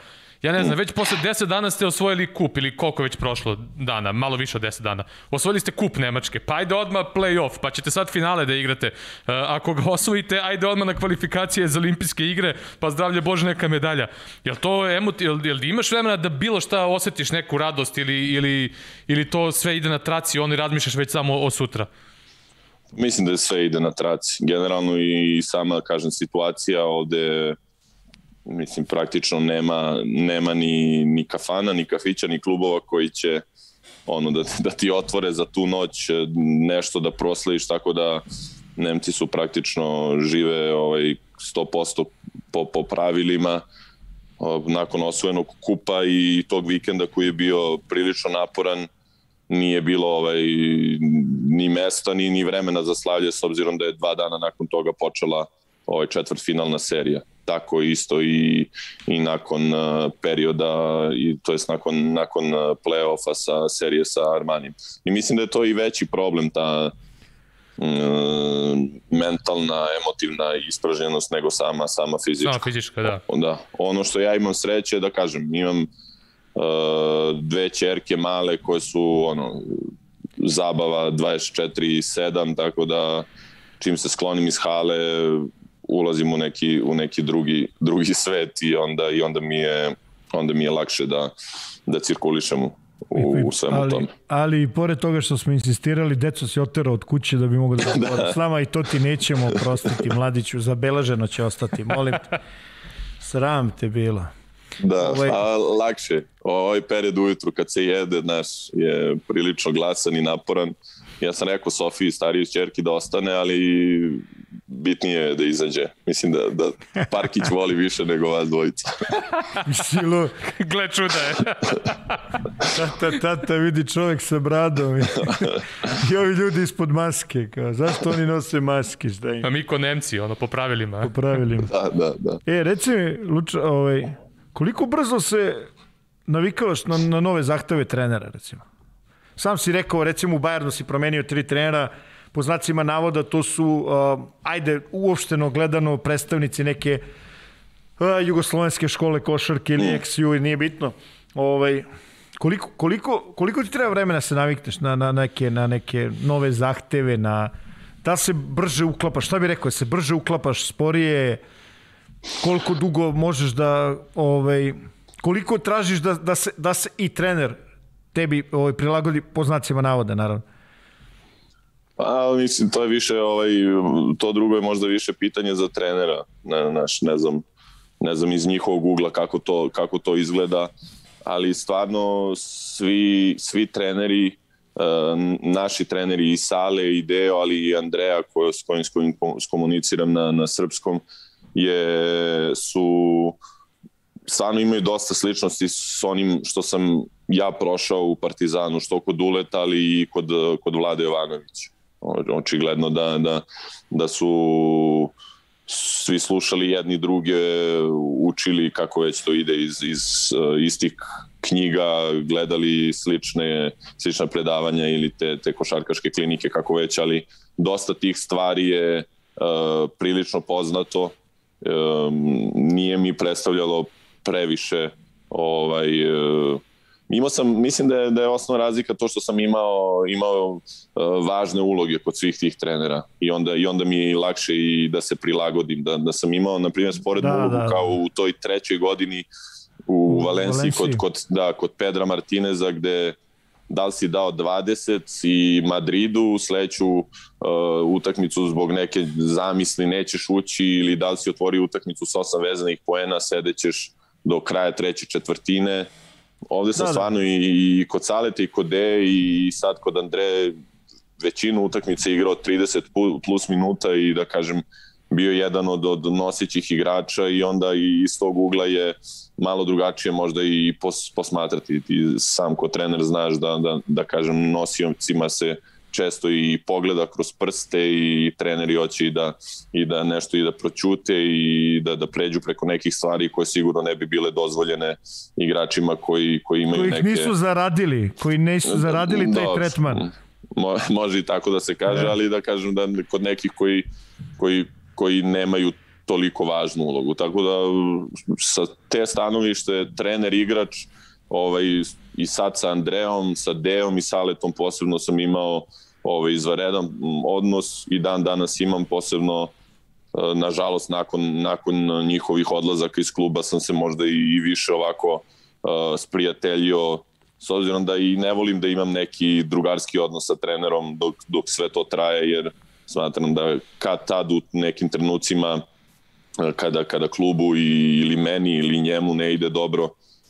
ja ne znam, već posle 10 dana ste osvojili kup ili koliko već prošlo dana, malo više od 10 dana. Osvojili ste kup Nemačke, pa ajde odmah play-off, pa ćete sad finale da igrate. Ako ga osvojite, ajde odmah na kvalifikacije za olimpijske igre, pa zdravlje Bože neka medalja. Jel to jel imaš vremena da bilo šta osetiš neku radost ili to sve ide na traci, on razmišljaš već samo o sutra? Mislim da sve ide na traci. Generalno i sama, kažem, situacija ovde, mislim, praktično nema ni kafana, ni kafića, ni klubova koji će da ti otvore za tu noć nešto da proslaviš, tako da Nemci su praktično žive 100% po pravilima nakon osvojenog kupa i tog vikenda koji je bio prilično naporan. Nije bilo ni mesta, ni vremena za slavlje, s obzirom da je 2 dana nakon toga počela četvrtfinalna serija. Tako isto i nakon perioda, to jest nakon play-offa sa serije sa Armanijem. I mislim da je to i veći problem, ta mentalna, emotivna ispražnjenost nego sama fizička. Sama fizička, da. Da. Ono što ja imam sreće, da kažem, imam 2 ćerke male koje su zabava 24/7, tako da čim se sklonim iz hale ulazim u neki drugi svet i onda mi je lakše da cirkulišemo u svemu tome. Ali i pored toga što smo insistirali, deco si oterao od kuće da bi mogli da govorim s nama i to ti nećemo oprostiti, mladiću, zabeleženo će ostati, molim te. Sram te bilo. Da, a lakše. Ovaj period ujutru kad se jede, je prilično glasan i naporan. Ja sam rekao Sofiji, starijoj ćerki, da ostane, ali bitnije je da izađe. Mislim da Parkić voli više nego vas dvojica. Gle čuda je. Tata, vidi čovjek sa bradom i ovi ljudi ispod maske. Zašto oni nose maske? A mi ko Nemci, po pravilima. Po pravilima. Da. Reci mi, Luča, koliko brzo se navikavaš na nove zahteve trenera, recimo? Sam si rekao, recimo u Bayernu si promenio 3 trenera, po znacima navoda to su, uopšteno gledano, predstavnici neke jugoslovenske škole košarke ili XU, nije bitno. Koliko ti treba vremena se navikneš na neke nove zahteve, da se brže uklapaš, šta bih rekao, se brže uklapaš, sporije, koliko dugo možeš da, koliko tražiš da se i trener tebi prilagodi, po znacima navoda, naravno? Pa, mislim, to je više, to drugo je možda više pitanje za trenera, ne znam iz njihovog ugla kako to izgleda, ali stvarno svi treneri, naši treneri i Sale i Deo, ali i Andreja s kojim komuniciram na srpskom, su stvarno imaju dosta sličnosti s onim što sam ja prošao u Partizanu, što kod Uleta, ali i kod Vlade Jovanovića. Očigledno da su svi slušali jedni druge, učili kako već to ide iz istih knjiga, gledali slična predavanja ili te košarkaške klinike, kako već, ali dosta tih stvari je prilično poznato. Nije mi predstavljalo previše mislim da je osnovna razlika to što sam imao važne uloge kod svih tih trenera i onda mi je lakše i da se prilagodim, da sam imao na primjer sporednu ulogu kao u toj 3. godini u Valenciji kod Pedra Martineza, gde da li si dao 20 i Madridu sledeću utakmicu zbog neke zamisli nećeš ući, ili da li si otvorio utakmicu sa 8 vezanih poena, sedećeš do kraja 3. četvrtine. Ovde sam stvarno i kod Saleta i kod Deje i sad kod Andreje većinu utakmice igrao 30 plus minuta i da kažem bio jedan od nosićih igrača i onda iz tog ugla je malo drugačije možda i posmatrati. Ti sam ko trener znaš da kažem nosiocima se često i pogleda kroz prste i treneri hoće i da nešto i da proćute i da pređu preko nekih stvari koje sigurno ne bi bile dozvoljene igračima koji imaju neke... Koji nisu zaradili taj tretman. Može i tako da se kaže, ali da kažem da kod nekih koji nemaju toliko važnu ulogu. Tako da sa te stanovište trener, igrač, i sad sa Andreom, sa Deom i Saletom posebno sam imao izvanredan odnos i dan danas imam, posebno nažalost nakon njihovih odlazaka iz kluba sam se možda i više ovako sprijateljio, s obzirom da i ne volim da imam neki drugarski odnos sa trenerom dok sve to traje, jer smatram da kad tad u nekim trenucima kada klubu ili meni ili njemu ne ide dobro,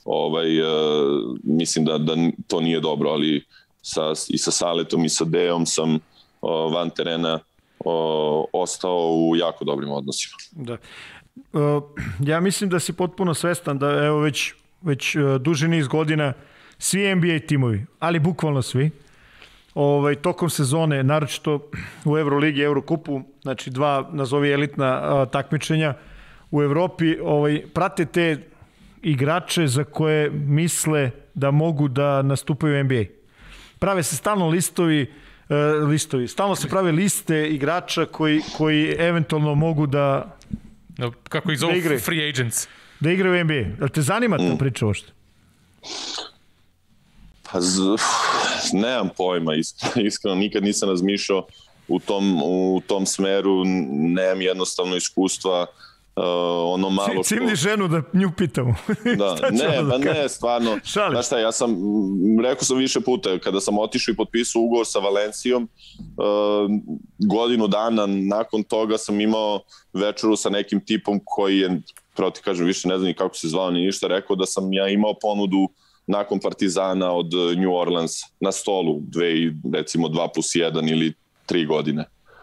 mislim da to nije dobro, ali i sa Saletom i sa Deom sam van terena ostao u jako dobrim odnosima. Da. Ja mislim da si potpuno svestan da evo već duži niz godina svi NBA timovi, ali bukvalno svi, tokom sezone, naročito u Euroligi, Eurokupu, znači dva nazovi elitna takmičenja u Evropi, prate te igrače za koje misle da mogu da nastupaju u NBA. Prave se stalno stalno se prave liste igrača koji eventualno mogu da kako ih zovu, free agents. Da igraju u NBA. Da te zanima ta priča ošte? Pa nemam pojma, iskreno nikad nisam razmišljao u tom smeru, nemam jednostavno iskustva, ono malo što... Cimni ženu da nju pitamo. Da, ne, stvarno. Znaš šta, rekao sam više puta, kada sam otišao i potpisao ugovor sa Valencijom, godinu dana nakon toga sam imao večeru sa nekim tipom koji je, proti kažem, više ne znam ni kako se zvao ni ništa, rekao da sam ja imao ponudu nakon Partizana od New Orleans na stolu, recimo 2+1 ili 3 godine.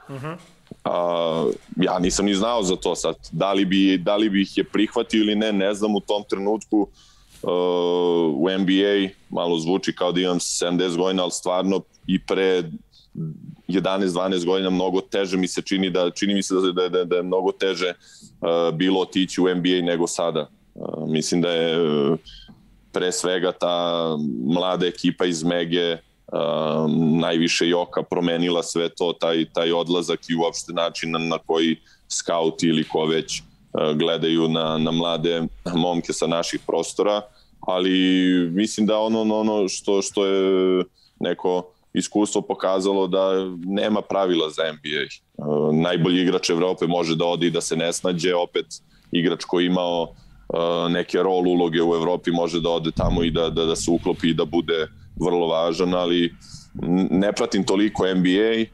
Ja nisam ni znao za to sad. Da li bi ih je prihvatio ili ne znam u tom trenutku. U NBA malo zvuči kao da imam 70 godina, ali stvarno i pre 11-12 godina mnogo teže mi se čini mi se da je mnogo teže bilo otići u NBA nego sada. Mislim da je pre svega ta mlada ekipa iz Mege, najviše Joka promenila sve to, taj odlazak i uopšte način na koji skauti ili ko već gledaju na mlade momke sa naših prostora, ali mislim da ono što je neko iskustvo pokazalo da nema pravila za NBA. Najbolji igrač Evrope može da ode i da se ne snađe, opet igrač koji imao neke rol uloge u Evropi može da ode tamo i da se uklopi i da bude vrlo važan, ali ne pratim toliko NBA,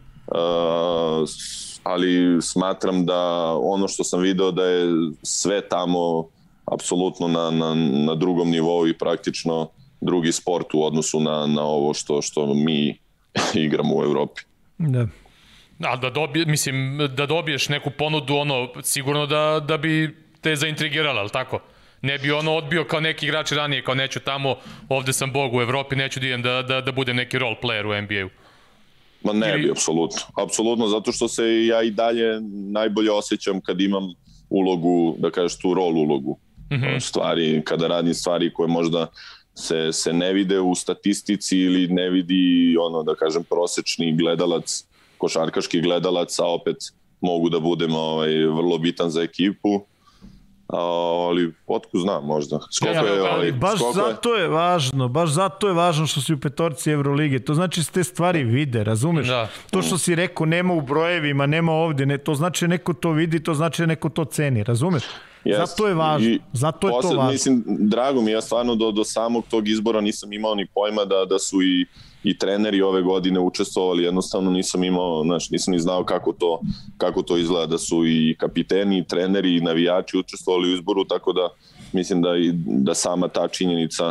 ali smatram da ono što sam video da je sve tamo apsolutno na drugom nivou i praktično drugi sport u odnosu na ovo što mi igramo u Evropi. Da. A da dobiješ neku ponudu, sigurno da bi te zaintrigirala, ali tako? Ne bi odbio kao neki igrači ranije, kao neću tamo, ovde sam bog u Evropi, neću da idem da budem neki role player u NBA-u. Ma ne bi, apsolutno, zato što se ja i dalje najbolje osjećam kad imam ulogu, da kažeš tu rol ulogu. Stvari, kada radim stvari koje možda se ne vide u statistici ili ne vidi da kažem prosečni gledalac, košarkaški gledalac, a opet mogu da budem vrlo bitan za ekipu. Ali otko znam možda. Baš zato je važno što si u petorci Evrolige. To znači se te stvari vide, razumeš? Da. To što si rekao nema u brojevima, nema ovde, to znači neko to vidi, to znači neko to ceni, razumeš? Zato je važno. Zato je to važno. Mislim, drago mi, ja stvarno do samog tog izbora nisam imao ni pojma da su i treneri ove godine učestvovali, jednostavno nisam imao, nisam ni znao kako to izgleda, da su i kapiteni, i treneri, i navijači učestvovali u izboru, tako da mislim da sama ta činjenica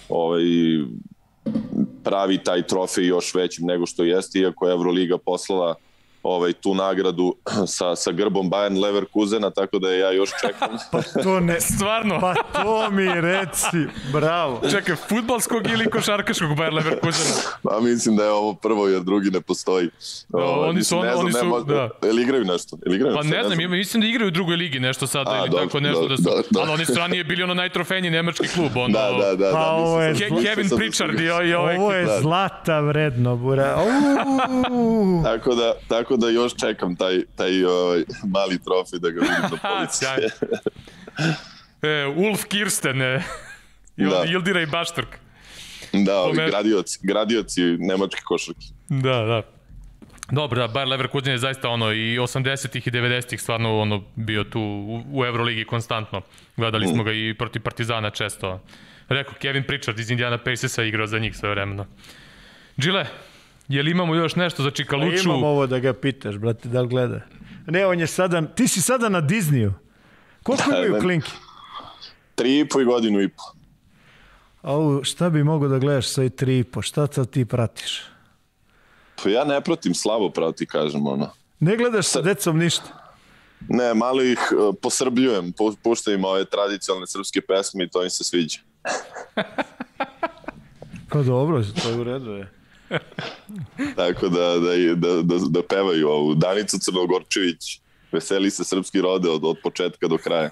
pravi taj trofej još većim nego što jeste, iako je Evroliga poslala tu nagradu sa grbom Bayern Leverkusena, tako da ja još čekam. Pa to ne, stvarno. Pa to mi reci, bravo. Čekaj, fudbalskog ili košarkaškog Bayern Leverkusena? Pa mislim da je ovo prvo, jer drugi ne postoji. Oni su, da. Jel igraju nešto? Pa ne znam, mislim da igraju u drugoj ligi nešto sada ili tako nešto da su. Ali oni su ranije bili najtrofejniji nemački klub. Da. Pa ovo je Kevin Pritchard i ovaj. Ovo je zlata vredno, bura. Tako tako da još čekam taj mali trofej da ga vidim na polici. Ulf Kirsten, Ildira i Baštork. Da, ovi gradioci nemačke košarke. Da. Dobro, da, Bayer Leverkusen je zaista i 80-ih i 90-ih stvarno bio tu u Euroligi konstantno. Gledali smo ga i protiv Partizana često. Rekao, Kevin Pritchard iz Indiana Pacersa igrao za njih sve vremeno. Džile, je li imamo još nešto za Čikaluču? Imam ovo da ga pitaš, brate, da li gleda. Ne, on je sada, ti si sada na Disneyu. Koliko imaju klinki? 3,5 godinu i po. Šta bi mogo da gledaš sa 3,5? Šta to ti pratiš? Pa ja ne pratim, slabo prati, kažem, ono. Ne gledaš sa decom ništa? Ne, malo ih posrbljujem, puštam im ove tradicionalne srpske pesme i to im se sviđa. Pa dobro, to je u redu, je. Tako da pevaju ovu Danicu Crnogorčević, veseli se srpski rode od početka do kraja.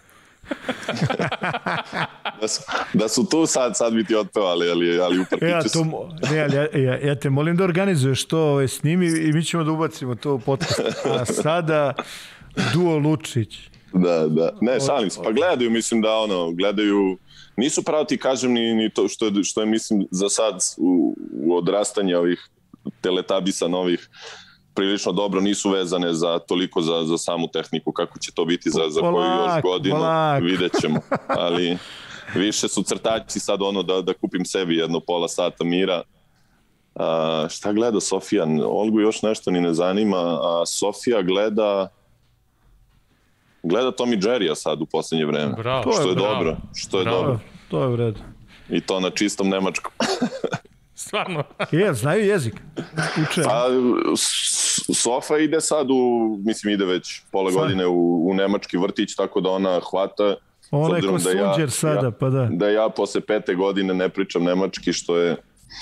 Da su tu sad bi ti otpevali, ali u parkiću su. Ja te molim da organizuješ to s njimi i mi ćemo da ubacimo to u podcast. A sada Duo Lučić. Da. Ne, šalim se. Pa gledaju, mislim da gledaju, nisu prati, kažem, ni to što je, mislim, za sad u odrastanje ovih teletabisa novih prilično dobro, nisu vezane toliko za samu tehniku, kako će to biti za koju još godinu, vidjet ćemo. Ali više su crtači sad da kupim sebi jedno pola sata mira. Šta gleda Sofija? Olgu još nešto ni ne zanima, a Sofija gleda Tom i Jerrya sad u poslednje vreme. Bravo. Što je dobro. To je u redu. I to na čistom nemačkom. Stvarno. Znaju jezik. Uče. Pa, Sofa ide sad ide već pola godine u nemački vrtić, tako da ona hvata. Ona je ko Sunđer sada, pa da. Da ja posle 5. godine ne pričam nemački, što je...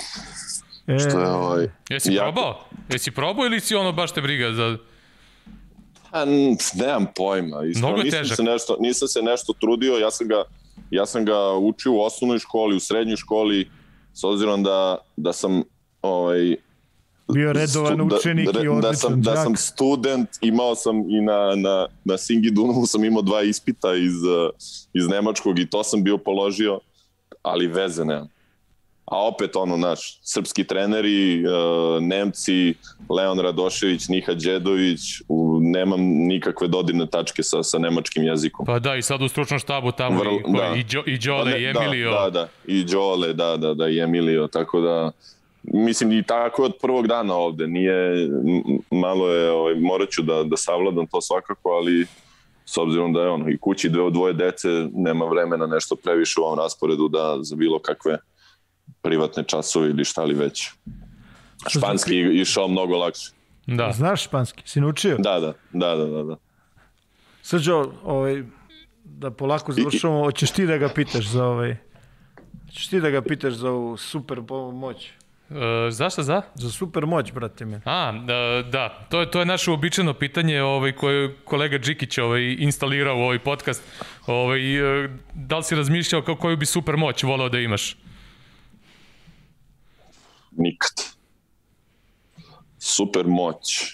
Jesi probao ili si baš te briga za... Nemam pojma. Nisam se nešto trudio, ja sam ga učio u osnovnoj školi, u srednjoj školi, s obzirom da sam bio redovan učenik i odličan da sam student, imao sam i na Singidunovu sam imao 2 ispita iz nemačkog i to sam bio položio, ali veze nemam. A opet naš, srpski treneri, Nemci, Leon Radošević, Niha Đedović, nemam nikakve dodirne tačke sa nemačkim jezikom. Pa da, i sad u stručnom štabu tamo i Đole i Emilio. Da, i Đole, da, i Emilio, tako da, mislim, i tako od prvog dana ovde, malo je, morat ću da savladam to svakako, ali s obzirom da je i kući dvoje dece, nema vremena nešto previše u ovom rasporedu za bilo kakve privatne časove ili šta li već. Španski išao mnogo lakše. Da. Znaš španski? Si naučio? Da. Srđo, da polako završamo, hoćeš ti da ga pitaš za ovu super moć? Zašto za? Za super moć, brate mi. Da. To je naše uobičajeno pitanje koje je kolega Đikić instalirao u ovaj podcast. Da li si razmišljao koju bi super moć voleo da imaš? Nikad. Super moć.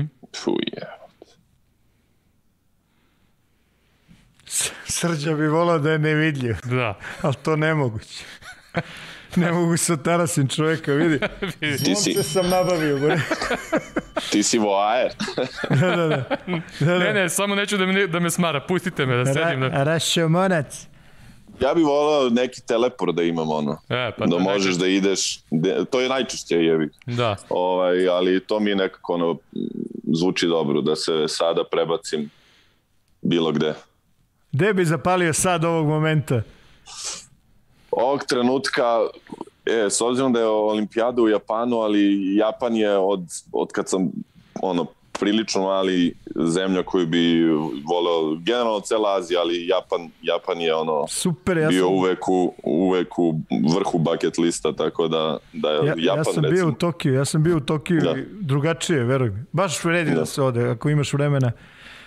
Srđa bi volao da je nevidljiv. Da. Ali to nemoguće. Ne mogu se otarasim čoveka, vidi. Monce sam nabavio. Ti si voajer. Da. Ne, samo neću da me smara. Pustite me da sedim. Rašomonac. Ja bih volao neki teleport da imam da možeš da ideš, to je najčešće jebi. Da. Ali to mi je nekako zvuči dobro, da se sada prebacim bilo gde. Gde bi zapalio sad ovog momenta? Ovog trenutka, s obzirom da je olimpijada u Japanu, ali Japan je od kad sam prilično mali zemlja koju bi voleo, generalno cela Azija, ali Japan je bio uvek u vrhu bucket lista, tako da je Japan, ja sam bio u Tokiju, drugačije, veruj mi. Baš vredi da se ode, ako imaš vremena.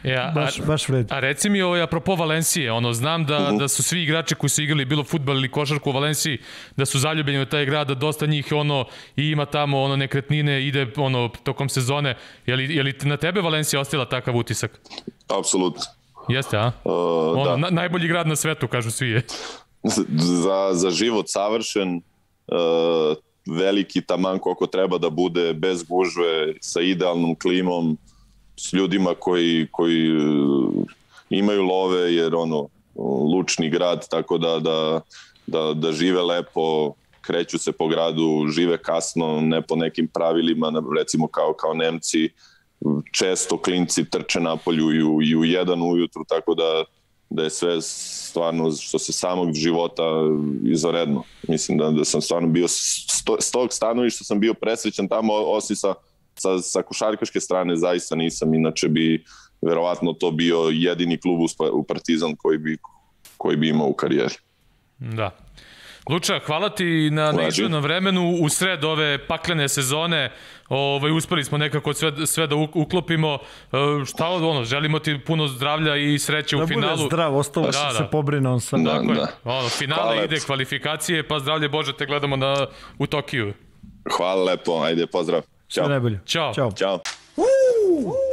Baš vred. A reci mi, apropo Valencije, znam da su svi igrači koji su igrali bilo fudbal ili košarku u Valenciji, da su zaljubljeni u taj grad, da dosta njih i ima tamo nekretnine, ide tokom sezone. Je li na tebe Valencija ostavila takav utisak? Apsolutno. Jeste, a? Najbolji grad na svetu, kažu svi je. Za život savršen, veliki taman koliko treba da bude, bez gužve, sa idealnom klimom, s ljudima koji imaju love, jer lučni grad, tako da žive lepo, kreću se po gradu, žive kasno, ne po nekim pravilima, recimo kao Nemci, često klinci trče napolju i u 1 ujutru, tako da je sve stvarno što se samog života izvanredno. Mislim da sam stvarno bio s tog stanovišta sam bio presrećan tamo, osim sa košarkaške strane zaista nisam, inače bi verovatno to bio jedini klub u Partizan koji bi imao u karijeri. Da. Luča, hvala ti na izdvojenom vremenu u sred ove paklene sezone. Uspeli smo nekako sve da uklopimo. Želimo ti puno zdravlja i sreće u finalu. Da bude zdrav, ostalo se pobrinuo sam. Finale ide, kvalifikacije, pa zdravlje Bože, te gledamo u Tokiju. Hvala lepo, ajde, pozdrav. Sve najbolje. Ćao. Ćao.